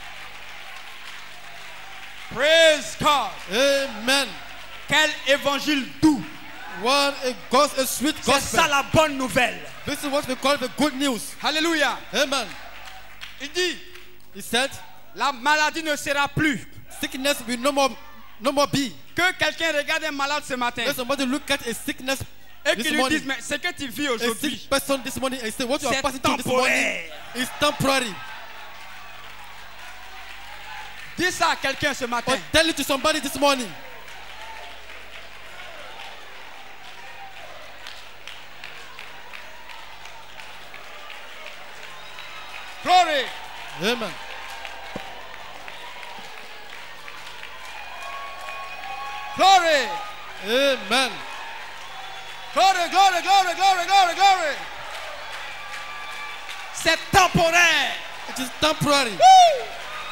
Praise God. Amen. Quel évangile doux. What a gospel, a sweet C'est gospel. ça la bonne nouvelle. This is what we call the good news. Alléluia. Amen. Il dit, He said, la maladie ne sera plus. sickness will no more, no more be. Que quelqu'un regarde un malade ce matin Let somebody look at a sickness et this qu'il lui morning. dise, mais ce que tu vis A aujourd'hui, sick person this morning and say, what you are c'est passing through this morning temporaire. is temporary. Dis ça à quelqu'un ce matin. Or tell it to somebody this morning. Glory. Amen. Glory. Amen. Glory, glory, glory, glory, glory, glory. C'est temporaire. It is temporary. Woo!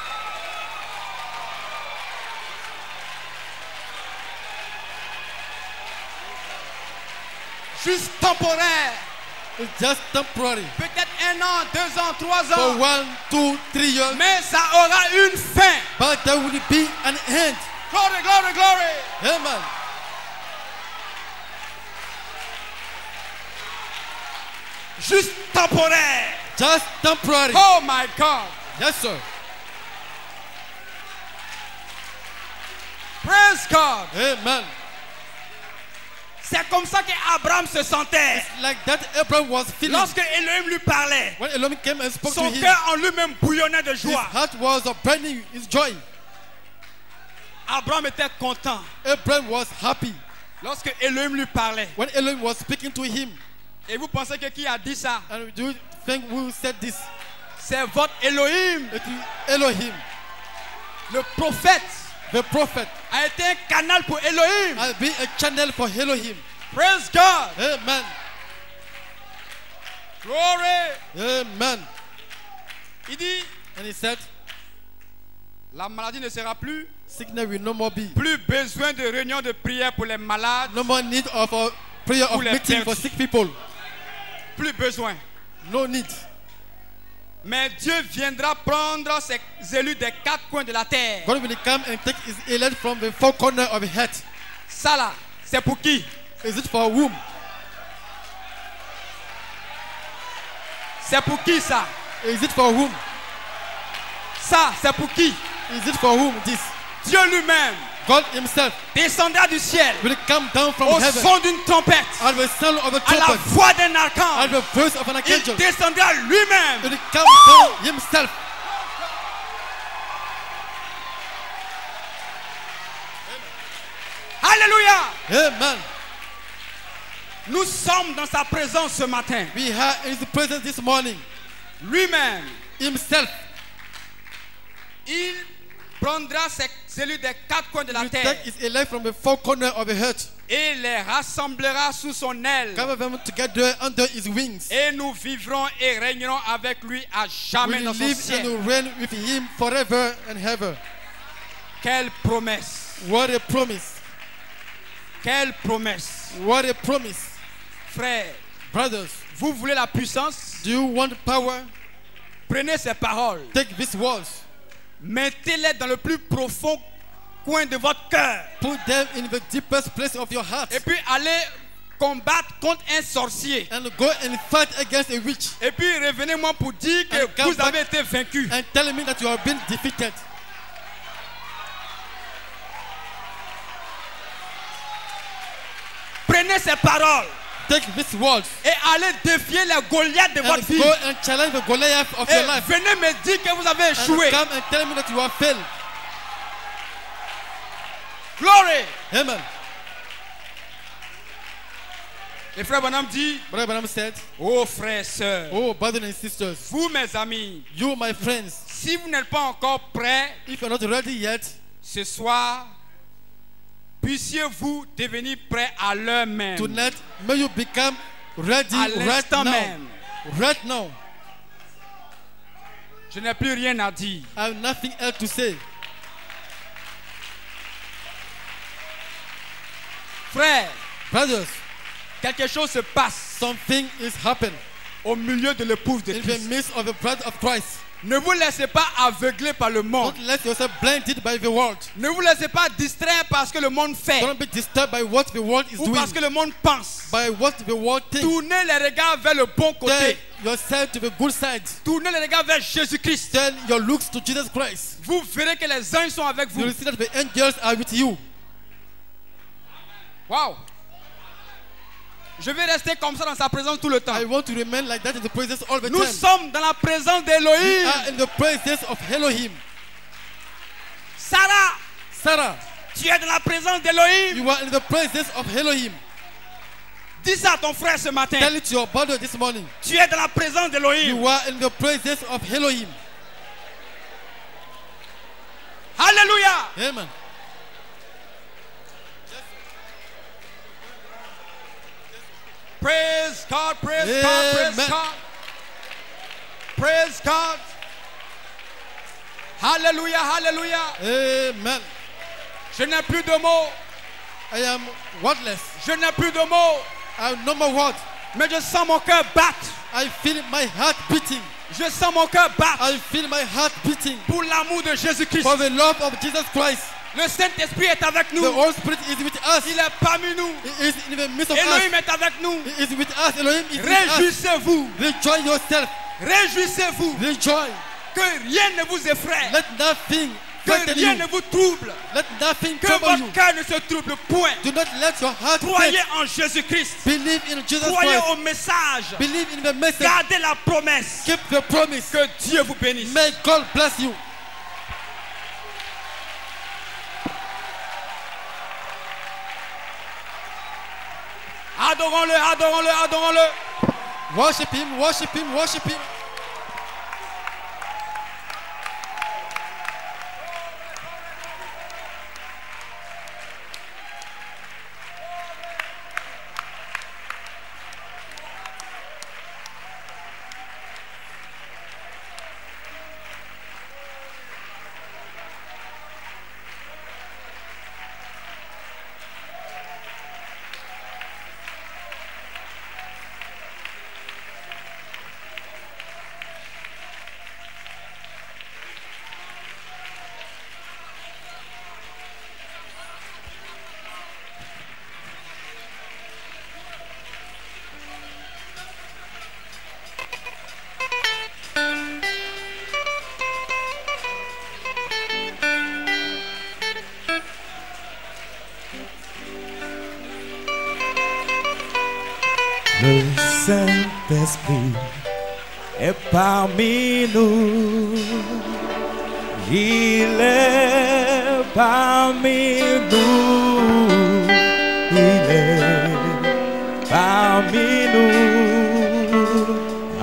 Juste temporaire. It's just temporary. Peut-être un an, deux ans, trois For ans. one, two, three years. Mais ça aura une fin. But there will be an end. Glory, glory, glory. Amen. Juste temporaire. Just temporary. Oh my God. Yes, sir. Praise God. Amen. C'est comme ça qu'Abraham se sentait. Like that, Abraham was feeling. Lorsque Elohim lui parlait, When Elohim came and spoke to son him, cœur en lui-même bouillonnait de his joie. heart was burning, his joy. Abraham était content. Abraham was happy Lorsque Elohim lui parlait. when Elohim was speaking to him. Et vous pensez que qui a dit ça? And do you think who said this? C'est votre Elohim. It is Elohim. Le prophète The prophet. a été un canal pour Elohim. I'll be a channel for Elohim. Praise God. Amen. Glory. Amen. Il dit, And he said, la maladie ne sera plus. sickness will no more be. Plus besoin de réunion de prière pour les malades. No more need of a prayer of Pour les meeting for perdus. sick people. Plus besoin. No need. Mais Dieu viendra prendre ses élus des quatre coins de la terre. God will come and take his elect from the four corners of his head. Ça là, c'est pour qui? Is it for whom? C'est pour qui ça? Is it for whom? Ça, c'est pour qui? Is it for whom? This. Dieu lui-même God himself descendra du ciel will come down from au heaven son d'une trompette, at the sound of a à la trumpet, voix d'un at archange. the voice of an Il archangel. descendra He lui-même. will come down himself. Alléluia. Amen. Nous sommes dans sa présence ce matin. We are in his presence this morning. Lui-même, Himself il prendra ses élus des quatre coins de la will terre take his elect from the four corners of the earth. et les rassemblera sous son aile. Gather them together under his wings. Et nous vivrons et régnerons avec lui à jamais We dans son live ciel. and reign with him forever and ever. Quelle promesse! What a promise. Quelle promesse! What a promise. Frères, Brothers, vous voulez la puissance? do you want power? Prenez ces paroles, Take these words. mettez-les dans le plus profond coin de votre cœur. Put them in the deepest place of your heart. Et puis allez combattre contre un sorcier. And go and fight against a witch. Et puis revenez-moi pour dire que And come vous avez back été vaincu. and tell me that you have been defeated. Prenez ces paroles Take these words et allez défier les Goliaths de votre and vie. go and challenge the Goliath of Et your life. venez me dire que vous avez And échoué. come and tell me that you have failed. Glory. Amen. Et frère Bonhomme dit, Brother Branham said, oh frères, sœurs, oh brothers and sisters, vous mes amis, you my friends, si vous n'êtes pas encore prêts, if you're not ready yet, ce soir, puissiez-vous devenir prêts à l'heure même. tonight may you become ready À right l'instant now. même. Right now. Je n'ai plus rien à dire. I have nothing else to say. Frère, Brothers, quelque chose se passe something is happening au milieu de l'épouse de in the Christ. midst of the bride of Christ. Ne vous laissez pas aveugler par le monde. Don't let yourself blinded by the world. Ne vous laissez pas distraire parce que le monde fait Don't be disturbed by what the world is ou doing, parce que le monde pense. by what the world thinks. Tournez les regards vers le bon côté. Turn yourself to the good side. Tournez les regards vers Jésus-Christ. Turn your looks to Jesus Christ. Vous verrez que les anges sont avec You vous. will see that the angels are with you. Wow. Je vais rester comme ça dans sa présence tout le temps. I want to remain like that in the presence all the Nous time. sommes dans la présence We d'Élohim. are in the presence of Elohim. Sarah, Sarah, tu es dans la présence d'Élohim. you are in the presence of Elohim. Dis ça à ton frère ce matin. Tell it to your brother this morning. Tu es dans la présence d'Élohim. You are in the presence of Elohim. Alléluia. Amen. Praise God, praise God, praise Amen. God. Praise God. Hallelujah, hallelujah. Amen. Je n'ai plus de mots. I am wordless. Je n'ai plus de mots. I have no more words. Mais je sens mon cœur battre. I feel my heart beating. Je sens mon cœur battre I feel my heart beating pour l'amour de Jésus-Christ. for the love of Jesus Christ. Le Saint-Esprit est avec nous. The Holy Spirit is with us. Il est parmi nous. He is in the midst of Elohim us. est avec nous. He is with us. Elohim is with us. Réjouissez-vous. Rejoice yourself. Réjouissez-vous. Rejoice. Que rien ne vous effraie. Let nothing Que frighten rien you. ne vous trouble. Let nothing Que trouble you. votre cœur ne se trouble point. Do not let your heart Croyez faint. en Jésus-Christ. Believe in Jesus Croyez Christ. au message. Believe in the message. Gardez la promesse. Keep the promise. Que Dieu vous bénisse. May God bless you. Adorons-le, adorons-le, adorons-le. Worship Him, worship Him, worship Him. Le Saint-Esprit est parmi nous. Il est parmi nous. Il est parmi nous.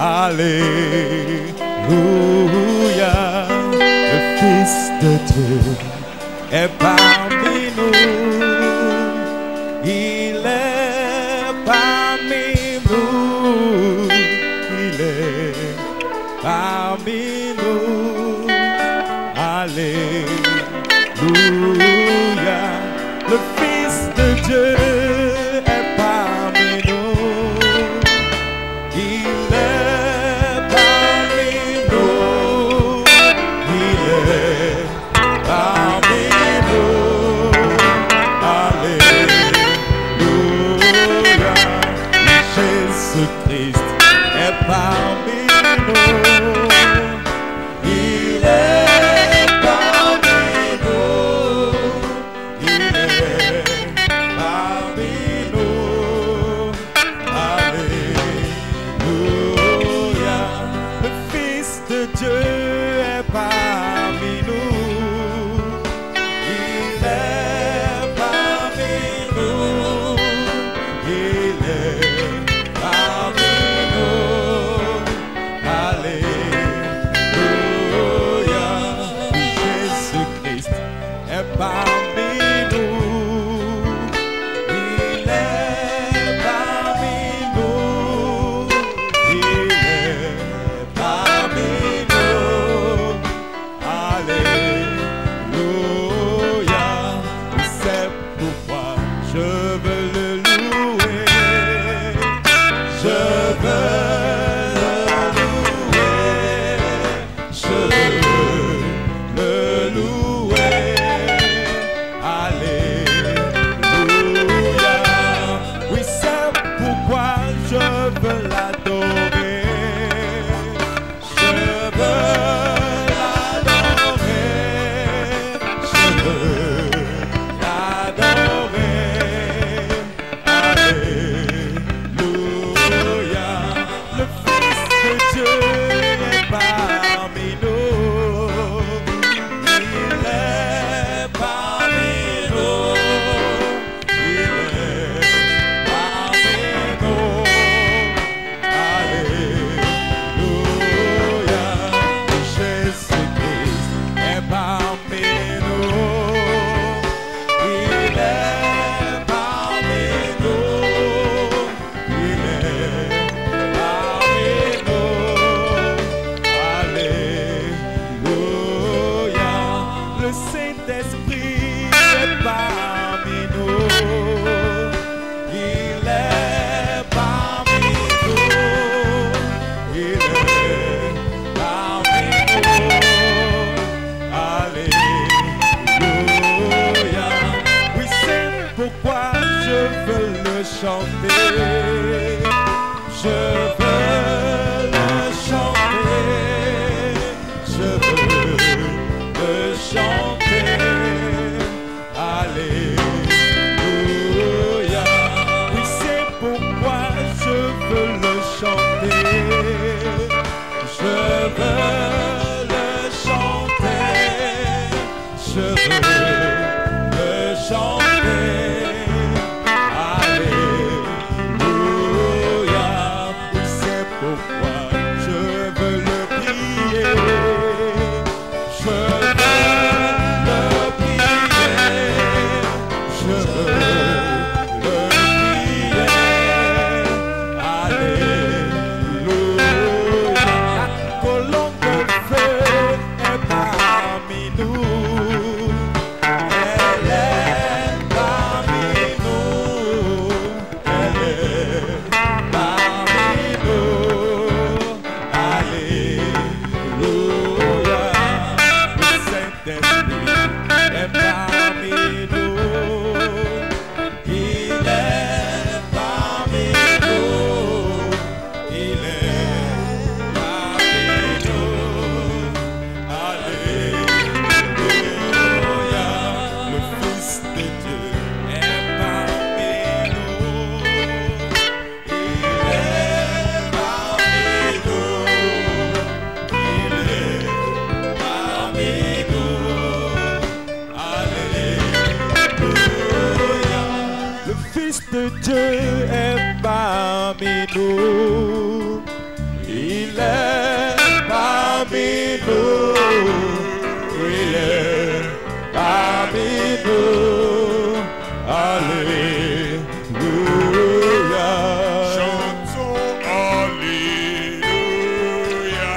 Alléluia. Le Fils de Dieu est parmi nous. Il est parmi nous. Il est parmi nous. Alléluia. Le Fils de Dieu est parmi nous. Il est parmi nous. Il est parmi nous. Alléluia. Jésus-Christ est parmi nous. Il est parmi nous. Il est parmi nous. Alléluia. Le Fils de Dieu est parmi nous. Il est parmi nous. Il est parmi nous. chanter. Je veux le chanter. Je veux le chanter. Alléluia. Oui, c'est pourquoi je veux le chanter. Je veux le chanter. Je veux le chanter. Alléluia. Oui, c'est pourquoi je veux le prier. Je veux le prier. Je veux le prier. Alléluia. La colombe de feu est parmi nous. Elle est parmi nous. Elle est parmi nous. Alléluia. Le Saint-Esprit est parmi nous. Il est parmi nous. Il est parmi nous. Alléluia. Le Fils de Dieu est parmi nous. Il est parmi nous. Il est parmi nous. Alléluia. Le Fils de Dieu est parmi nous. Il est parmi nous. Il est parmi nous. Alléluia. Chantons Alléluia.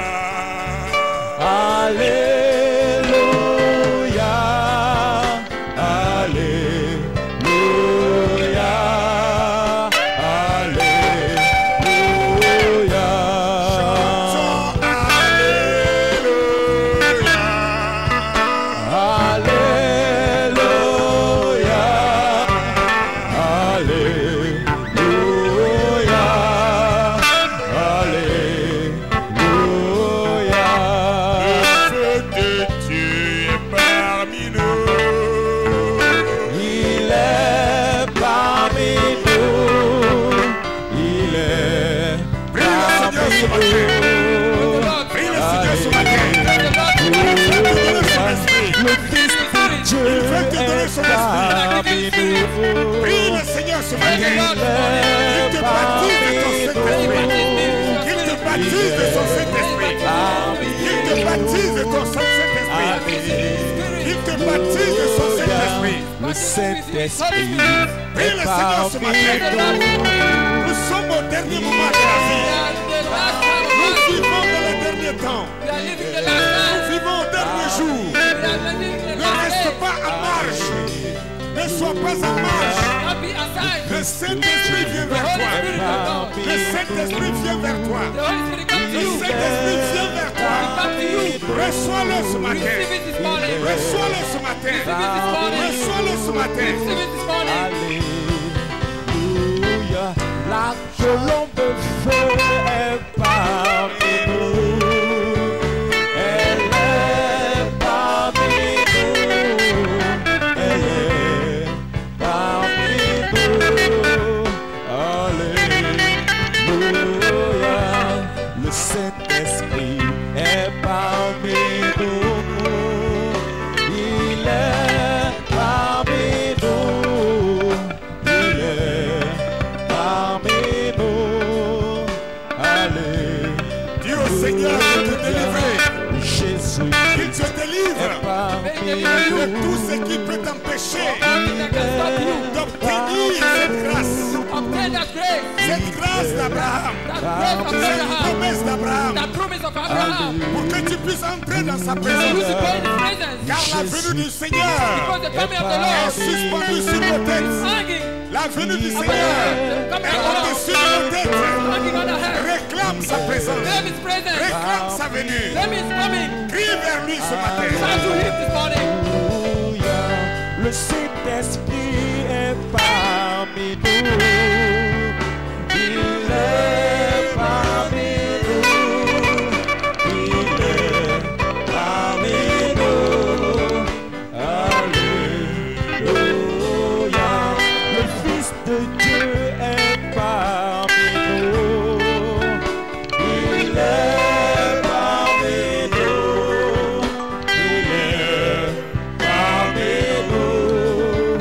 Alléluia. Alléluia. Alléluia. Chantons Alléluia. Alléluia. Alléluia. Alléluia. Le feu de Dieu est parmi nous. Il est parmi nous. Il est Prie le Seigneur ce matin. Prie le Seigneur ce matin. Il veut te donner son esprit. Le Fils de Dieu Il veut te donner son est parmi nous. Prie le Seigneur ce matin. Il te baptise de ton Saint-Esprit. Il te baptise de son Saint-Esprit. Il te baptise de ton Saint-Esprit. Il te baptise de son Saint-Esprit. Le Saint-Esprit Prie est le Seigneur ce parmi matin. nous. Nous sommes au dernier moment de la vie. Nous vivons dans les derniers temps. Nous vivons au dernier jour. Ne reste pas en marche. Ne sois pas en marche. Le Saint-Esprit vient vers toi. Le Saint-Esprit vient vers toi. Le Saint-Esprit vient vers toi. Reçois-le ce matin. Reçois-le ce matin. Reçois-le ce matin. Alléluia. La colombe de feu est parmi nous. Elle est parmi nous. Elle est parmi nous. Alléluia. Le Saint-Esprit est parmi nous. Il est parmi nous. Il est parmi nous. Alléluia. Dis au Seigneur de te délivrer. Jésus Qu'il te délivre est parmi de nous. tout ce qui peut t'empêcher d'obtenir cette grâce. Cette grâce d'Abraham. Cette promesse d'Abraham. Pour que tu puisses entrer dans sa présence. Car la venue du Seigneur est suspendue sur nos têtes. La venue du Seigneur est au-dessus de nos têtes. Réclame sa présence. Réclame sa venue. Crie vers lui ce matin. Alléluia. Le Saint-Esprit est parmi nous. Dieu est parmi nous. Il est parmi nous. Il est parmi nous.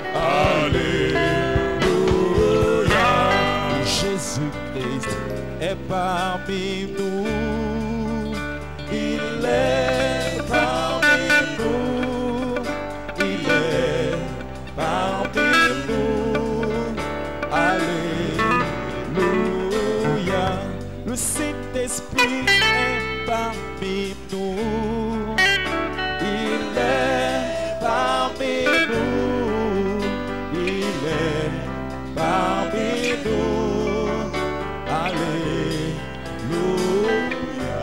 Alléluia. Jésus-Christ est parmi nous. Il est parmi nous. Il est parmi nous. Alléluia. Le Saint-Esprit est parmi nous. Il est parmi nous. Il est parmi nous. Alléluia.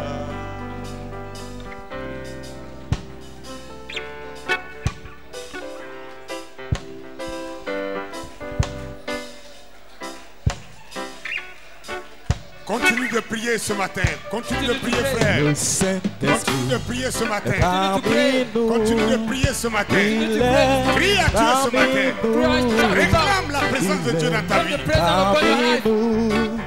Continue de prier ce matin. Continue de prier, frère. Le Saint-Esprit Continue de prier ce matin. est parmi nous. Continue de prier ce matin. Il est Prie à Dieu ce parmi matin. nous. Réclame la présence de Dieu dans ta vie. Parmi nous.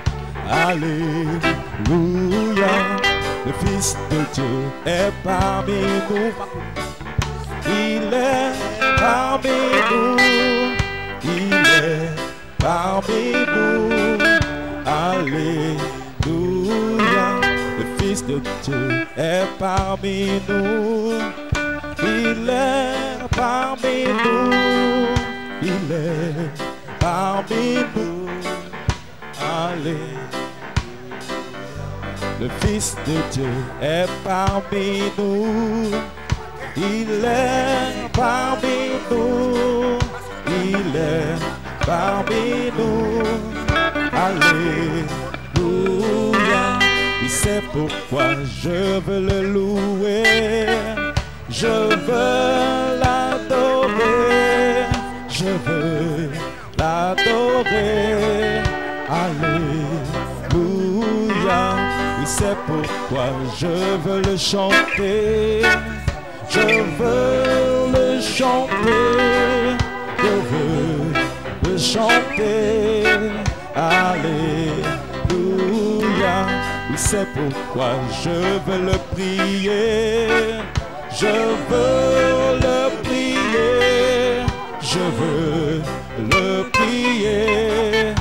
Alléluia. Le Fils de Dieu est parmi nous. Il est parmi nous. Il est parmi nous. Alléluia. Le Fils de Dieu est parmi nous. Il est parmi nous. Il est parmi nous. Alléluia. Le Fils de Dieu est parmi nous. Il est parmi nous. Il est parmi nous. Alléluia. Et c'est pourquoi je veux le louer. Je veux l'adorer. Je veux l'adorer. Alléluia. Et c'est pourquoi je veux le chanter. Je veux le chanter. Je veux le chanter. Alléluia. Et c'est pourquoi je veux le prier. Je veux le prier. Je veux le prier.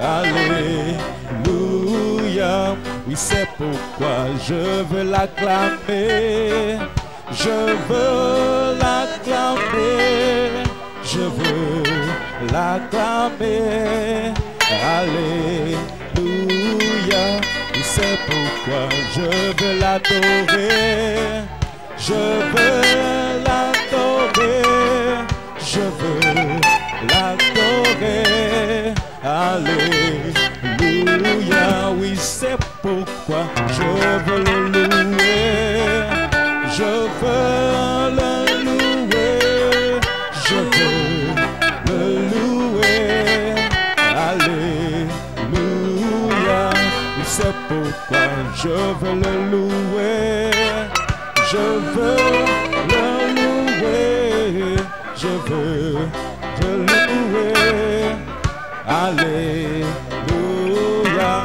Alléluia. Oui, c'est pourquoi je veux l'acclamer. Je veux l'acclamer. Je veux l'acclamer. Alléluia. Et c'est pourquoi je veux l'adorer. Je veux l'adorer. Je veux l'adorer. Alléluia. Oui, c'est pourquoi je veux le louer. Je veux le louer. Je veux le louer. Alléluia. Et c'est pourquoi je veux le louer. Je veux le louer. Je veux le louer. Alléluia.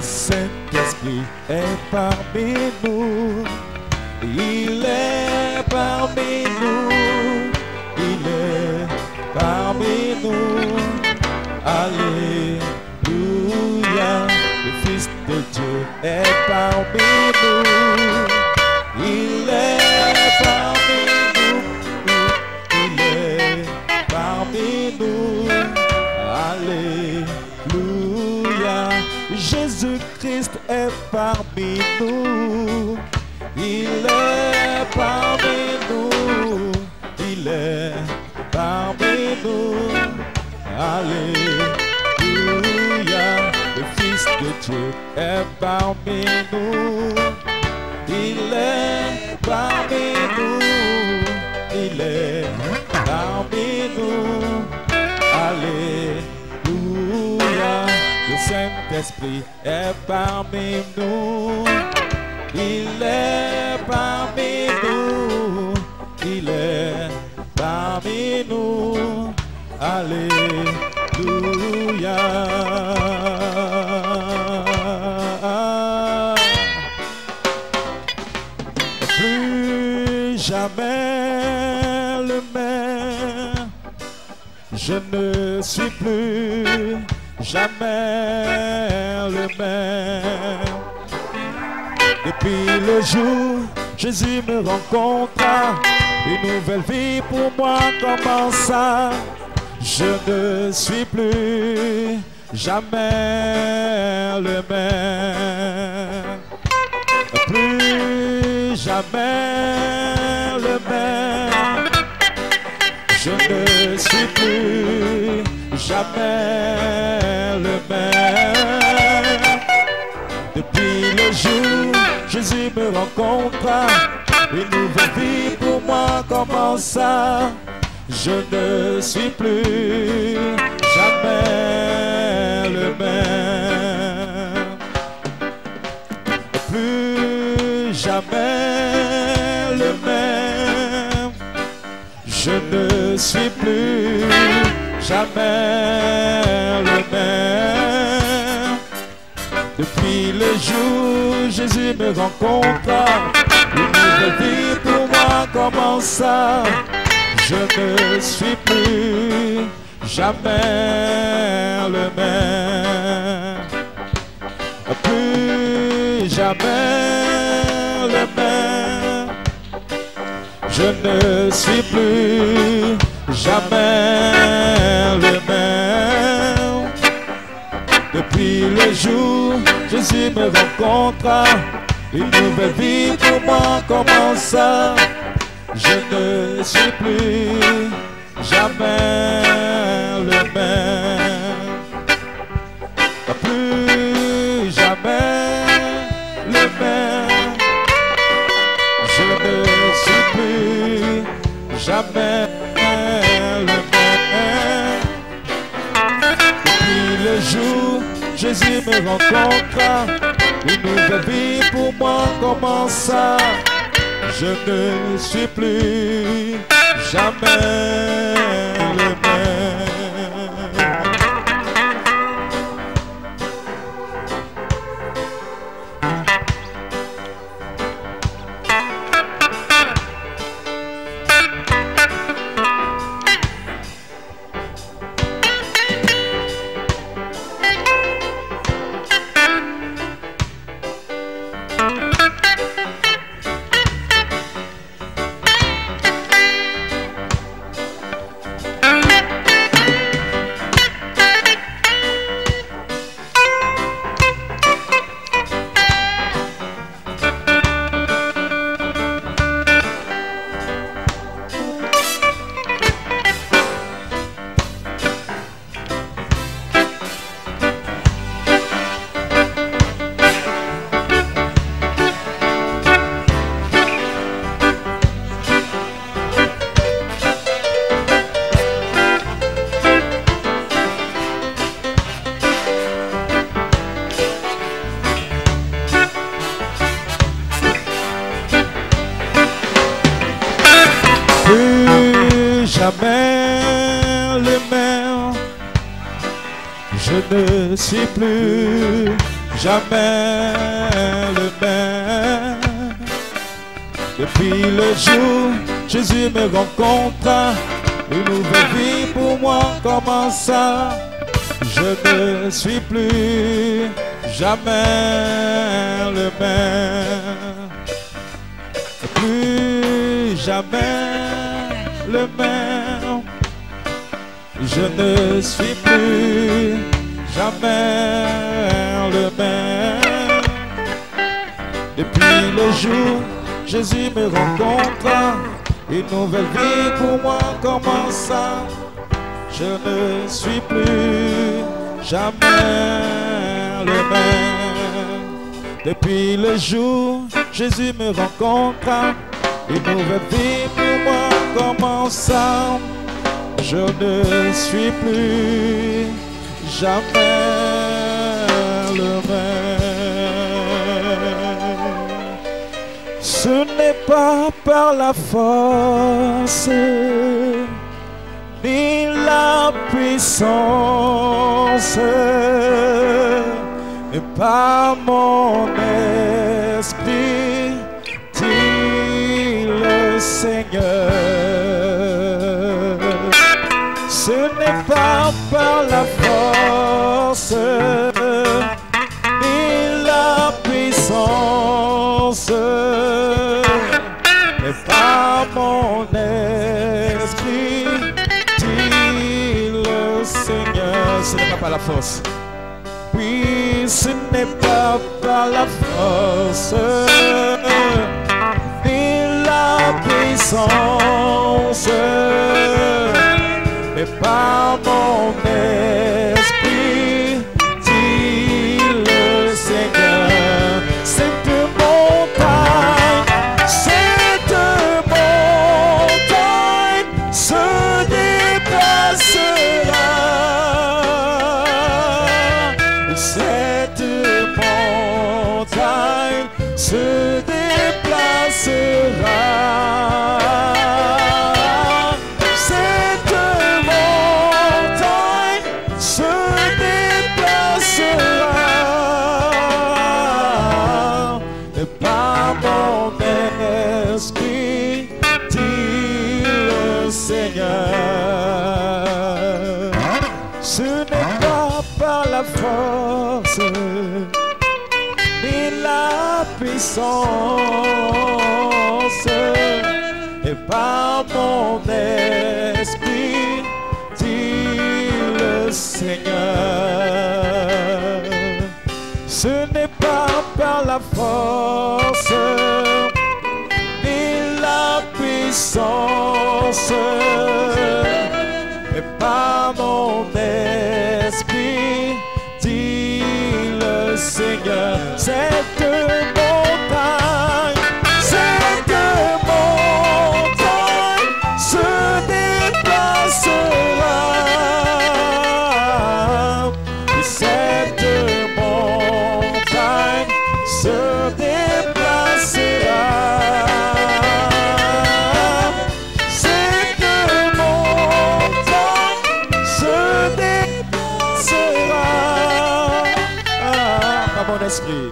Saint-Esprit est parmi nous. Il est parmi nous. Il est parmi nous. Alléluia. Le Fils de Dieu est parmi nous. Il est parmi nous. Il est parmi nous. Alléluia. Jésus-Christ est parmi nous. Il est parmi nous. Il est parmi nous. Alléluia. Le Fils de Dieu est parmi nous. Il est parmi nous. Il est parmi nous. Alléluia. Le Saint-Esprit est parmi nous. Il est parmi nous. Il est parmi nous. Alléluia. Plus jamais le même. Je ne suis plus jamais le même. Depuis le jour, Jésus me rencontra. Une nouvelle vie pour moi commença. Je ne suis plus jamais le même. Plus jamais le même. Je ne suis plus jamais le même. Depuis le jour, Jésus me rencontra. Une nouvelle vie pour moi commença. Je ne suis plus jamais le même. Plus jamais le même. Je ne suis plus jamais le même. Depuis le jour, Jésus me rencontra. Une nouvelle vie pour moi commença. Je ne suis plus jamais le même. Plus jamais le même. Je ne suis plus jamais le même. Depuis le jour, Jésus me rencontra. Une nouvelle vie pour moi commença. Je ne suis plus jamais le même. Plus jamais le même. Je ne suis plus jamais le même. Depuis le jour, Jésus me rencontra. Une nouvelle vie pour moi commença. Je ne suis plus jamais le même. jamais le même. Je ne suis plus jamais le même. Depuis le jour, Jésus me rencontra, une nouvelle vie pour moi commença. Je ne suis plus jamais le même, plus jamais le même. Je ne suis plus jamais le même. Depuis le jour, Jésus me rencontra, une nouvelle vie pour moi commença. Je ne suis plus jamais le même. Depuis le jour, Jésus me rencontra, une nouvelle vie pour moi commença. Je ne suis plus jamais le même. Ce n'est pas par la force ni la puissance, mais par mon esprit, dit le Seigneur. Ce n'est pas par la force ni la puissance, mais par mon esprit, dit le Seigneur. Ce n'est pas par la force. Oui, ce n'est pas par la force ni la puissance, mais par mon esprit, dit le Seigneur. Cette montagne, cette montagne se déplacera. Cette montagne se déplacera. Ce n'est pas par la force ni la puissance, et par mon esprit, dit le Seigneur. Ce n'est pas par la force ni la puissance, et par mon esprit, dit le Seigneur. Cette montagne, cette montagne se déplacera. Cette montagne se déplacera. Mon esprit.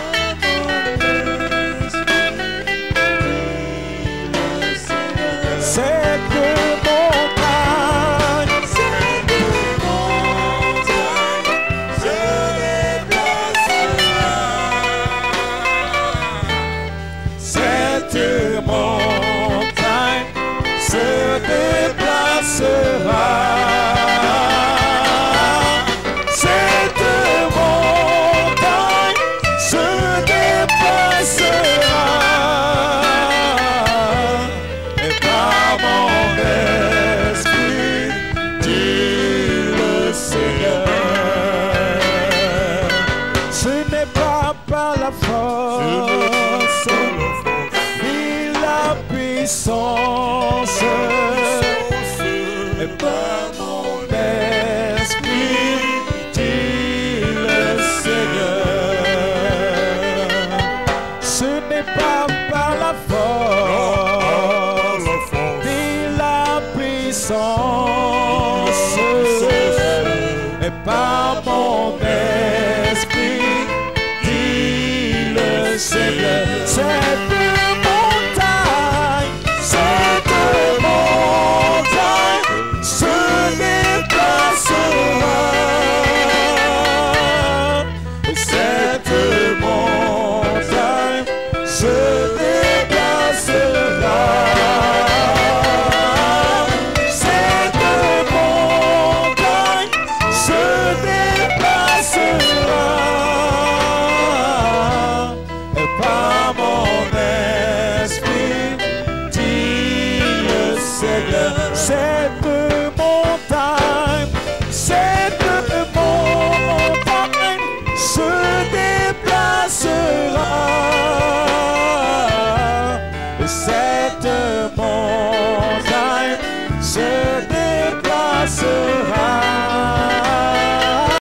Cette montagne, cette montagne se déplacera. Cette montagne se déplacera. Puissance, et par mon esprit, dit le Seigneur. Ce n'est pas par la force ni la puissance, et par mon esprit,